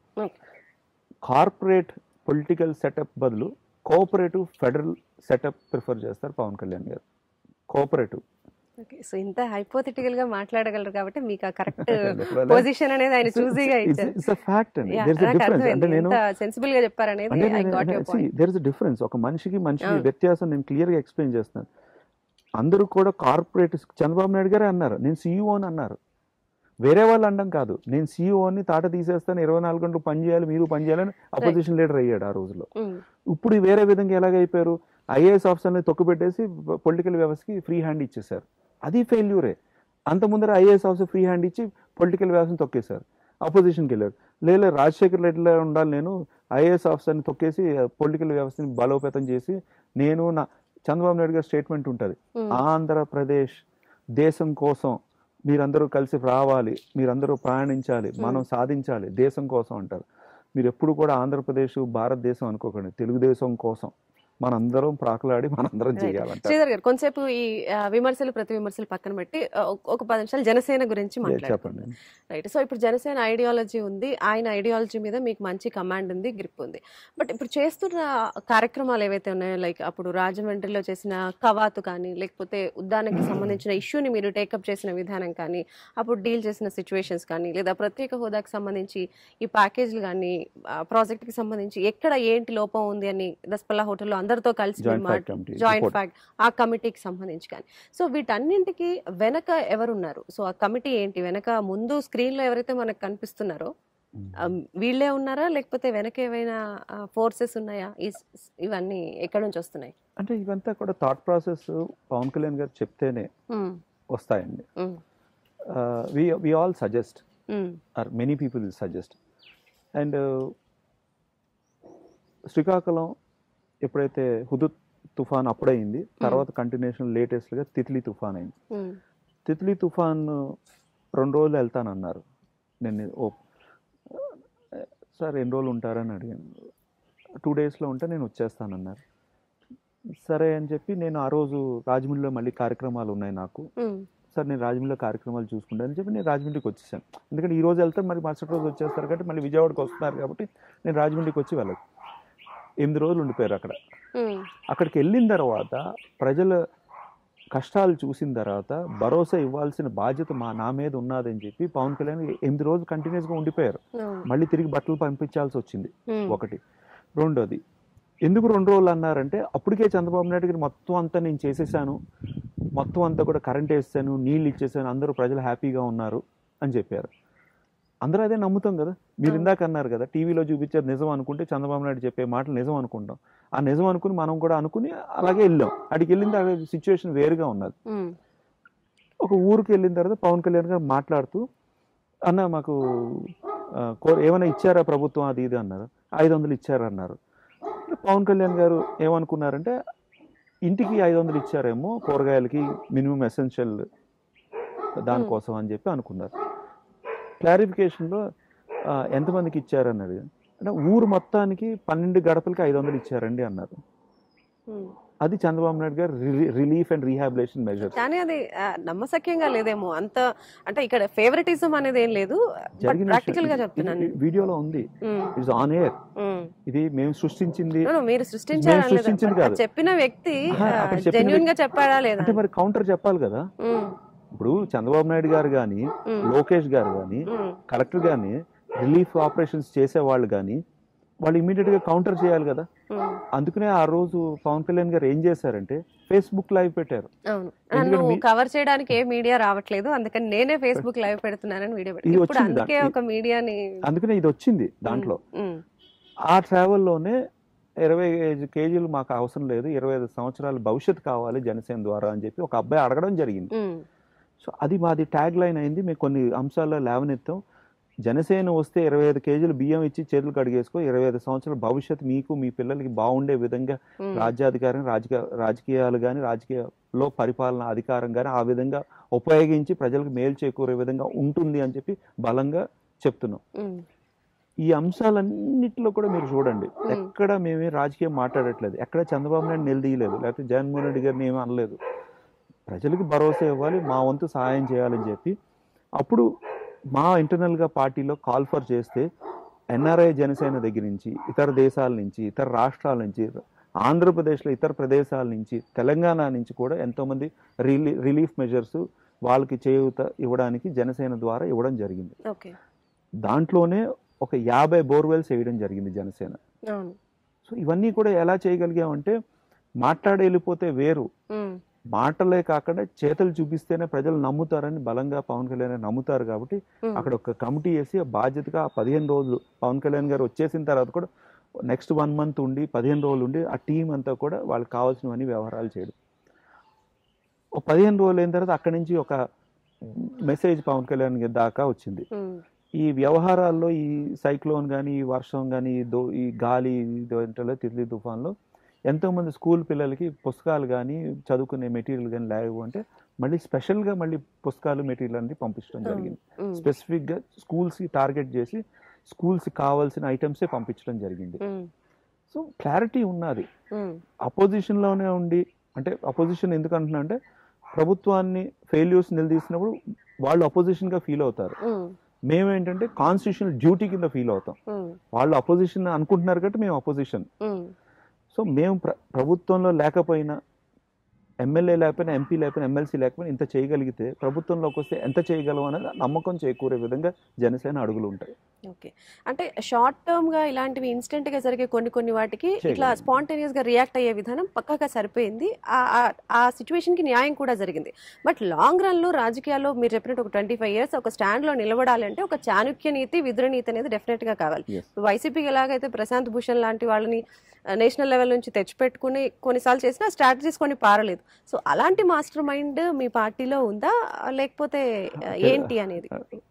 కార్పొరేట్ పొలిటికల్ సెటప్ బదులు కోఆపరేటివ్ ఫెడరల్ సెటప్ ప్రిఫర్ చేస్తారు పవన్ కళ్యాణ్ గారు. కోఆపరేటివ్. సో ఇంత హైపోథెటికల్ గా మాట్లాడగలరు కాబట్టి మీకు ఆ కరెక్ట్ పొజిషన్ అనేది ఆయన చూజీగా ఇచ్చారు. ఇట్స్ ఎ ఫ్యాక్ట్ అండి. There is a difference. అంటే నేను సెన్సిబుల్ గా చెప్పారనేది I got your point. There is a difference. ఒక మనిషికి మనిషికి వ్యత్యాసం నేను క్లియర్ గా ఎక్స్ప్లెయిన్ చేస్తున్నాను. అందరూ కూడా కార్పొరేట్, చంద్రబాబు నాయుడు గారే అన్నారు నేను సీఈఓ అని అన్నారు, వేరే వాళ్ళు అనడం కాదు. నేను సీఈఓని తాట తీసేస్తాను, ఇరవై నాలుగు గంటలు పని చేయాలి, మీరు పని చేయాలని అపోజిషన్ లీడర్ అయ్యాడు ఆ రోజుల్లో. ఇప్పుడు వేరే విధంగా ఎలాగైపోయారు, ఐఏఎస్ ఆఫీసర్ని తొక్కుపెట్టేసి పొలిటికల్ వ్యవస్థకి ఫ్రీ హ్యాండ్ ఇచ్చేసారు. అది ఫెయిల్యూరే. అంత ముందర ఐఏఎస్ ఆఫీసర్ ఫ్రీ హ్యాండ్ ఇచ్చి పొలిటికల్ వ్యవస్థను తొక్కేశారు, అపోజిషన్కి వెళ్ళారు. లేదు రాజశేఖర్ రెడ్డిలో ఉండాలి, నేను ఐఏఎస్ ఆఫీసర్ని తొక్కేసి పొలిటికల్ వ్యవస్థని బలోపేతం చేసి నేను నా చంద్రబాబు నాయుడు గారి స్టేట్మెంట్ ఉంటుంది, ఆంధ్రప్రదేశ్ దేశం కోసం మీరందరూ కలిసి రావాలి, మీరందరూ ప్రయాణించాలి, మనం సాధించాలి దేశం కోసం అంటారు. మీరు ఎప్పుడు కూడా ఆంధ్రప్రదేశ్ భారతదేశం అనుకోకండి, తెలుగుదేశం కోసం మనందరం ప్రాకులాడి మనందరం చేయాలంట. శ్రీధర్ గారు కొంతసేపు ఈ విమర్శలు ప్రతి విమర్శలు పక్కన పెట్టి ఒక పది నిమిషాలు జనసేన గురించి మాట్లాడండి. రైట్. సో ఇప్పుడు జనసేన ఐడియాలజీ ఉంది, ఆయన ఐడియాలజీ మీద మీకు మంచి కమాండ్ ఉంది, గ్రిప్ ఉంది. బట్ ఇప్పుడు చేస్తున్న కార్యక్రమాలు ఏవైతే ఉన్నాయో, లైక్ అప్పుడు రాజమండ్రిలో చేసిన కవాతు కానీ, లేకపోతే ఉద్దానకి సంబంధించిన ఇష్యూని మీరు టేకప్ చేసిన విధానం కానీ, అప్పుడు డీల్ చేసిన సిచ్యువేషన్స్ కానీ, లేదా ప్రత్యేక హోదాకి సంబంధించి ఈ ప్యాకేజీలు కానీ, ప్రాజెక్ట్కి సంబంధించి ఎక్కడ ఏంటి లోపం ఉంది అని దస్పల్లా హోటల్లో అందరితో కలిసి జాయింట్ ఫ్యాక్ట్ ఆ కమిటీకి సంబంధించి కానీ, సో వీటన్నింటికి వెనక ఎవరున్నారు? సో ఆ కమిటీ ఏంటి వెనక? ముందు స్క్రీన్ లో ఎవరైతే మనకు కనిపిస్తున్నారో వీళ్ళే ఉన్నారా, లేకపోతే వెనక ఏమైనా ఫోర్సెస్ ఉన్నాయా? ఇవన్నీ ఎక్కడి నుంచి వస్తున్నాయి? అంటే ఇవంతా కూడా థాట్ ప్రాసెస్ పవన్ కళ్యాణ్ గారు చెప్తేనే వస్తాయండి. We we all suggest or many people suggest. And Srikakulam ఎప్పుడైతే హుదూద్ తుఫాన్ అప్పుడైంది, తర్వాత కంటిన్యూషన్ లేటెస్ట్గా తిత్లీ తుఫాన్ అయింది. తిత్లీ తుఫాన్ రెండు రోజులు వెళ్తానన్నారు. నేను ఓ సార్ ఎన్ని రోజులు ఉంటారని అడిగాను. టూ డేస్లో ఉంటే నేను వచ్చేస్తానన్నారు. సరే అని చెప్పి నేను ఆ రోజు రాజమండ్రిలో మళ్ళీ కార్యక్రమాలు ఉన్నాయి నాకు, సార్ నేను రాజమండ్రిలో కార్యక్రమాలు చూసుకుంటానని చెప్పి నేను రాజమండ్రికి వచ్చేసాను. ఎందుకంటే ఈ రోజు వెళ్తే మరి మరుసటి రోజు వచ్చేస్తారు కాబట్టి మళ్ళీ విజయవాడకి వస్తున్నారు కాబట్టి నేను రాజమండ్రికి వచ్చి వెళ్ళదు. ఎనిమిది రోజులు ఉండిపోయారు అక్కడ. అక్కడికి వెళ్ళిన తర్వాత ప్రజల కష్టాలు చూసిన తర్వాత భరోసా ఇవ్వాల్సిన బాధ్యత మా నా మీద ఉన్నదని చెప్పి పవన్ కళ్యాణ్ ఎనిమిది రోజులు కంటిన్యూస్గా ఉండిపోయారు. మళ్ళీ తిరిగి బట్టలు పంపించాల్సి వచ్చింది ఒకటి. రెండోది ఎందుకు రెండు రోజులు అన్నారంటే అప్పటికే చంద్రబాబు నాయుడు గారు మొత్తం అంతా నేను చేసేసాను, మొత్తం అంతా కూడా కరెంట్ వేసాను, నీళ్ళు ఇచ్చేసాను, అందరూ ప్రజలు హ్యాపీగా ఉన్నారు అని చెప్పారు. అందరూ అదే నమ్ముతాం కదా. మీరు ఇందాక అన్నారు కదా టీవీలో చూపించారు నిజం అనుకుంటే చంద్రబాబు నాయుడు చెప్పే మాటలు నిజం అనుకుంటాం. ఆ నిజం అనుకుని మనం కూడా అనుకుని అలాగే వెళ్ళాం. అడిగి వెళ్ళిన తర్వాత సిచ్యువేషన్ వేరుగా ఉన్నది. ఒక ఊరికి వెళ్ళిన తర్వాత పవన్ కళ్యాణ్ గారు మాట్లాడుతూ అన్న మాకు ఏమైనా ఇచ్చారా ప్రభుత్వం అది ఇది అన్నారు. ఐదు వందలు ఇచ్చారన్నారు. పవన్ కళ్యాణ్ గారు ఏమనుకున్నారంటే ఇంటికి ఐదు వందలు ఇచ్చారేమో కూరగాయలకి మినిమం ఎసెన్షియల్ దానికోసం అని చెప్పి అనుకున్నారు. క్లారిఫికేషన్లో ఎంతమందికి ఇచ్చారన్నది అంటే ఊరు మొత్తానికి పన్నెండు గడపలకి ఐదు వందలు ఇచ్చారండి అన్నారు. అది చంద్రబాబు నాయుడు గారు రిలీఫ్ అండ్ రీహాబిలేషన్ మెజర్. కానీ అది నమ్మశక్యంగా లేదేమో అంత. అంటే ఇక్కడ ఫేవరెటిజం అనేది ఏం లేదు, ప్రాక్టికల్ గా చెప్తున్నాను. వీడియోలో ఉంది, ఇట్స్ ఆన్ ఎయిర్. ఇది మేము సృష్టించింది, మీరు సృష్టించారు కాదు, చెప్పిన వ్యక్తి జెన్యూన్ గా చెప్పాడా లేదా అంటే మరి కౌంటర్ చెప్పాలి కదా. ఇప్పుడు చంద్రబాబు నాయుడు గారు కానీ లోకేష్ గారు కానీ కలెక్టర్ గాని రిలీఫ్ ఆపరేషన్స్ చేసే వాళ్ళు కానీ వాళ్ళు ఇమీడియట్ గా కౌంటర్ చేయాలి కదా. అందుకనే ఆ రోజు పవన్ కళ్యాణ్ గారు ఏం చేశారంటే ఫేస్బుక్ లైవ్ పెట్టారు. కవర్ చేయడానికి ఏ మీడియా రావట్లేదు, అందుకని నేనే ఫేస్బుక్ లైవ్ పెడుతున్నానని వీడియో పెట్టాను. అందుకే ఒక మీడియాని అందుకనే ఇది వచ్చింది దాంట్లో. ఆ ట్రావెల్లోనే ఇరవై ఐదు కేజీలు మాకు అవసరం లేదు, ఇరవై ఐదు సంవత్సరాల భవిష్యత్తు కావాలి జనసేన ద్వారా అని చెప్పి ఒక అబ్బాయి అడగడం జరిగింది. సో అది మాది ట్యాగ్ లైన్ అయింది. మేము కొన్ని అంశాల్లో లేవనెత్తాం. జనసేన వస్తే ఇరవై ఐదు కేజీలు బియ్యం ఇచ్చి చేతులు కడిగేసుకో, ఇరవై ఐదు సంవత్సరాల భవిష్యత్తు మీకు మీ పిల్లలకి బాగుండే విధంగా రాజ్యాధికారం రాజకీయ రాజకీయాలు కానీ రాజకీయాల్లో పరిపాలన అధికారం కానీ ఆ విధంగా ఉపయోగించి ప్రజలకు మేలు చేకూరే విధంగా ఉంటుంది అని చెప్పి బలంగా చెప్తున్నాం. ఈ అంశాలన్నింటిలో కూడా మీరు చూడండి, ఎక్కడ మేమే రాజకీయం మాట్లాడట్లేదు, ఎక్కడ చంద్రబాబు నాయుడు నిలదీయలేదు, లేకపోతే జగన్మోహన్ రెడ్డి గారిని ఏమీ అనలేదు. ప్రజలకు భరోసా ఇవ్వాలి, మా వంతు సహాయం చేయాలని చెప్పి అప్పుడు మా ఇంటర్నల్గా పార్టీలో కాల్ ఫర్ చేస్తే ఎన్ఆర్ఐ జనసేన దగ్గర నుంచి ఇతర దేశాల నుంచి ఇతర రాష్ట్రాల నుంచి ఆంధ్రప్రదేశ్లో ఇతర ప్రదేశాల నుంచి తెలంగాణ నుంచి కూడా ఎంతోమంది రిలీ రిలీఫ్ మెజర్స్ వాళ్ళకి చేయూత ఇవ్వడానికి జనసేన ద్వారా ఇవ్వడం జరిగింది. దాంట్లోనే ఒక యాభై బోర్వెల్స్ వేయడం జరిగింది జనసేన. సో ఇవన్నీ కూడా ఎలా చేయగలిగామంటే మాట్లాడి వెళ్ళిపోతే వేరు, మాటలే కాకుండా చేతలు చూపిస్తేనే ప్రజలు నమ్ముతారని బలంగా పవన్ కళ్యాణ్ నమ్ముతారు. కాబట్టి అక్కడ ఒక కమిటీ వేసి బాధ్యతగా పదిహేను రోజులు పవన్ కళ్యాణ్ గారు వచ్చేసిన తర్వాత కూడా నెక్స్ట్ వన్ మంత్ ఉండి పదిహేను రోజులు ఉండి ఆ టీం అంతా కూడా వాళ్ళకి కావాల్సినవన్నీ వ్యవహారాలు చేయడం. ఒక పదిహేను రోజులు అయిన తర్వాత అక్కడి నుంచి ఒక మెసేజ్ పవన్ కళ్యాణ్ దాకా వచ్చింది. ఈ వ్యవహారాల్లో ఈ సైక్లోన్ కానీ ఈ వర్షం కానీ ఈ దో ఈ గాలి తిత్లీ తుఫాన్లో ఎంతోమంది స్కూల్ పిల్లలకి పుస్తకాలు కానీ చదువుకునే మెటీరియల్ కానీ లేవు అంటే మళ్ళీ స్పెషల్గా మళ్ళీ పుస్తకాలు మెటీరియల్ అన్ని పంపించడం జరిగింది. స్పెసిఫిక్గా స్కూల్స్కి టార్గెట్ చేసి స్కూల్స్కి కావాల్సిన ఐటమ్సే పంపించడం జరిగింది. సో క్లారిటీ ఉన్నది. అపోజిషన్లోనే ఉండి, అంటే అపోజిషన్ ఎందుకు అంటున్నా అంటే ప్రభుత్వాన్ని ఫెయిల్యూర్స్ నిలదీసినప్పుడు వాళ్ళు అపోజిషన్గా ఫీల్ అవుతారు, మేమేంటంటే కాన్స్టిట్యూషనల్ డ్యూటీ కింద ఫీల్ అవుతాం. వాళ్ళు అపోజిషన్ అనుకుంటున్నారు కాబట్టి మేము అపోజిషన్. సో మేము ప్ర ప్రభుత్వంలో లేకపోయినా, ఎమ్మెల్యే లేకపోయినా, ఎంపీ లేకపోయినా, ఎమ్మెల్సీ లేకపోయినా ఇంత చేయగలిగితే ప్రభుత్వంలోకి వస్తే ఎంత చేయగలం అనేది నమ్మకం చేకూరే విధంగా జనసేన అడుగులు ఉంటాయి. ఓకే, అంటే షార్ట్ టర్మ్ గా ఇలాంటివి ఇన్స్టెంట్ గా జరిగే కొన్ని కొన్ని వాటికి ఇట్లా స్పాంటేనియస్ గా రియాక్ట్ అయ్యే విధానం పక్కాగా సరిపోయింది. ఆ సిచ్యువేషన్ కి న్యాయం కూడా జరిగింది. బట్ లాంగ్ రన్ లో రాజకీయాల్లో మీరు చెప్పినట్టు ఒక ట్వంటీ ఫైవ్ ఇయర్స్ ఒక స్టాండ్ లో నిలబడాలంటే ఒక చాణుక్య నీతి, విదుర నీతి అనేది డెఫినెట్ గా కావాలి. వైసీపీకి ఎలాగైతే ప్రశాంత్ భూషణ్ లాంటి వాళ్ళని నేషనల్ లెవెల్ నుంచి తెచ్చిపెట్టుకుని కొన్నిసార్లు చేసిన స్ట్రాటజీస్ కొన్ని పారలేదు. సో అలాంటి మాస్టర్ మైండ్ మీ పార్టీలో ఉందా లేకపోతే ఏంటి అనేది?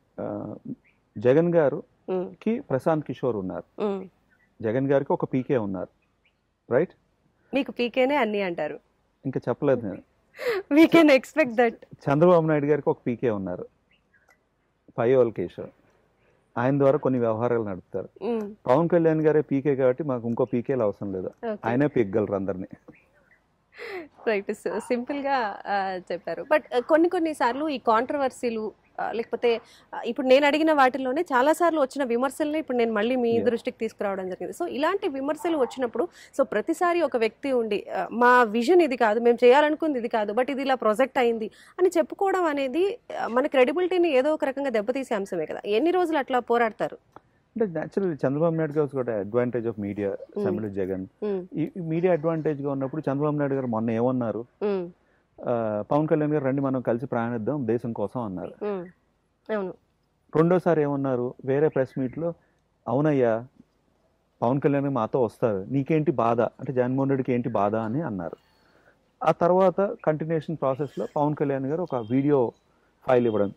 జగన్ గారు కి ప్రశాంత్ కిషోర్ ఉన్నారు, జగన్ గారికి ఒక పీకే ఉన్నారు, రైట్? మీకు పీకేనే అన్ని అంటారు, ఇంకా చెప్పలేదు నేను. We can expect that. Chandrababu Naidu గారికి ఒక పీకే ఉన్నారు, పయ్యోల్ కేశవ్, ఆయన ద్వారా కొన్ని వ్యవహారాలు నడుపుతారు. పవన్ కళ్యాణ్ గారే పీకే కాబట్టి మాకు ఇంకో పీకేలు అవసరం లేదు, ఆయనే పీకగలరు అందరినీ. రైట్, సింపుల్ గా ఆ, చెప్పారు. బట్ కొన్ని కొన్ని సార్లు ఈ కాంట్రవర్సీలు లేకపోతే ఆ, ఇప్పుడు నేను అడిగిన వాటిల్లోనే చాలా సార్లు వచ్చిన విమర్శల్ని ఇప్పుడు నేను మళ్ళీ మీ Yeah. దృష్టికి తీసుకురావడం జరిగింది. సో ఇలాంటి విమర్శలు వచ్చినప్పుడు సో ప్రతిసారి ఒక వ్యక్తి ఉండి ఆ, మా విజన్ ఇది కాదు, మేము చేయాలనుకుంది ఇది కాదు, బట్ ఇది ఇలా ప్రొజెక్ట్ అయింది అని చెప్పుకోవడం అనేది ఆ, మన క్రెడిబిలిటీని ఏదో ఒక రకంగా దెబ్బతీసే అంశమే కదా. ఎన్ని రోజులు అట్లా పోరాడతారు? అంటే న్యాచురల్ చంద్రబాబు నాయుడు గారు కూడా అడ్వాంటేజ్ ఆఫ్ మీడియా సమిలి జగన్ ఉమ్, ఈ మీడియా అడ్వాంటేజ్ గా ఉన్నప్పుడు చంద్రబాబు నాయుడు గారు మొన్న ఏమన్నారు, ఉమ్, ఆ, పవన్ కళ్యాణ్ గారు రండి మనం కలిసి ప్రయాణిద్దాం దేశం కోసం అన్నారు. ఉమ్, అవును. రెండోసారి ఏమన్నారు వేరే ప్రెస్ మీట్ లో, అవునయ్యా పవన్ కళ్యాణ్ గారు మాతో వస్తారు, నీకేంటి బాధ అంటే జగన్మోహన్ రెడ్డికి ఏంటి బాధ అని అన్నారు. ఆ తర్వాత కంటిన్యూషన్ ప్రాసెస్ లో పవన్ కళ్యాణ్ గారు ఒక వీడియో ఫైల్ ఇవ్వడం,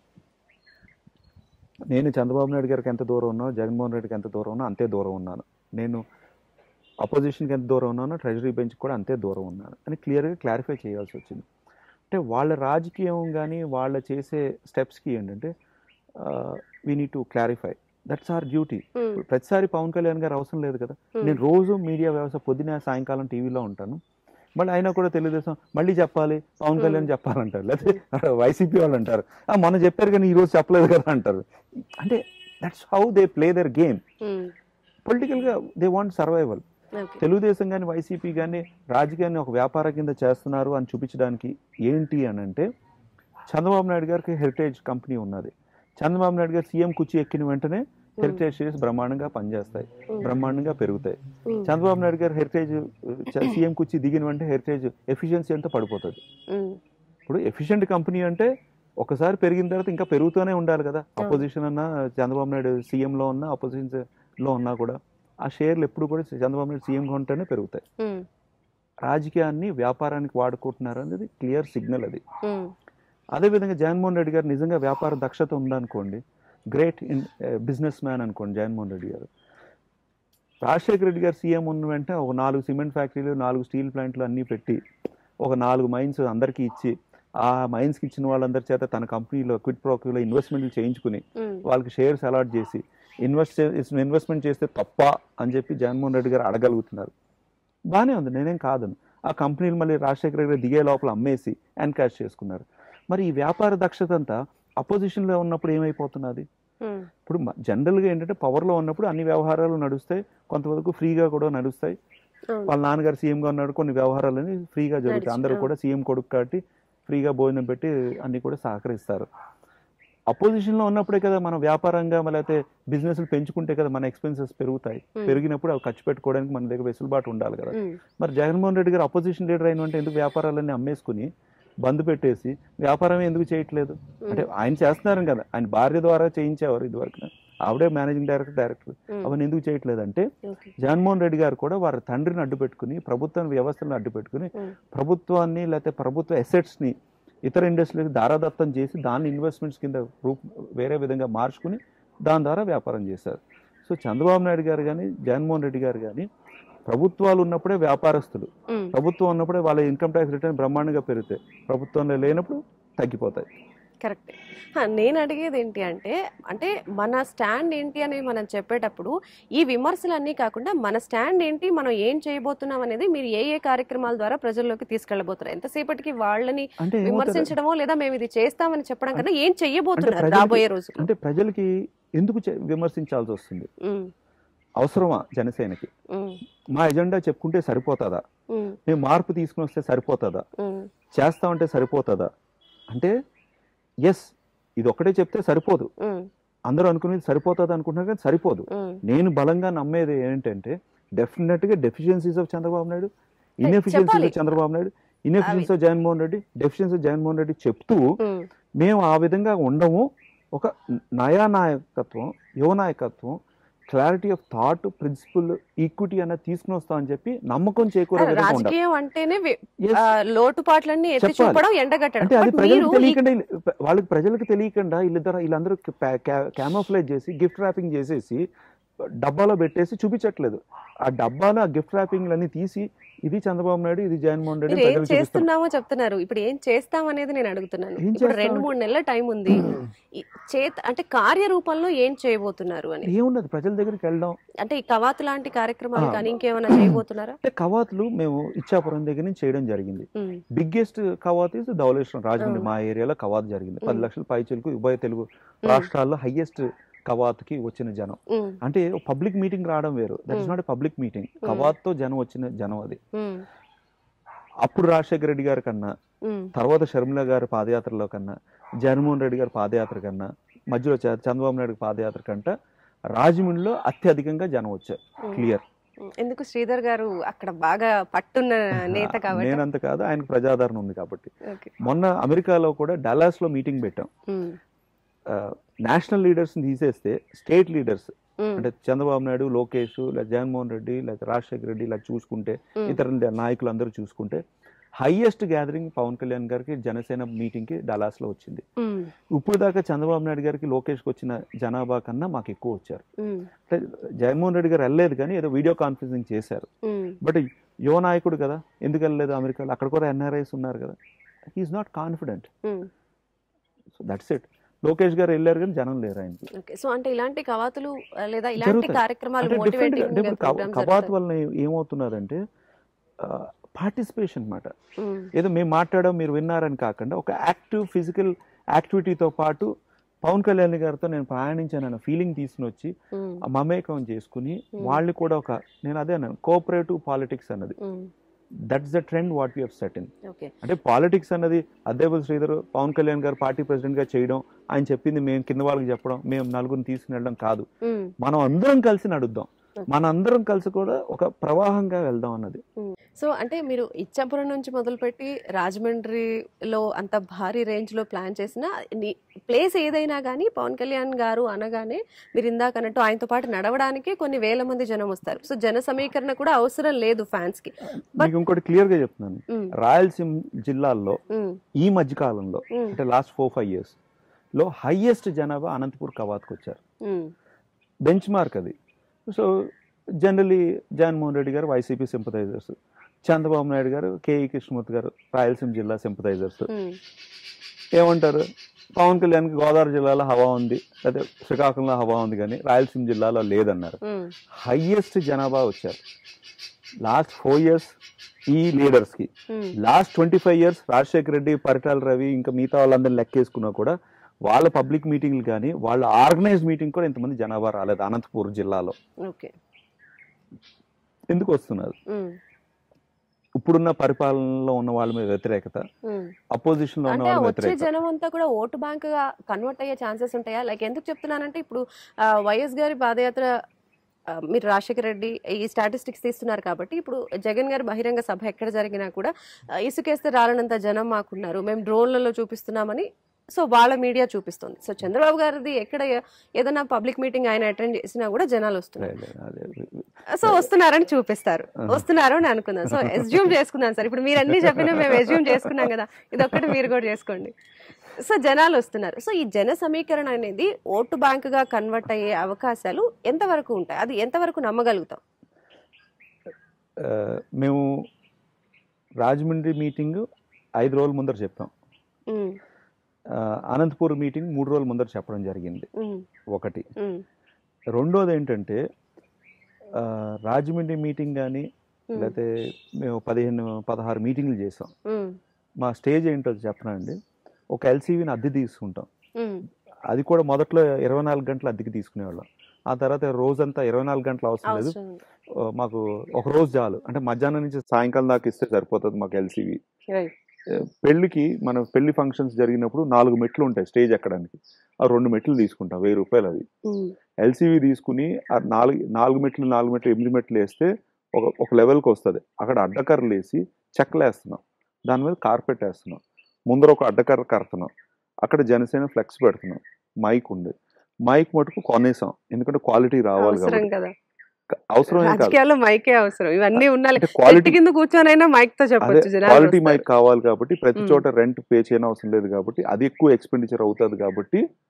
నేను చంద్రబాబు నాయుడు గారికి ఎంత దూరం ఉన్నానో జగన్మోహన్ రెడ్డికి ఎంత దూరం ఉన్నా అంతే దూరం ఉన్నాను, నేను అపోజిషన్కి ఎంత దూరం ఉన్నానో ట్రెజరీ బెంచ్ కూడా అంతే దూరం ఉన్నాను అని క్లియర్గా క్లారిఫై చేయాల్సి వచ్చింది. అంటే వాళ్ళ రాజకీయం కానీ వాళ్ళ చేసే స్టెప్స్కి ఏంటంటే we need to clarify, that's our duty. Um, ప్రతిసారి పవన్ కళ్యాణ్ గారు అవసరం లేదు కదా. ఉమ్, నేను రోజు మీడియా వ్యవస్థ పొద్దున సాయంకాలం టీవీలో ఉంటాను, మళ్ళీ అయినా కూడా తెలుగుదేశం మళ్ళీ చెప్పాలి పవన్ కళ్యాణ్ చెప్పాలంటారు, లేకపోతే వైసీపీ వాళ్ళు అంటారు "ఆ, మొన్న చెప్పారు కానీ ఈ రోజు చెప్పలేదు కదా అంటారు. అంటే that's how they play their game. Um, పొలిటికల్గా they want survival. Okay. Telugu Desam కానీ వైసీపీ కానీ రాజకీయాన్ని ఒక వ్యాపార కింద చేస్తున్నారు అని చూపించడానికి ఏంటి అని అంటే, చంద్రబాబు నాయుడు గారికి హెరిటేజ్ కంపెనీ ఉన్నది. చంద్రబాబు నాయుడు గారు సీఎం కుర్చీ ఎక్కిన వెంటనే హెరిటేజ్ షేర్స్ బ్రహ్మాండంగా పనిచేస్తాయి, బ్రహ్మాండంగా పెరుగుతాయి. ఉమ్, చంద్రబాబు నాయుడు గారు హెరిటేజ్ సీఎం కుర్చీ దిగిన వెంటనే హెరిటేజ్ ఎఫిషియన్సీ అంతా పడిపోతుంది. ఉమ్, ఇప్పుడు ఎఫిషియెంట్ కంపెనీ అంటే ఒకసారి పెరిగిన తర్వాత ఇంకా పెరుగుతూనే ఉండాలి కదా. అపోజిషన్ అన్నా చంద్రబాబు నాయుడు సీఎంలో ఉన్నా అపోజిషన్లో ఉన్నా కూడా ఆ షేర్లు ఎప్పుడు కూడా చంద్రబాబు నాయుడు సీఎంగా ఉంటేనే పెరుగుతాయి. ఉమ్, రాజకీయాన్ని వ్యాపారానికి వాడుకుంటున్నారు అనేది క్లియర్ సిగ్నల్ అది. ఉమ్, అదేవిధంగా జగన్మోహన్ రెడ్డి గారు నిజంగా వ్యాపార దక్షత ఉందనుకోండి, గ్రేట్ ఇన్ బిజినెస్ మ్యాన్ అనుకోండి జగన్మోహన్ రెడ్డి గారు. రాజశేఖర రెడ్డి గారు సీఎం ఉన్న వెంటనే ఒక నాలుగు సిమెంట్ ఫ్యాక్టరీలు, నాలుగు స్టీల్ ప్లాంట్లు అన్నీ పెట్టి ఒక నాలుగు మైన్స్ అందరికీ ఇచ్చి, ఆ మైన్స్కి ఇచ్చిన వాళ్ళందరి చేత తన కంపెనీలో క్విట్ ప్రోక్యూలో ఇన్వెస్ట్మెంట్లు చేయించుకుని ఉమ్, వాళ్ళకి షేర్స్ అలాట్ చేసి ఇన్వెస్ట్ ఇన్వెస్ట్మెంట్ చేస్తే తప్ప అని చెప్పి జగన్మోహన్ రెడ్డి గారు అడగలుగుతున్నారు. బాగానే ఉంది, నేనేం కాదను. ఆ కంపెనీలు మళ్ళీ రాజశేఖర రెడ్డి గారు దిగే లోపల అమ్మేసి ఎన్కాష్ చేసుకున్నారు. మరి ఈ వ్యాపార దక్షత అంతా అపోజిషన్లో ఉన్నప్పుడు ఏమైపోతున్నది? ఉమ్, ఇప్పుడు జనరల్గా ఏంటంటే పవర్లో ఉన్నప్పుడు అన్ని వ్యవహారాలు నడుస్తాయి, కొంతవరకు ఫ్రీగా కూడా నడుస్తాయి. అవును. వాళ్ళ నాన్నగారు సీఎంగా ఉన్నాడు, కొన్ని వ్యవహారాలని ఫ్రీగా జరుగుతాయి. నడిచి- అందరూ కూడా సీఎం కొడుకు కాబట్టి ఫ్రీగా భోజనం పెట్టి అన్ని కూడా సహకరిస్తారు. అపోజిషన్లో ఉన్నప్పుడే కదా మనం వ్యాపారంగా లేకపోతే బిజినెస్లు పెంచుకుంటే కదా మన ఎక్స్పెన్సెస్ పెరుగుతాయి. Hmm. పెరిగినప్పుడు అవి ఖర్చు పెట్టుకోవడానికి మన దగ్గర వెసులుబాటు ఉండాలి కదా. ఉమ్, మరి జగన్మోహన్ రెడ్డి గారు అపోజిషన్ లీడర్ అయిన అంటే ఎందుకు వ్యాపారాలన్నీ అమ్మేసుకుని బంద్ పెట్టేసి వ్యాపారమే ఎందుకు చేయట్లేదు? అంటే ఆయన చేస్తున్నారు కదా, ఆయన భార్య ద్వారా చేయించేవారు ఇదివరకు, ఆవిడే మేనేజింగ్ డైరెక్టర్ డైరెక్టర్ ఉమ్, అవన్నీ ఎందుకు చేయట్లేదు అంటే, ఓకే. జగన్మోహన్ రెడ్డి గారు కూడా వారి తండ్రిని అడ్డు పెట్టుకుని ప్రభుత్వ వ్యవస్థలను అడ్డు పెట్టుకుని ఉమ్, ప్రభుత్వాన్ని లేకపోతే ప్రభుత్వ అసెట్స్ని ఇతర ఇండస్ట్రీలకు దారాదత్తం చేసి దాన్ని ఇన్వెస్ట్మెంట్స్ కింద రూప్ వేరే విధంగా మార్చుకుని దాని ద్వారా వ్యాపారం చేశారు. సో చంద్రబాబు నాయుడు గారు కానీ జగన్మోహన్ రెడ్డి గారు కానీ ప్రభుత్వాలు ఉన్నప్పుడే వ్యాపారస్తులు, ఉమ్, ప్రభుత్వం ఉన్నప్పుడే వాళ్ళ ఇన్కమ్ ట్యాక్స్ రిటర్న్ బ్రహ్మాండంగా పెరుగుతాయి, ప్రభుత్వంలో లేనప్పుడు తగ్గిపోతాయి. కరెక్ట్. నేను అడిగేది ఏంటి అంటే అంటే మన స్టాండ్ ఏంటి అని మనం చెప్పేటప్పుడు ఈ విమర్శలన్నీ కాకుండా మన స్టాండ్ ఏంటి, మనం ఏం చేయబోతున్నాం అనేది మీరు ఏ ఏ కార్యక్రమాల ద్వారా ప్రజల్లోకి తీసుకెళ్లబోతున్నారు? ఎంతసేపటికి వాళ్ళని అంటే ఏమవుతుంది విమర్శించడమో లేదా మేము ఇది చేస్తామని చెప్పడం కన్నా ఏం చెయ్యబోతున్నారు ప్రజలకి- రాబోయే రోజు? అంటే ప్రజలకి ఎందుకు చే- విమర్శించాల్సి వస్తుంది? అవసరమా జనసేనకి? మా ఎజెండా చెప్పుకుంటే సరిపోతుందా? మేము మార్పు తీసుకుని వస్తే సరిపోతుందా? చేస్తామంటే సరిపోతుందా? అంటే ఎస్, ఇది ఒక్కటే చెప్తే సరిపోదు. అందరూ అనుకునేది సరిపోతుంది అనుకుంటున్నారు కానీ సరిపోదు. నేను బలంగా నమ్మేది ఏంటంటే డెఫినెట్ గా deficiencies of Chandrababu Naidu, inefficiencies of Chandrababu Naidu, inefficiency of Jaganmohan Reddy, deficiency of Jaganmohan Reddy చెప్తూ మేము ఆ విధంగా ఉండము. ఒక నయా నాయకత్వం, యువ నాయకత్వం, clarity of thought, principle, equity అన్న తీసుకుని వస్తామని చెప్పి నమ్మకం చేకూరే విధంగా ఉండాలి. రాజకీయం అంటేనే వి- Yes. ఆ, లోటుపాట్లన్నీ ఎత్తి చెప్పాలి. చూపడం, ఎండగట్టడం. అంటే అది But ప్రజలకు మీరు ఈ- తెలియకుండా, వాళ్ళకి ప్రజలకు తెలియకుండా వీళ్ళిద్దరు వీళ్ళందరూ క్యామోఫ్లేజ్ చేసి గిఫ్ట్ ర్యాపింగ్ చేసేసి డబ్బాలో పెట్టేసి చూపించట్లేదు. ఆ డబ్బాలో ఆ గిఫ్ట్ ర్యాపింగ్ అన్ని తీసి ఇది చంద్రబాబు నాయుడు, ఇది జగన్మోహన్ రెడ్డి మీరు ఏం ప్రజలకు చూపిస్తున్నారు. చేస్తున్నామో చెప్తున్నారు, ఇప్పుడు ఏం చేస్తాం అనేది నేను అడుగుతున్నాను. ఏం ఇప్పుడు రెండు చేస్తామంటే- మూడు నెలల టైం ఉంది, ఈ చేత అంటే కార్యరూపంలో ఏం చేయబోతున్నారు అని. ఏమున్నది, ప్రజల దగ్గరికి వెళ్ళడం. అంటే ఈ కవాతు లాంటి కార్యక్రమాలు ఆ. కానీ ఇంకేమైనా చేయబోతున్నారా? అంటే కవాతులు మేము ఇచ్చాపురం దగ్గర నుంచి చేయడం జరిగింది. ఉమ్, బిగ్గెస్ట్ కవాత్ ఇస్ ధవళేశ్వరం రాజమండ్రి. ఆ. మా ఏరియాలో కవాత్ జరిగింది. పది ఉమ్. లక్షల పైచలకు ఉభయ తెలుగు ఉమ్, రాష్ట్రాల్లో హైయెస్ట్ కవాత్కి వచ్చిన జనం. ఉమ్, అంటే పబ్లిక్ మీటింగ్ రావడం వేరు, that is um. Not a public meeting. Um. కవాత్ తో జనం వచ్చిన జనం అది. ఉమ్, అప్పుడు రాజశేఖర రెడ్డి గారి కన్నా, ఉమ్, తర్వాత షర్మిల గారి పాదయాత్రలో కన్నా, జగన్మోహన్ రెడ్డి గారి పాదయాత్ర కన్నా, మధ్యలో చ- చంద్రబాబు నాయుడు పాదయాత్ర కంటే రాజమండ్రిలో అత్యధికంగా జనం వచ్చారు. ఉమ్. క్లియర్. ఉమ్. ఎందుకు శ్రీధర్ గారు అక్కడ బాగా పట్టున్న నేత కాబట్టి? నేనంత కాదు, ఆయనకు ప్రజాదరణ ఉంది కాబట్టి. ఓకే. మొన్న అమెరికాలో కూడా డల్లాస్ లో మీటింగ్ పెట్టాం. ఉమ్, నేషనల్ లీడర్స్ తీసేస్తే స్టేట్ లీడర్స్ ఉమ్, అంటే చంద్రబాబు నాయుడు, లోకేష్, లేదా జగన్మోహన్ రెడ్డి, లేదా రాజశేఖర రెడ్డి, ఇలా చూసుకుంటే ఉమ్, ఇతర నాయకులు అందరూ చూసుకుంటే హైయెస్ట్ గ్యాదరింగ్ పవన్ కళ్యాణ్ గారికి జనసేన మీటింగ్ కి డలాస్ లో వచ్చింది. ఉమ్, ఇప్పుడు దాకా చంద్రబాబు నాయుడు గారికి, లోకేష్కి వచ్చిన జనాభా కన్నా మాకు ఎక్కువ వచ్చారు. ఉమ్, అంటే జగన్మోహన్ రెడ్డి గారు వెళ్ళలేదు కానీ ఏదో వీడియో కాన్ఫరెన్సింగ్ చేశారు. ఉమ్, బట్ యువ నాయకుడు కదా, ఎందుకు వెళ్ళలేదు అమెరికాలో? అక్కడ కూడా ఎన్ఆర్ఐస్ ఉన్నారు కదా. He's not confident. Um. So that's it. Lokesh garu వెళ్ళారు కానీ జనం లేరు ఆయనకి. ఓకే. సో అంటే ఇలాంటి కవాతులు ఆ, లేదా ఇలాంటి జరుగుతాయి. కార్యక్రమాలు అంటే డిఫరెంట్ మోటివేటింగ్ అంటే ఇప్పుడు కవ- ప్రోగ్రామ్స్ కవాత్ జరుగుతాయి. వలన ఏమవుతున్నారంటే పార్టిసిపేషన్ అన్నమాట. ఉమ్, ఏదో మేము మాట్లాడాం మీరు విన్నారని కాకుండా ఒక యాక్టివ్ ఫిజికల్ యాక్టివిటీతో పాటు పవన్ కళ్యాణ్ గారితో నేను ప్రయాణించానన్న ఫీలింగ్ తీసుకుని వచ్చి ఉమ్, ఆ మమేకం చేసుకుని Hmm. వాళ్ళు కూడా ఒక, నేను అదే అన్నాను, కోఆపరేటివ్ పాలిటిక్స్ అన్నది um, that's the trend what you have set in. Okay. అంటే పాలిటిక్స్ అన్నది అద్దేపల్లి శ్రీధర్ పవన్ కళ్యాణ్ గారు పార్టీ ప్రెసిడెంట్ గా చేయడం, ఆయన చెప్పింది మేము కింద వాళ్ళకి చెప్పడం, మేము నలుగురిని తీసుకుని వెళ్ళడం కాదు. ఉమ్, మనం అందరం కలిసి నడుద్దాం, మన అందరం కలిసి కూడా ఒక ప్రవాహంగా వెళ్దాం అన్నది. ఉమ్. సో అంటే మీరు ఇచ్చాపురం నుంచి మొదలుపెట్టి రాజమండ్రిలో అంత భారీ రేంజ్ లో ప్లాన్ చేసిన ప్లేస్ ఏదైనా కానీ పవన్ కళ్యాణ్ గారు అనగానే మీరు ఇందాక అన్నట్టు ఆయనతో పాటు నడవడానికి కొన్ని వేల మంది జనం వస్తారు. సో జన సమీకరణ కూడా అవసరం లేదు ఫ్యాన్స్ కి. మీకు ఇంకోటి క్లియర్ గా చెప్తున్నాను, ఉమ్, రాయలసీమ జిల్లాల్లో ఉమ్, ఈ మధ్య కాలంలో ఉమ్, అంటే లాస్ట్ ఫోర్ ఫైవ్ ఇయర్స్ లో హైయెస్ట్ జనాభా అనంతపూర్ కవాత్కి వచ్చారు. ఉమ్, బెంచ్ మార్క్ అది. So generally Jaganmohan Reddy garu YCP sympathisers, Chandrababu Naidu గారు, కేఈ కృష్ణమూర్తి గారు రాయలసీమ జిల్లా సింపథైజర్స్. ఉమ్, ఏమంటారు, పవన్ కళ్యాణ్కి గోదావరి జిల్లాలో హవా ఉంది, అదే శ్రీకాకుళంలో హవా ఉంది కానీ రాయలసీమ జిల్లాలో లేదన్నారు. ఉమ్, హైయెస్ట్ జనాభా వచ్చారు లాస్ట్ ఫోర్ ఇయర్స్ ఈ లీడర్స్కి. Um, last twenty five years Rajasekhara Reddy, Paritala Ravi, ఇంకా మిగతా వాళ్ళందరినీ లెక్కేసుకున్నా కూడా వాళ్ళ పబ్లిక్ మీటింగ్లు కానీ వాళ్ళ ఆర్గనైజ్డ్ మీటింగ్ కూడా ఇంతమంది జనాభా రాలేదు అనంతపూర్ జిల్లాలో. ఓకే. ఎందుకు వస్తున్నారు? ఉమ్, ఇప్పుడున్న పరిపాలనలో ఉన్న వాళ్ళ మీద వ్యతిరేకత, ఉమ్. అపోజిషన్ లో ఉన్న అంటే వాళ్ళ వచ్చే వ్యతిరేకత. జనం అంతా కూడా ఓటు బ్యాంక్ గా కన్వర్ట్ అయ్యే ఛాన్సెస్ ఉంటాయా? లైక్ ఎందుకు చెప్తున్నానంటే ఇప్పుడు ఆ, వైఎస్ గారి పాదయాత్ర, ఆ, మీరు రాజశేఖర రెడ్డి ఈ స్టాటిస్టిక్స్ తీస్తున్నారు కాబట్టి ఇప్పుడు జగన్ గారి బహిరంగ సభ ఎక్కడ జరిగినా కూడా ఆ, ఇసుకేస్తే రాలనంత జనం మాకున్నారు, మేము డ్రోన్లలో చూపిస్తున్నామని సో వాళ్ళ మీడియా చూపిస్తుంది. సో చంద్రబాబు గారిది ఎక్కడ ఏదైనా పబ్లిక్ మీటింగ్ ఆయన అటెండ్ చేసినా కూడా జనాలు వస్తున్నారు. సో వస్తున్నారని చూపిస్తారు, వస్తున్నారు అని అనుకుందాం. సో ఎస్జ్యూమ్ చేసుకుందాం సార్, ఇప్పుడు మీరు అన్ని చెప్పినా మేము ఎస్జ్యూమ్ చేసుకున్నాం కదా, ఇదొక్కటి మీరు కూడా చేసుకోండి. సో జనాలు వస్తున్నారు. సో ఈ జన సమీకరణ అనేది ఓటు బ్యాంక్ గా కన్వర్ట్ అయ్యే అవకాశాలు ఎంతవరకు ఉంటాయి? అది ఎంతవరకు నమ్మగలుగుతాం? ఆ, మేము రాజమండ్రి మీటింగ్ ఐదు రోజుల ముందర చెప్పాం. ఉమ్, ఆ, అనంతపూర్ మీటింగ్ మూడు రోజుల ముందర చెప్పడం జరిగింది. ఉమ్, ఒకటి. ఉమ్, రెండోది ఏంటంటే ఆ, రాజమండ్రి మీటింగ్ కానీ ఉమ్, లేకపోతే మేము పదిహేను పదహారు మీటింగ్లు చేసాం. ఉమ్, మా స్టేజ్ ఏంటో చెప్పనా అండి, ఒక ఎల్సీవీని అద్దె తీసుకుంటాం. ఉమ్, అది కూడా మొదట్లో ఇరవై నాలుగు గంటలు అద్దెకి తీసుకునేవాళ్ళం. ఆ తర్వాత రోజంతా ఇరవై నాలుగు గంటలు అవసరం లేదు, అవసరం ఉంది. ఆ, మాకు ఒక రోజు చాలు. అంటే మధ్యాహ్నం నుంచి సాయంకాలం దాకా ఇస్తే సరిపోతుంది మాకు ఎల్సీవీ. Right. పెళ్లికి మన పెళ్లి ఫంక్షన్స్ జరిగినప్పుడు నాలుగు మెట్లు ఉంటాయి స్టేజ్ ఎక్కడానికి, ఆ రెండు మెట్లు తీసుకుంటాం, వెయ్యి రూపాయలు అవి. ఉమ్, ఎల్సీవీ తీసుకుని ఆ నాలుగు నాలుగు మెట్లు నాలుగు మెట్లు ఎనిమిది మెట్లు వేస్తే ఒక ఒక లెవెల్కి వస్తుంది. అక్కడ అడ్డకర్రలు వేసి చెక్కలు వేస్తున్నాం, దాని మీద కార్పెట్ వేస్తున్నాం, ముందర ఒక అడ్డకర్ర కడుతున్నాం, అక్కడ జనసేన ఫ్లెక్స్ పెడుతున్నాం, మైక్ ఉంది. మైక్ మటుకు కొనేసాం ఎందుకంటే క్వాలిటీ రావాలి అవసరం కాబట్టి. కదా, అవసరమే కాదు, రాజకీయాల్లో మైకే అవసరం, ఇవన్నీ ఉండాలి. అంటే క్వాలిటీ కింద కూర్చొనైనా మైక్ తో చెప్పొచ్చు, జనాలు క్వాలిటీ వస్తారు. మైక్ కావాలి కాబట్టి ప్రతి ఉమ్. చోట రెంట్ పే చేయని అవసరం లేదు కాబట్టి అది ఎక్కువ ఎక్స్పెండిచర్ అవుతుంది కాబట్టి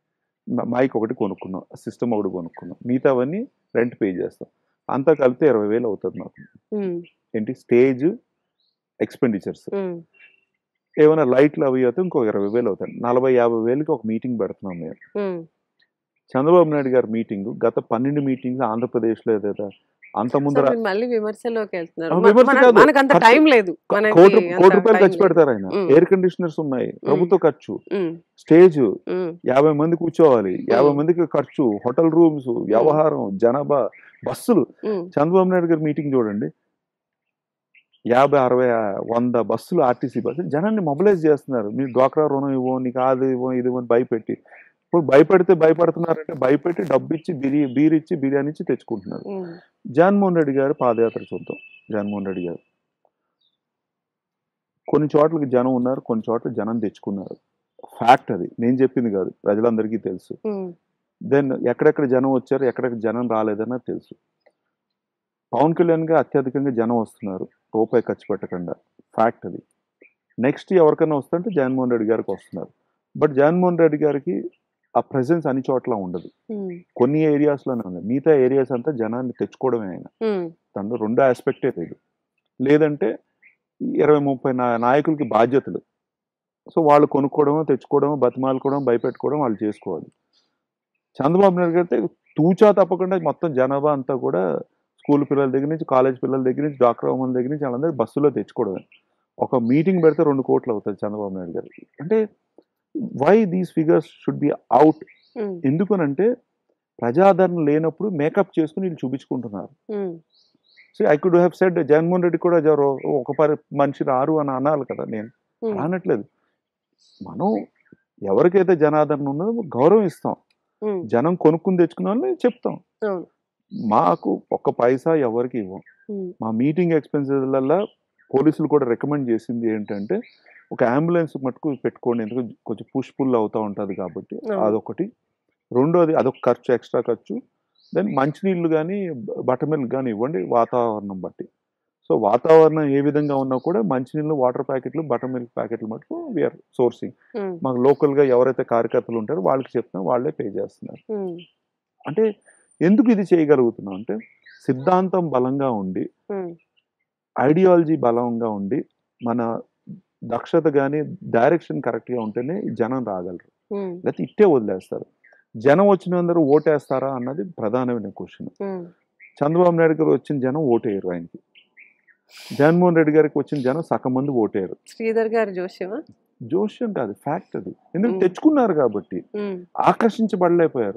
మైక్ ఒకటి కొనుక్కున్నాం, సిస్టమ్ ఒకటి కొనుక్కున్నాం, మిగతావన్నీ రెంట్ పే చేస్తాం. అంతా కలిపితే ఇరవై వేలు అవుతుంది మాకు. ఏంటి స్టేజ్ ఎక్స్పెండిచర్స్, ఏమైనా లైట్లు అవి అయితే ఇంకో ఇరవై వేలు అవుతాయి. నలభై యాభై వేలకి ఒక మీటింగ్ పెడుతున్నాం మేము. చంద్రబాబు నాయుడు గారి మీటింగ్ గత పన్నెండు మీటింగ్స్ ఆంధ్రప్రదేశ్లో ఏదైతే అంత ముందర మళ్ళీ విమర్శలోకి వెళ్తున్నారు. విమర్శ కాదు, మనకు అంత టైం లేదు. కోటి కోటి రూపాయలు ఖర్చు పెడతారు ఆయన. ఎయిర్ కండిషనర్స్ ఉన్నాయి, ప్రభుత్వ ఖర్చు, స్టేజ్ యాభై మంది కూర్చోవాలి, యాభై మందికి ఖర్చు, హోటల్ రూమ్స్, వ్యవహారం, జనాభా, బస్సులు. చంద్రబాబు నాయుడు గారి మీటింగ్ చూడండి, యాభై అరవై వంద బస్సులు, ఆర్టీసీ బస్సులు, జనాన్ని మొబిలైజ్ చేస్తున్నారు. మీరు డ్వాక్రా రుణం ఇవ్వం, నీకు అది ఇవ్వం, ఇది ఇవ్వని భయపెట్టి. ఇప్పుడు భయపెడితే భయపడుతున్నారంటే భయపెట్టి డబ్బు ఇచ్చి బిరి బీర్ ఇచ్చి బిర్యానీ ఇచ్చి తెచ్చుకుంటున్నారు. జగన్మోహన్ రెడ్డి గారు పాదయాత్ర చూద్దాం. జగన్మోహన్ రెడ్డి గారు కొన్ని చోట్లకి జనం ఉన్నారు, కొన్ని చోట్ల జనం తెచ్చుకున్నారు. ఫ్యాక్ట్ అది, నేను చెప్పింది కాదు, ప్రజలందరికీ తెలుసు. దెన్ ఎక్కడెక్కడ జనం వచ్చారు, ఎక్కడెక్కడ జనం రాలేదన్నది తెలుసు. పవన్ కళ్యాణ్ గా అత్యధికంగా జనం వస్తున్నారు, రూపాయి ఖర్చు పెట్టకుండా, ఫ్యాక్ట్ అది. నెక్స్ట్ ఎవరికైనా వస్తుంటే జగన్మోహన్ రెడ్డి గారికి వస్తున్నారు. బట్ జగన్మోహన్ రెడ్డి గారికి ఆ ప్రెసెన్స్ అన్ని చోట్ల ఉండదు, కొన్ని ఏరియాస్లోనే ఉంది. మిగతా ఏరియాస్ అంతా జనాన్ని తెచ్చుకోవడమే ఆయన. దాంట్లో రెండో ఆస్పెక్టే లేదు. లేదంటే ఇరవై ముప్పై నా నాయకులకి బాధ్యతలు, సో వాళ్ళు కొనుక్కోవడమో తెచ్చుకోవడమో బతిమాలుకోవడం భయపెట్టుకోవడం వాళ్ళు చేసుకోవాలి. చంద్రబాబు నాయుడు గారితే తూచా తప్పకుండా మొత్తం జనాభా అంతా కూడా స్కూల్ పిల్లల దగ్గర నుంచి కాలేజ్ పిల్లల దగ్గర నుంచి డాక్టర్ అమ్మల దగ్గర నుంచి వాళ్ళందరూ బస్సులో తెచ్చుకోవడమే. ఒక మీటింగ్ పెడితే రెండు కోట్లు అవుతుంది చంద్రబాబు నాయుడు గారికి. అంటే why these figures should be out? ఎందుకనంటే ప్రజాదరణ లేనప్పుడు మేకప్ చేసుకుని వీళ్ళు చూపించుకుంటున్నారు. So I could have said Jaganmohan Reddy కూడా ఒక పరి మనిషి రారు అని అనాలి కదా, నేను అనట్లేదు. మనం ఎవరికైతే జనాదరణ ఉన్నదో గౌరవం ఇస్తాం, జనం కొనుక్కుని తెచ్చుకున్న వాళ్ళని చెప్తాం. మాకు ఒక్క పైసా ఎవరికి ఇవ్వం. మా మీటింగ్ ఎక్స్పెన్సెస్లలో పోలీసులు కూడా రికమెండ్ చేసింది ఏంటంటే ఒక అంబులెన్స్ మటుకు పెట్టుకోండి, ఎందుకు కొంచెం పుష్ పుల్ అవుతూ ఉంటుంది కాబట్టి అదొకటి. రెండోది అదొక ఖర్చు, ఎక్స్ట్రా ఖర్చు. దెన్ మంచినీళ్ళు కానీ బటర్ మిల్క్ కానీ ఇవ్వండి వాతావరణం బట్టి. సో వాతావరణం ఏ విధంగా ఉన్నా కూడా మంచినీళ్ళు, వాటర్ ప్యాకెట్లు, బటర్ మిల్క్ ప్యాకెట్లు మటుకు వీఆర్ సోర్సింగ్. మాకు లోకల్గా ఎవరైతే కార్యకర్తలు ఉంటారో వాళ్ళకి చెప్తున్నా వాళ్ళే పే చేస్తున్నారు. అంటే ఎందుకు ఇది చేయగలుగుతున్నాం అంటే సిద్ధాంతం బలంగా ఉండి, ఐడియాలజీ బలంగా ఉండి, మన దక్షత కానీ డైరెక్షన్ కరెక్ట్గా ఉంటేనే జనం రాగలరు. లేకపోతే ఇట్టే వదిలేస్తారు. జనం వచ్చిన అందరూ ఓటేస్తారా అన్నది ప్రధానమైన క్వశ్చన్. చంద్రబాబు నాయుడు గారు వచ్చిన జనం ఓటేయరు ఆయనకి. జగన్మోహన్ రెడ్డి గారికి వచ్చిన జనం సగం మంది ఓటేయరు. శ్రీధర్ గారి జోష్యం జోష్యం కాదు, ఫ్యాక్ట్ అది. ఎందుకు తెచ్చుకున్నారు కాబట్టి ఆకర్షించబడలేకపోయారు.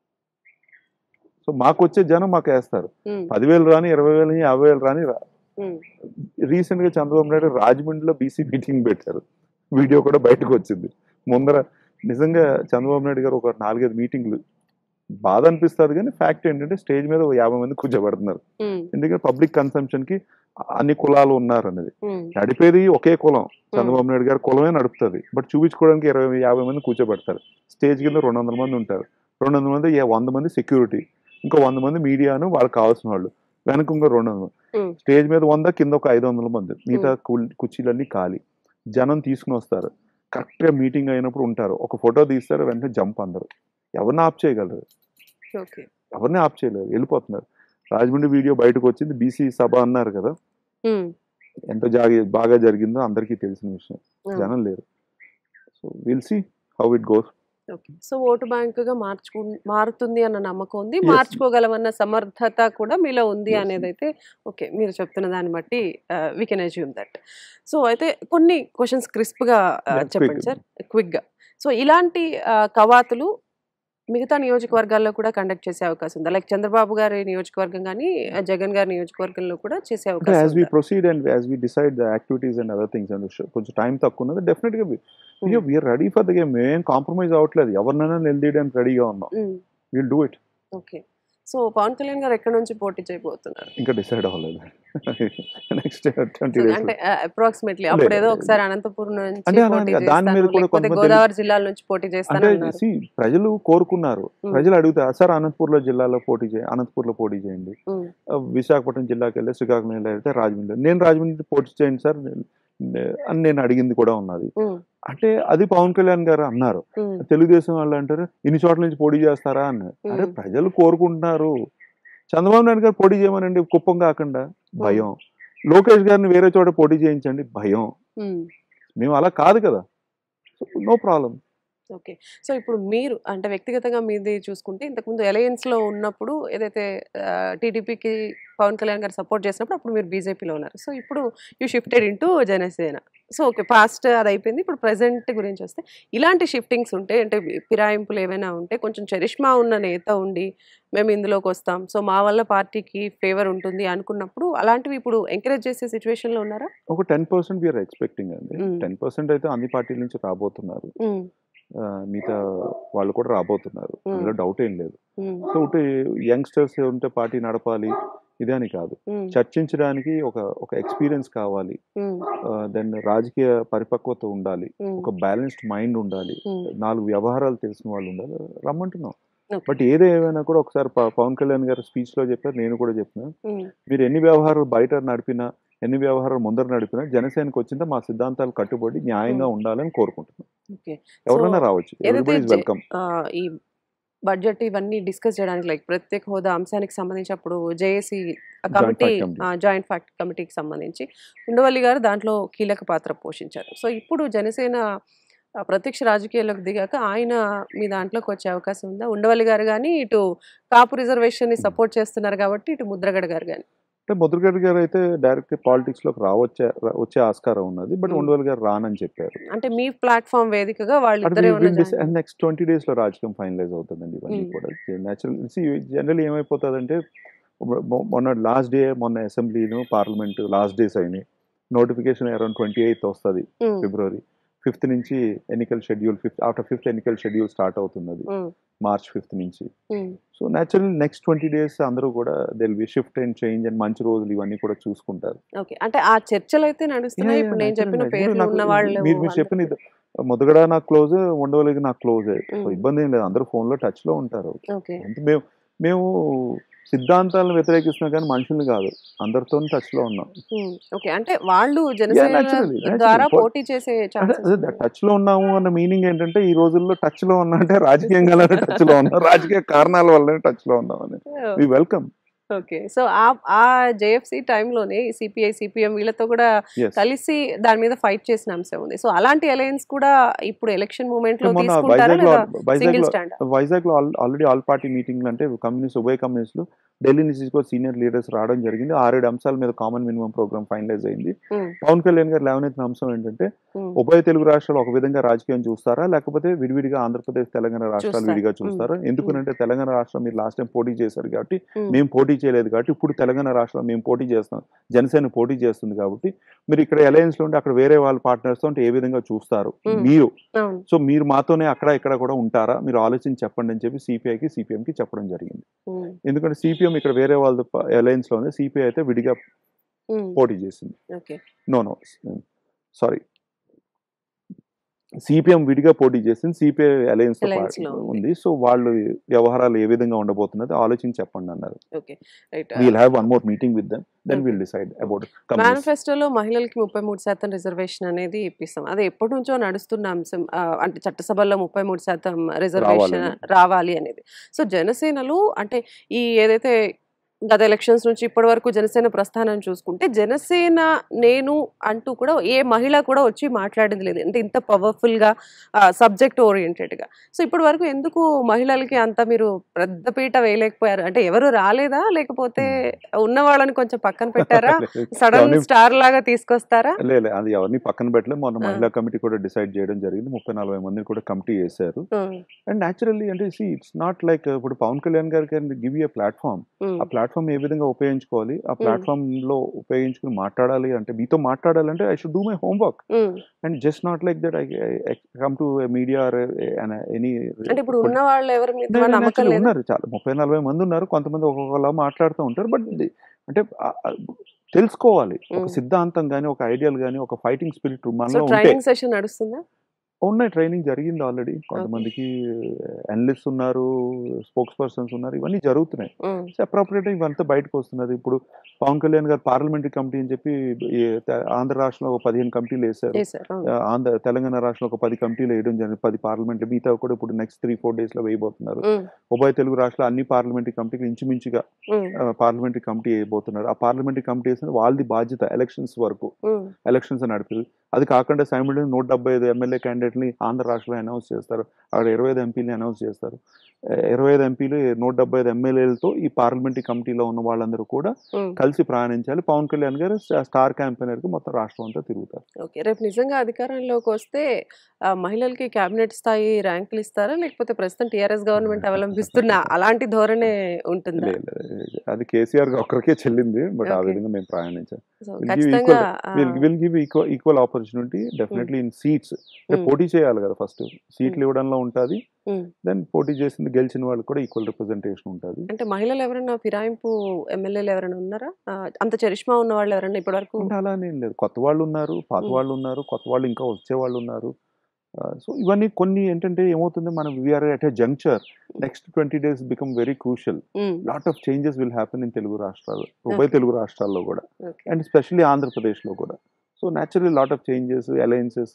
సో మాకు వచ్చే జనం మాకు వేస్తారు. పదివేలు రాని, ఇరవై వేలు యాభై వేలు రాని రా. రీసెంట్ గా చంద్రబాబు నాయుడు రాజమండ్రిలో బీసీ మీటింగ్ పెట్టారు, వీడియో కూడా బయటకు వచ్చింది. ముందర నిజంగా చంద్రబాబు నాయుడు గారు ఒక నాలుగైదు మీటింగ్లు బాధ అనిపిస్తుంది, కానీ ఫ్యాక్ట్ ఏంటంటే స్టేజ్ మీద యాభై మంది కూర్చోబెడుతున్నారు. ఎందుకంటే పబ్లిక్ కన్సంప్షన్ కి అన్ని కులాలు ఉన్నారు అనేది. నడిపేది ఒకే కులం, చంద్రబాబు నాయుడు గారి కులమే నడుపుతుంది. బట్ చూపించుకోవడానికి ఇరవై యాభై మంది కూర్చోబెడతారు. స్టేజ్ కింద రెండు వందల మంది ఉంటారు. రెండు వందల మంది వంద మంది సెక్యూరిటీ, ఇంకో వంద మంది మీడియాను వాళ్ళకి కావాల్సిన వాళ్ళు, వెనక ఇంకో రెండు వందలు. స్టేజ్ మీద వంద, కింద ఒక ఐదు వందల మంది, మిగతా కుర్చీలన్నీ ఖాళీ. జనం తీసుకుని వస్తారు, కరెక్ట్ గా మీటింగ్ అయినప్పుడు ఉంటారు, ఒక ఫోటో తీస్తారు, వెంటనే జంప్ అందరు. ఎవరిని ఆప్ చేయగలరు? ఎవరిని ఆప్ చేయలేరు, వెళ్ళిపోతున్నారు. రాజమండ్రి వీడియో బయటకు వచ్చింది, బీసీ సభ అన్నారు కదా, ఎంత జాగి బాగా జరిగిందో అందరికీ తెలిసిన విషయం. జనం లేరు. So will see how it goes. So vote bank గా మార్చుకు మారుతుంది అన్న నమ్మకం ఉంది, మార్చుకోగలమన్న సమర్థత కూడా మీలో ఉంది అనేది అయితే ఓకే మీరు చెప్తున్న దాన్ని బట్టి we can assume that. So అయితే కొన్ని క్వశ్చన్స్ క్రిస్ప్ గా చెప్పండి సార్, క్విక్ గా. సో ఇలాంటి కవాతులు మిగతా నియోజకవర్గాల్లో కూడా కండక్ట్ చేసే అవకాశం ఉందా? లైక్ చంద్రబాబు గారి నియోజకవర్గం కానీ జగన్ గారి నియోజకవర్గంలో కూడా చేసే అవకాశం? As we proceed and as we decide the activities and other things and కొంచెం టైం తక్కువ ఉన్నది, డెఫినెట్ గా we're ready for the game. మేమేం కాంప్రమైజ్ అవ్వట్లేదు, ఎవరినైనా నిలదీయడానికి రెడీగా ఉన్నాం. Will do it. Okay. So Pawan Kalyan garu ఎక్కడ నుంచి పోటీ చేయబోతున్నారు? ఇంకా డిసైడ్ అవ్వలేదు. నెక్స్ట్ అంటే అప్రాక్సిమేట్లీ అప్పుడు ఏదో ఒకసారి అనంతపురం నుంచి పోటీ చేస్తాను, గోదావరి జిల్లాల నుంచి పోటీ చేస్తాను. ప్రజలు కోరుకున్నారు, ప్రజలు అడుగుతారు సార్ అనంతపూర్లో జిల్లాలో పోటీ చేయండి, అనంతపూర్లో పోటీ చేయండి, విశాఖపట్నం జిల్లాకి వెళ్ళి శ్రీకాకుళం వెళ్తే రాజమండ్రి, నేను రాజమండ్రి పోటీ చేయండి సార్, అని నేను అడిగింది కూడా ఉన్నది. అంటే అది పవన్ కళ్యాణ్ గారు అన్నారు. తెలుగుదేశం వాళ్ళు అంటారు ఇన్ని చోట్ల నుంచి పోటీ చేస్తారా అన్నారు. అరే ప్రజలు కోరుకుంటున్నారు, చంద్రబాబు నాయుడు గారు పోటీ చేయమనండి కుప్పం కాకుండా, భయం. లోకేష్ గారిని వేరే చోట పోటీ చేయించండి, భయం. మేము అలా కాదు కదా, నో ప్రాబ్లం. ఓకే. సో ఇప్పుడు మీరు అంటే వ్యక్తిగతంగా మీది చూసుకుంటే ఇంతకుముందు అలయన్స్లో ఉన్నప్పుడు ఏదైతే టీడీపీకి పవన్ కళ్యాణ్ గారు సపోర్ట్ చేసినప్పుడు అప్పుడు మీరు బీజేపీలో ఉన్నారు. సో ఇప్పుడు you shifted into Janasena. So okay, past అది అయిపోయింది. ఇప్పుడు ప్రజెంట్ గురించి వస్తే ఇలాంటి షిఫ్టింగ్స్ ఉంటే అంటే ఫిరాయింపులు ఏమైనా ఉంటే కొంచెం చరిష్మా ఉన్న నేత ఉండి మేము ఇందులోకి వస్తాం, సో మా వల్ల పార్టీకి ఫేవర్ ఉంటుంది అనుకున్నప్పుడు అలాంటివి ఇప్పుడు ఎంకరేజ్ చేసే సిచ్యువేషన్లో ఉన్నారా? ఒక టెన్ పర్సెంట్ వీఆర్ ఎక్స్పెక్టింగ్ అండి. టెన్ పర్సెంట్ అయితే అన్ని పార్టీల నుంచి రాబోతున్నారు, మిగతా వాళ్ళు కూడా రాబోతున్నారు, అందులో డౌట్ ఏం లేదు. సో ఒకటి యంగ్స్టర్స్ ఉంటే పార్టీ నడపాలి ఇదే అని కాదు, చర్చించడానికి ఒక ఒక ఎక్స్పీరియన్స్ కావాలి, దెన్ రాజకీయ పరిపక్వత ఉండాలి, ఒక బ్యాలెన్స్డ్ మైండ్ ఉండాలి, నాలుగు వ్యవహారాలు తెలిసిన వాళ్ళు ఉండాలి, రమ్మంటున్నాం. బట్ ఏదేమైనా కూడా ఒకసారి పవన్ కళ్యాణ్ గారు స్పీచ్ లో చెప్పారు, నేను కూడా చెప్పిన, మీరు ఎన్ని వ్యవహారాలు బయట నడిపినా ఎన్ని వ్యవహారాలు ముందర నడిపినా జనసేనకు వచ్చిందా మా సిద్ధాంతాలు కట్టుబడి న్యాయంగా ఉండాలని కోరుకుంటున్నాం. ఎవరైనా రావచ్చు, వెల్కమ్. ఈ బడ్జెట్ ఇవన్నీ డిస్కస్ చేయడానికి లైక్ ప్రత్యేక హోదా అంశానికి సంబంధించి అప్పుడు జేఏసీ కమిటీ జాయింట్ ఫ్యాక్ట్ కమిటీకి సంబంధించి ఉండవల్లి గారు దాంట్లో కీలక పాత్ర పోషించారు. సో ఇప్పుడు జనసేన ప్రత్యక్ష రాజకీయాల్లోకి దిగాక ఆయన మీ దాంట్లోకి వచ్చే అవకాశం ఉందా? ఉండవల్లి గారు కానీ ఇటు కాపు రిజర్వేషన్ ని సపోర్ట్ చేస్తున్నారు కాబట్టి ఇటు ముద్రగడ గారు కానీ. అంటే ముద్రగడ గారు అయితే డైరెక్ట్ పాలిటిక్స్ లోకి రావచ్చే వచ్చే ఆస్కారం ఉన్నది, బట్ ఉండవల్లి గారు రానని చెప్పారు. అంటే మీ ప్లాట్ఫామ్ వేదికగా వాళ్ళు నెక్స్ట్ ట్వంటీ డేస్ లో రాజకీయం ఫైనలైజ్ అవుతుందండి ఇవన్నీ కూడా. నేచురల్ జనరల్ ఏమైపోతుందంటే మొన్న లాస్ట్ డే మొన్న అసెంబ్లీను పార్లమెంట్ లాస్ట్ డేస్ అయినాయి, నోటిఫికేషన్ అరౌండ్ ట్వంటీ ఎయిత్ వస్తుంది ఫిబ్రవరి, ఫిఫ్త్ నుంచి ఎన్నికల షెడ్యూల్, ఫిఫ్త్ ఆఫ్టర్ ఫిఫ్త్ ఎన్నికల షెడ్యూల్ స్టార్ట్ అవుతున్నది మార్చ్ ఫిఫ్త్ నుంచి. So natural next twenty days అందరూ కూడా will be shift and change and మంచి రోజులు ఇవన్నీ కూడా చూసుకుంటారు. అంటే ఆ చర్చలు అయితే నడుస్తున్నాయి. ఇప్పుడు నేను చెప్పిన పేర్లు ఉన్న వాళ్ళు, మీరు చెప్పిన ముద్రగడ నాకు క్లోజ్, ఉండవల్లికి నాకు క్లోజ్, సో ఇబ్బంది ఏం లేదు, అందరూ ఫోన్ లో టచ్ లో ఉంటారు. మేము మేము సిద్ధాంతాలను వ్యతిరేకిస్తున్నాం కానీ మనుషుల్ని కాదు, అందరితో టచ్ లో ఉన్నాం. అంటే వాళ్ళు జనసేన ద్వారా పోటీ చేసే టచ్ లో ఉన్నాము అన్న మీనింగ్ ఏంటంటే ఈ రోజుల్లో టచ్ లో ఉన్నా అంటే రాజకీయంగా టచ్ లో ఉన్నాం, రాజకీయ కారణాల వల్లనే టచ్ లో ఉన్నాం అని వి వెల్కమ్. ఓకే. సో ఆ జేఎఫ్సి టైంలోనే సిపిఐ సిపిఎం వీళ్ళతో కూడా కలిసి దాని మీద ఫైట్ చేసిన అంశం ఉంది. సో అలాంటి అలయన్స్ కూడా ఇప్పుడు ఎలక్షన్ మూమెంట్ లో వైజాగ్ లో ఆల్రెడీ ఆల్ పార్టీ మీటింగ్లు అంటే కమ్యూనిస్ట్ ఉభయ కమ్యూనిస్టులు ఢిల్లీ నుంచి సీనియర్ లీడర్స్ రావడం జరిగింది. ఆరేడు అంశాల మీద కామన్ మినిమం ప్రోగ్రామ్ ఫైనలైజ్ అయింది. పవన్ కళ్యాణ్ గారు లేవనెత్తిన అంశం ఏంటంటే ఉభయ తెలుగు రాష్ట్రాలు ఒక విధంగా రాజకీయం చూస్తారా లేకపోతే విడివిడిగా ఆంధ్రప్రదేశ్ తెలంగాణ రాష్ట్రాలు విడిగా చూస్తారా? ఎందుకంటే తెలంగాణ రాష్ట్రం మీరు లాస్ట్ టైం పోటీ చేశారు కాబట్టి మేము పోటీ చేయలేదు కాబట్టి ఇప్పుడు తెలంగాణ రాష్ట్రం మేము పోటీ చేస్తాం, జనసేన పోటీ చేస్తుంది కాబట్టి మీరు ఇక్కడ అలయన్స్ లో ఉంటే అక్కడ వేరే వాళ్ళ పార్ట్నర్స్ తో ఏ విధంగా చూస్తారు మీరు, సో మీరు మాతోనే అక్కడ ఇక్కడ కూడా ఉంటారా, మీరు ఆలోచించి చెప్పండి అని చెప్పి సిపిఐకి సిపిఎం కి చెప్పడం జరిగింది. ఎందుకంటే సిపిఎం ఇక్కడ వేరే వాళ్ళ అలయన్స్ లో ఉంది, సిపిఐ అయితే విడిగా పోటీ చేసింది. నో నో సారీ సిపిఎం విడిగా పోటీ చేసింది, సిపిఐ అలయన్స్ తో ఉంది. సో వాళ్ళు వ్యవహారాలు ఏ విధంగా ఉండబోతున్నది ఆలోచించి చెప్పండి అన్నారు. Will have one more meeting with them then will decide about. మేనిఫెస్టోలో మహిళలకి ముప్పై మూడు శాతం రిజర్వేషన్ అనేది ఇప్పిస్తాం, అది ఎప్పటి నుంచో నడుస్తున్న అంశం, అంటే చట్టసభలో ముప్పై మూడు శాతం రిజర్వేషన్ రావాలి అనేది. సో జనసేనలు అంటే ఈ ఏదైతే గత ఎలక్షన్స్ నుంచి ఇప్పటి వరకు జనసేన ప్రస్థానం చూసుకుంటే జనసేన నేను అంటూ కూడా ఏ మహిళ కూడా వచ్చి మాట్లాడింది లేదు, అంటే ఇంత పవర్ఫుల్ గా సబ్జెక్ట్ ఓరియంటెడ్ గా. సో ఇప్పటి వరకు ఎందుకు మహిళలకి అంత మీరు పెద్దపీట వేయలేకపోయారు? అంటే ఎవరు రాలేదా లేకపోతే ఉన్న వాళ్ళని కొంచెం పక్కన పెట్టారా, సడన్ స్టార్ లాగా తీసుకొస్తారా? లేదు, అది ఎవరిని పక్కన పెట్టలేదు. మొన్న మహిళా కమిటీ కూడా డిసైడ్ చేయడం జరిగింది, ముప్పై నలభై మందిని కూడా కమిటీ చేశారు. అండ్ న్యాచురల్లీ అంటే ఇట్స్ నాట్ లైక్ ఇప్పుడు Pawan Kalyan garu can give you platform, ఆ ప్లాట్ఫామ్ ఏ విధంగా ఉపయోగించుకోవాలి, ఆ ప్లాట్ఫామ్ లో ఉపయోగించుకుని మాట్లాడాలి అంటే మీతో మాట్లాడాలంటే I should do my homework and just not like that I come to media any. ఇప్పుడు ఉన్న వాళ్ళు ఎవరు ఉన్నారు, చాలా ముప్పై నలభై మంది ఉన్నారు, కొంతమంది ఒక్కొక్కలా మాట్లాడుతూ ఉంటారు. బట్ అంటే తెలుసుకోవాలి ఒక సిద్ధాంతం గానీ ఒక ఐడియల్ గానీ ఒక ఫైటింగ్ స్పిరిట్ మనలో ఉంటే. సెషన్ నడుస్తుందా? ఉన్నాయి, ట్రైనింగ్ జరిగింది ఆల్రెడీ. కొంతమందికి అనలిస్ట్ ఉన్నారు, స్పోక్స్ పర్సన్స్ ఉన్నారు, ఇవన్నీ జరుగుతున్నాయి. సో అప్రోప్రియేట్ ఇవంతా బయటకు వస్తున్నది. ఇప్పుడు పవన్ కళ్యాణ్ గారు పార్లమెంటరీ కమిటీ అని చెప్పి ఈ త- ఆంధ్ర రాష్ట్రంలో ఒక పదిహేను కమిటీలు వేశారు. ఆ, ఆంధ్ర తెలంగాణ రాష్ట్రంలో ఒక పది కమిటీలు వేయడం జరిగింది. పది పార్లమెంట్, మిగతా కూడా ఇప్పుడు నెక్స్ట్ త్రీ ఫోర్ డేస్ లో వేయబోతున్నారు. ఉభయ తెలుగు రాష్ట్రాల అన్ని పార్లమెంటరీ కమిటీలు ఇంచుమించుగా పార్లమెంటరీ కమిటీ వేయబోతున్నారు. ఆ పార్లమెంటరీ కమిటీ వేసిన వాళ్ళది బాధ్యత ఎలక్షన్స్ వరకు, ఎలక్షన్స్ నడిపి. అది కాకుండా సైమిల్టేనియస్ నూట డెబ్బై ఐదు ఎమ్మెల్యే క్యాండిడేట్ని ఆంధ్ర రాష్ట్రంలో అనౌన్స్ చేస్తారు. అక్కడ ఇరవై ఐదు ఎంపీలని అనౌన్స్ చేస్తారు. ఇరవై ఐదు ఎంపీలు నూట డెబ్బై ఐదు ఎమ్మెల్యేలతో ఈ పార్లమెంటరీ కమిటీలో ఉన్న వాళ్ళందరూ కూడా కలిసి ప్రయాణించాలి. పవన్ కళ్యాణ్ గారు స్టార్ క్యాంపెయినర్ కి మొత్తం రాష్ట్రం అంతా తిరుగుతారు. ఓకే, రేపు నిజంగా అధికారంలోకి వస్తే ఆ, మహిళలకి కేబినెట్ స్థాయి ర్యాంకులు ఇస్తారా, లేకపోతే ప్రస్తుతం టీఆర్ఎస్ గవర్నమెంట్ అవలంబిస్తున్న అలాంటి ధోరణే ఉంటుందా? లే- లే- అది కేసీఆర్ ఒక్కరికే చెల్లింది, బట్ ఆ Okay. విధంగా మేము ప్రయాణించాం. సో We'll give ఖచ్చితంగా equal- will will give equal equal opportunity definitely in seats. అంటే పోటీ చేయాలి కదా, ఫస్ట్ సీట్లు ఇవ్వడంలో ఉంటుంది, దెన్ పోటీ చేసింది గెలిచిన వాళ్ళకి కూడా ఈక్వల్ రిప్రజెంటేషన్ ఉంటుంది. అంటే మహిళలు ఎవరైనా ఫిరాయింపు ఎమ్మెల్యేలు ఎవరైనా ఉన్నారా? ఆ, అంత చరిష్మా ఉన్న వాళ్ళు ఎవరైనా ఇప్పటి వరకు? అంటే అలానే ఏం లేదు, కొత్త వాళ్ళు ఉన్నారు, పాత Hmm. వాళ్ళు ఉన్నారు, కొత్త వాళ్ళు ఇంకా వచ్చే వాళ్ళు ఉన్నారు. సో ఇవన్నీ కొన్ని ఏంటంటే ఏమవుతుంది, మనం we're at a juncture. Next twenty days become very crucial. Lot of changes will happen in Telugu రాష్ట్రాలు, ఉభయ Okay. తెలుగు రాష్ట్రాల్లో కూడా, అండ్ స్పెషల్లీ ఆంధ్రప్రదేశ్లో కూడా. So naturally lot of changes, alliances,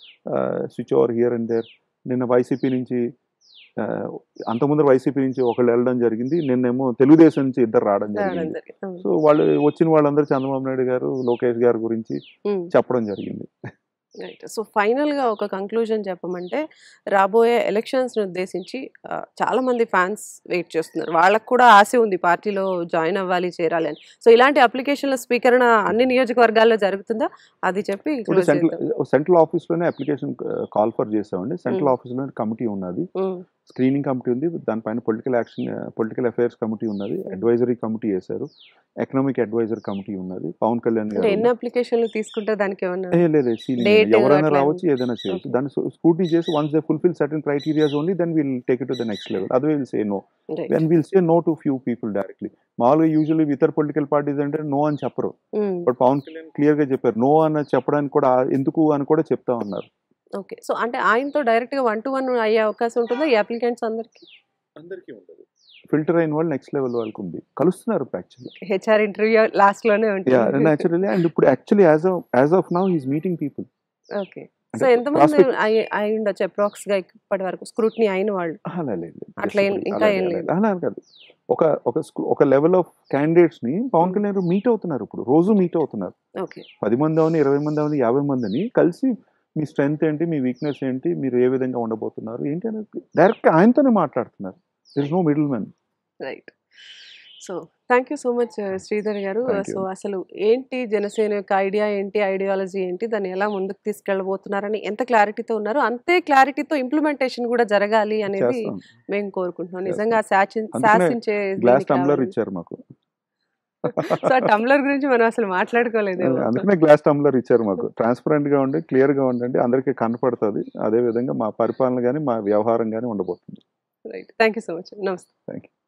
switch over here and there. నిన్న వైసీపీ నుంచి ఆ, అంతకుముందు వైసీపీ నుంచి ఒకళ్ళు వెళ్ళడం జరిగింది, నిన్నేమో తెలుగుదేశం నుంచి ఇద్దరు రావడం జరిగింది. సో వాళ్ళు వచ్చిన వాళ్ళందరూ చంద్రబాబు నాయుడు గారు, లోకేష్ గారి గురించి చెప్పడం జరిగింది. రైట్. సో ఫైనల్గా ఒక కంక్లూజన్ చెప్పమంటే, రాబోయే ఎలక్షన్స్ని ఉద్దేశించి ఆ, చాలా మంది ఫ్యాన్స్ వెయిట్ చేస్తున్నారు. వాళ్ళకు కూడా ఆశ ఉంది పార్టీలో జాయిన్ అవ్వాలి, చేరాలి అని. సో ఇలాంటి అప్లికేషన్ల స్వీకరణ అన్ని నియోజకవర్గాల్లో జరుగుతుందా, అది చెప్పి ఇప్పుడు close సెంట్రల్ చేద్దాం. సెంట్రల్ ఆఫీస్లోనే అప్లికేషన్ కాల్ ఫర్ చేసామండి. Central Mm. ఆఫీస్లోనే కమిటీ ఉన్నది, ఉమ్, స్క్రీనింగ్ కమిటీ ఉంది, దానిపైన political action political affairs committee ఉన్నది, అడ్వైజరీ కమిటీ వేశారు, ఎకనామిక్ అడ్వైజర్ కమిటీ ఉన్నది. పవన్ కళ్యాణ్ అంటే గారు ఎన్ని అప్లికేషన్లు తీసుకుంటే దానికి ఏమన్నా ఏ లేదు, ceiling Date లేదు. ఎవరైనా అట్లా రావచ్చు, ఏదైనా చేయొచ్చు. Okay. దాన్ని స్కూటీ చేసి once they fulfil certain criterias only, then will take it to the next level. అదే will say no, Right. Then will say no to few people directly. మామూలుగా యూజువల్లీ ఇతర పొలిటికల్ పార్టీస్ అంటే no అని చెప్పరు, um, but Pawan Kalyan clear గా చెప్పారు no అని చెప్పడానికి కూడా, ఎందుకు అని కూడా చెప్తా ఉన్నారు. ఓకే. సో అంటే ఆయనతో డైరెక్ట్ గా వన్ టు వన్ అయ్యే అవకాశం ఉంటుందా ఈ అప్లికెంట్స్ అందరికి? అందరికీ ఉంటుంది, ఫిల్టర్ అయిన వాళ్ళు నెక్స్ట్ లెవెల్ వాళ్ళకి ఉంది, కలుస్తున్నారు యాక్చువల్లీ. హెచ్ఆర్ ఇంటర్వ్యూ లాస్ట్ లోనే యా ఉంటుంది. న్యాచురల్లీ. అండ్ ఇప్పుడు actually as as of now he's meeting people. Okay. So ఎంతమంది అయి అయి ఉండొచ్చు అప్రాక్స్ గా ఇప్పటి వరకు స్క్రూటినీ అయిన వాళ్ళు? అలా లేదు, అట్లా ఏం- ఇంకా ఏం లేదు. అలా కాదు. ఒక ఒక స్కూ- ఒక లెవెల్ ఆఫ్ క్యాండిడేట్స్ ని పవన్ కళ్యాణ్ మీట్ అవుతున్నారు, ఇప్పుడు రోజు మీట్ అవుతున్నారు. ఓకే. పది మంది అవని, ఇరవై మంది అవని, యాభై మందిని కలిసి మీ స్ట్రెంగ్త్ ఏంటి, మీ వీక్నెస్ ఏంటి, మీరు ఏ విధంగా ఉండబోతున్నారు ఏంటి అనేది డైరెక్ట్ ఆయనతోనే మాట్లాడుతున్నారు. There is no middleman. Right. So thank you so much Sridhar garu. Thank you. So అసలు ఏంటి జనసేన యొక్క ఐడియా ఏంటి, ఐడియాలజీ ఏంటి, దాన్ని ఎలా ముందుకు తీసుకెళ్ళబోతున్నారని ఎంత క్లారిటీతో ఉన్నారు, అంతే క్లారిటీతో ఇంప్లిమెంటేషన్ కూడా జరగాలి అనేది చేస్తాం. మేము కోరుకుంటున్నాం. చేస్తాం. నిజంగా శాసి- అందుకనే శాసించే గ్లాస్ దీనికి టంబ్లర్ రావాలి. ఇచ్చారు మాకు. సో టంబ్లర్ గురించి మనం అసలు మాట్లాడుకోలేదు. అందుకనే గ్లాస్ టంబ్లర్ ఇచ్చారు మాకు. ట్రాన్స్పరెంట్ గా ఉండి, క్లియర్ గా ఉండండి, అందరికీ కనపడుతుంది. అదే విధంగా మా పరిపాలన కానీ మా వ్యవహారం కానీ ఉండబోతుంది. Right. Thank you so much. నమస్తే. Thank you.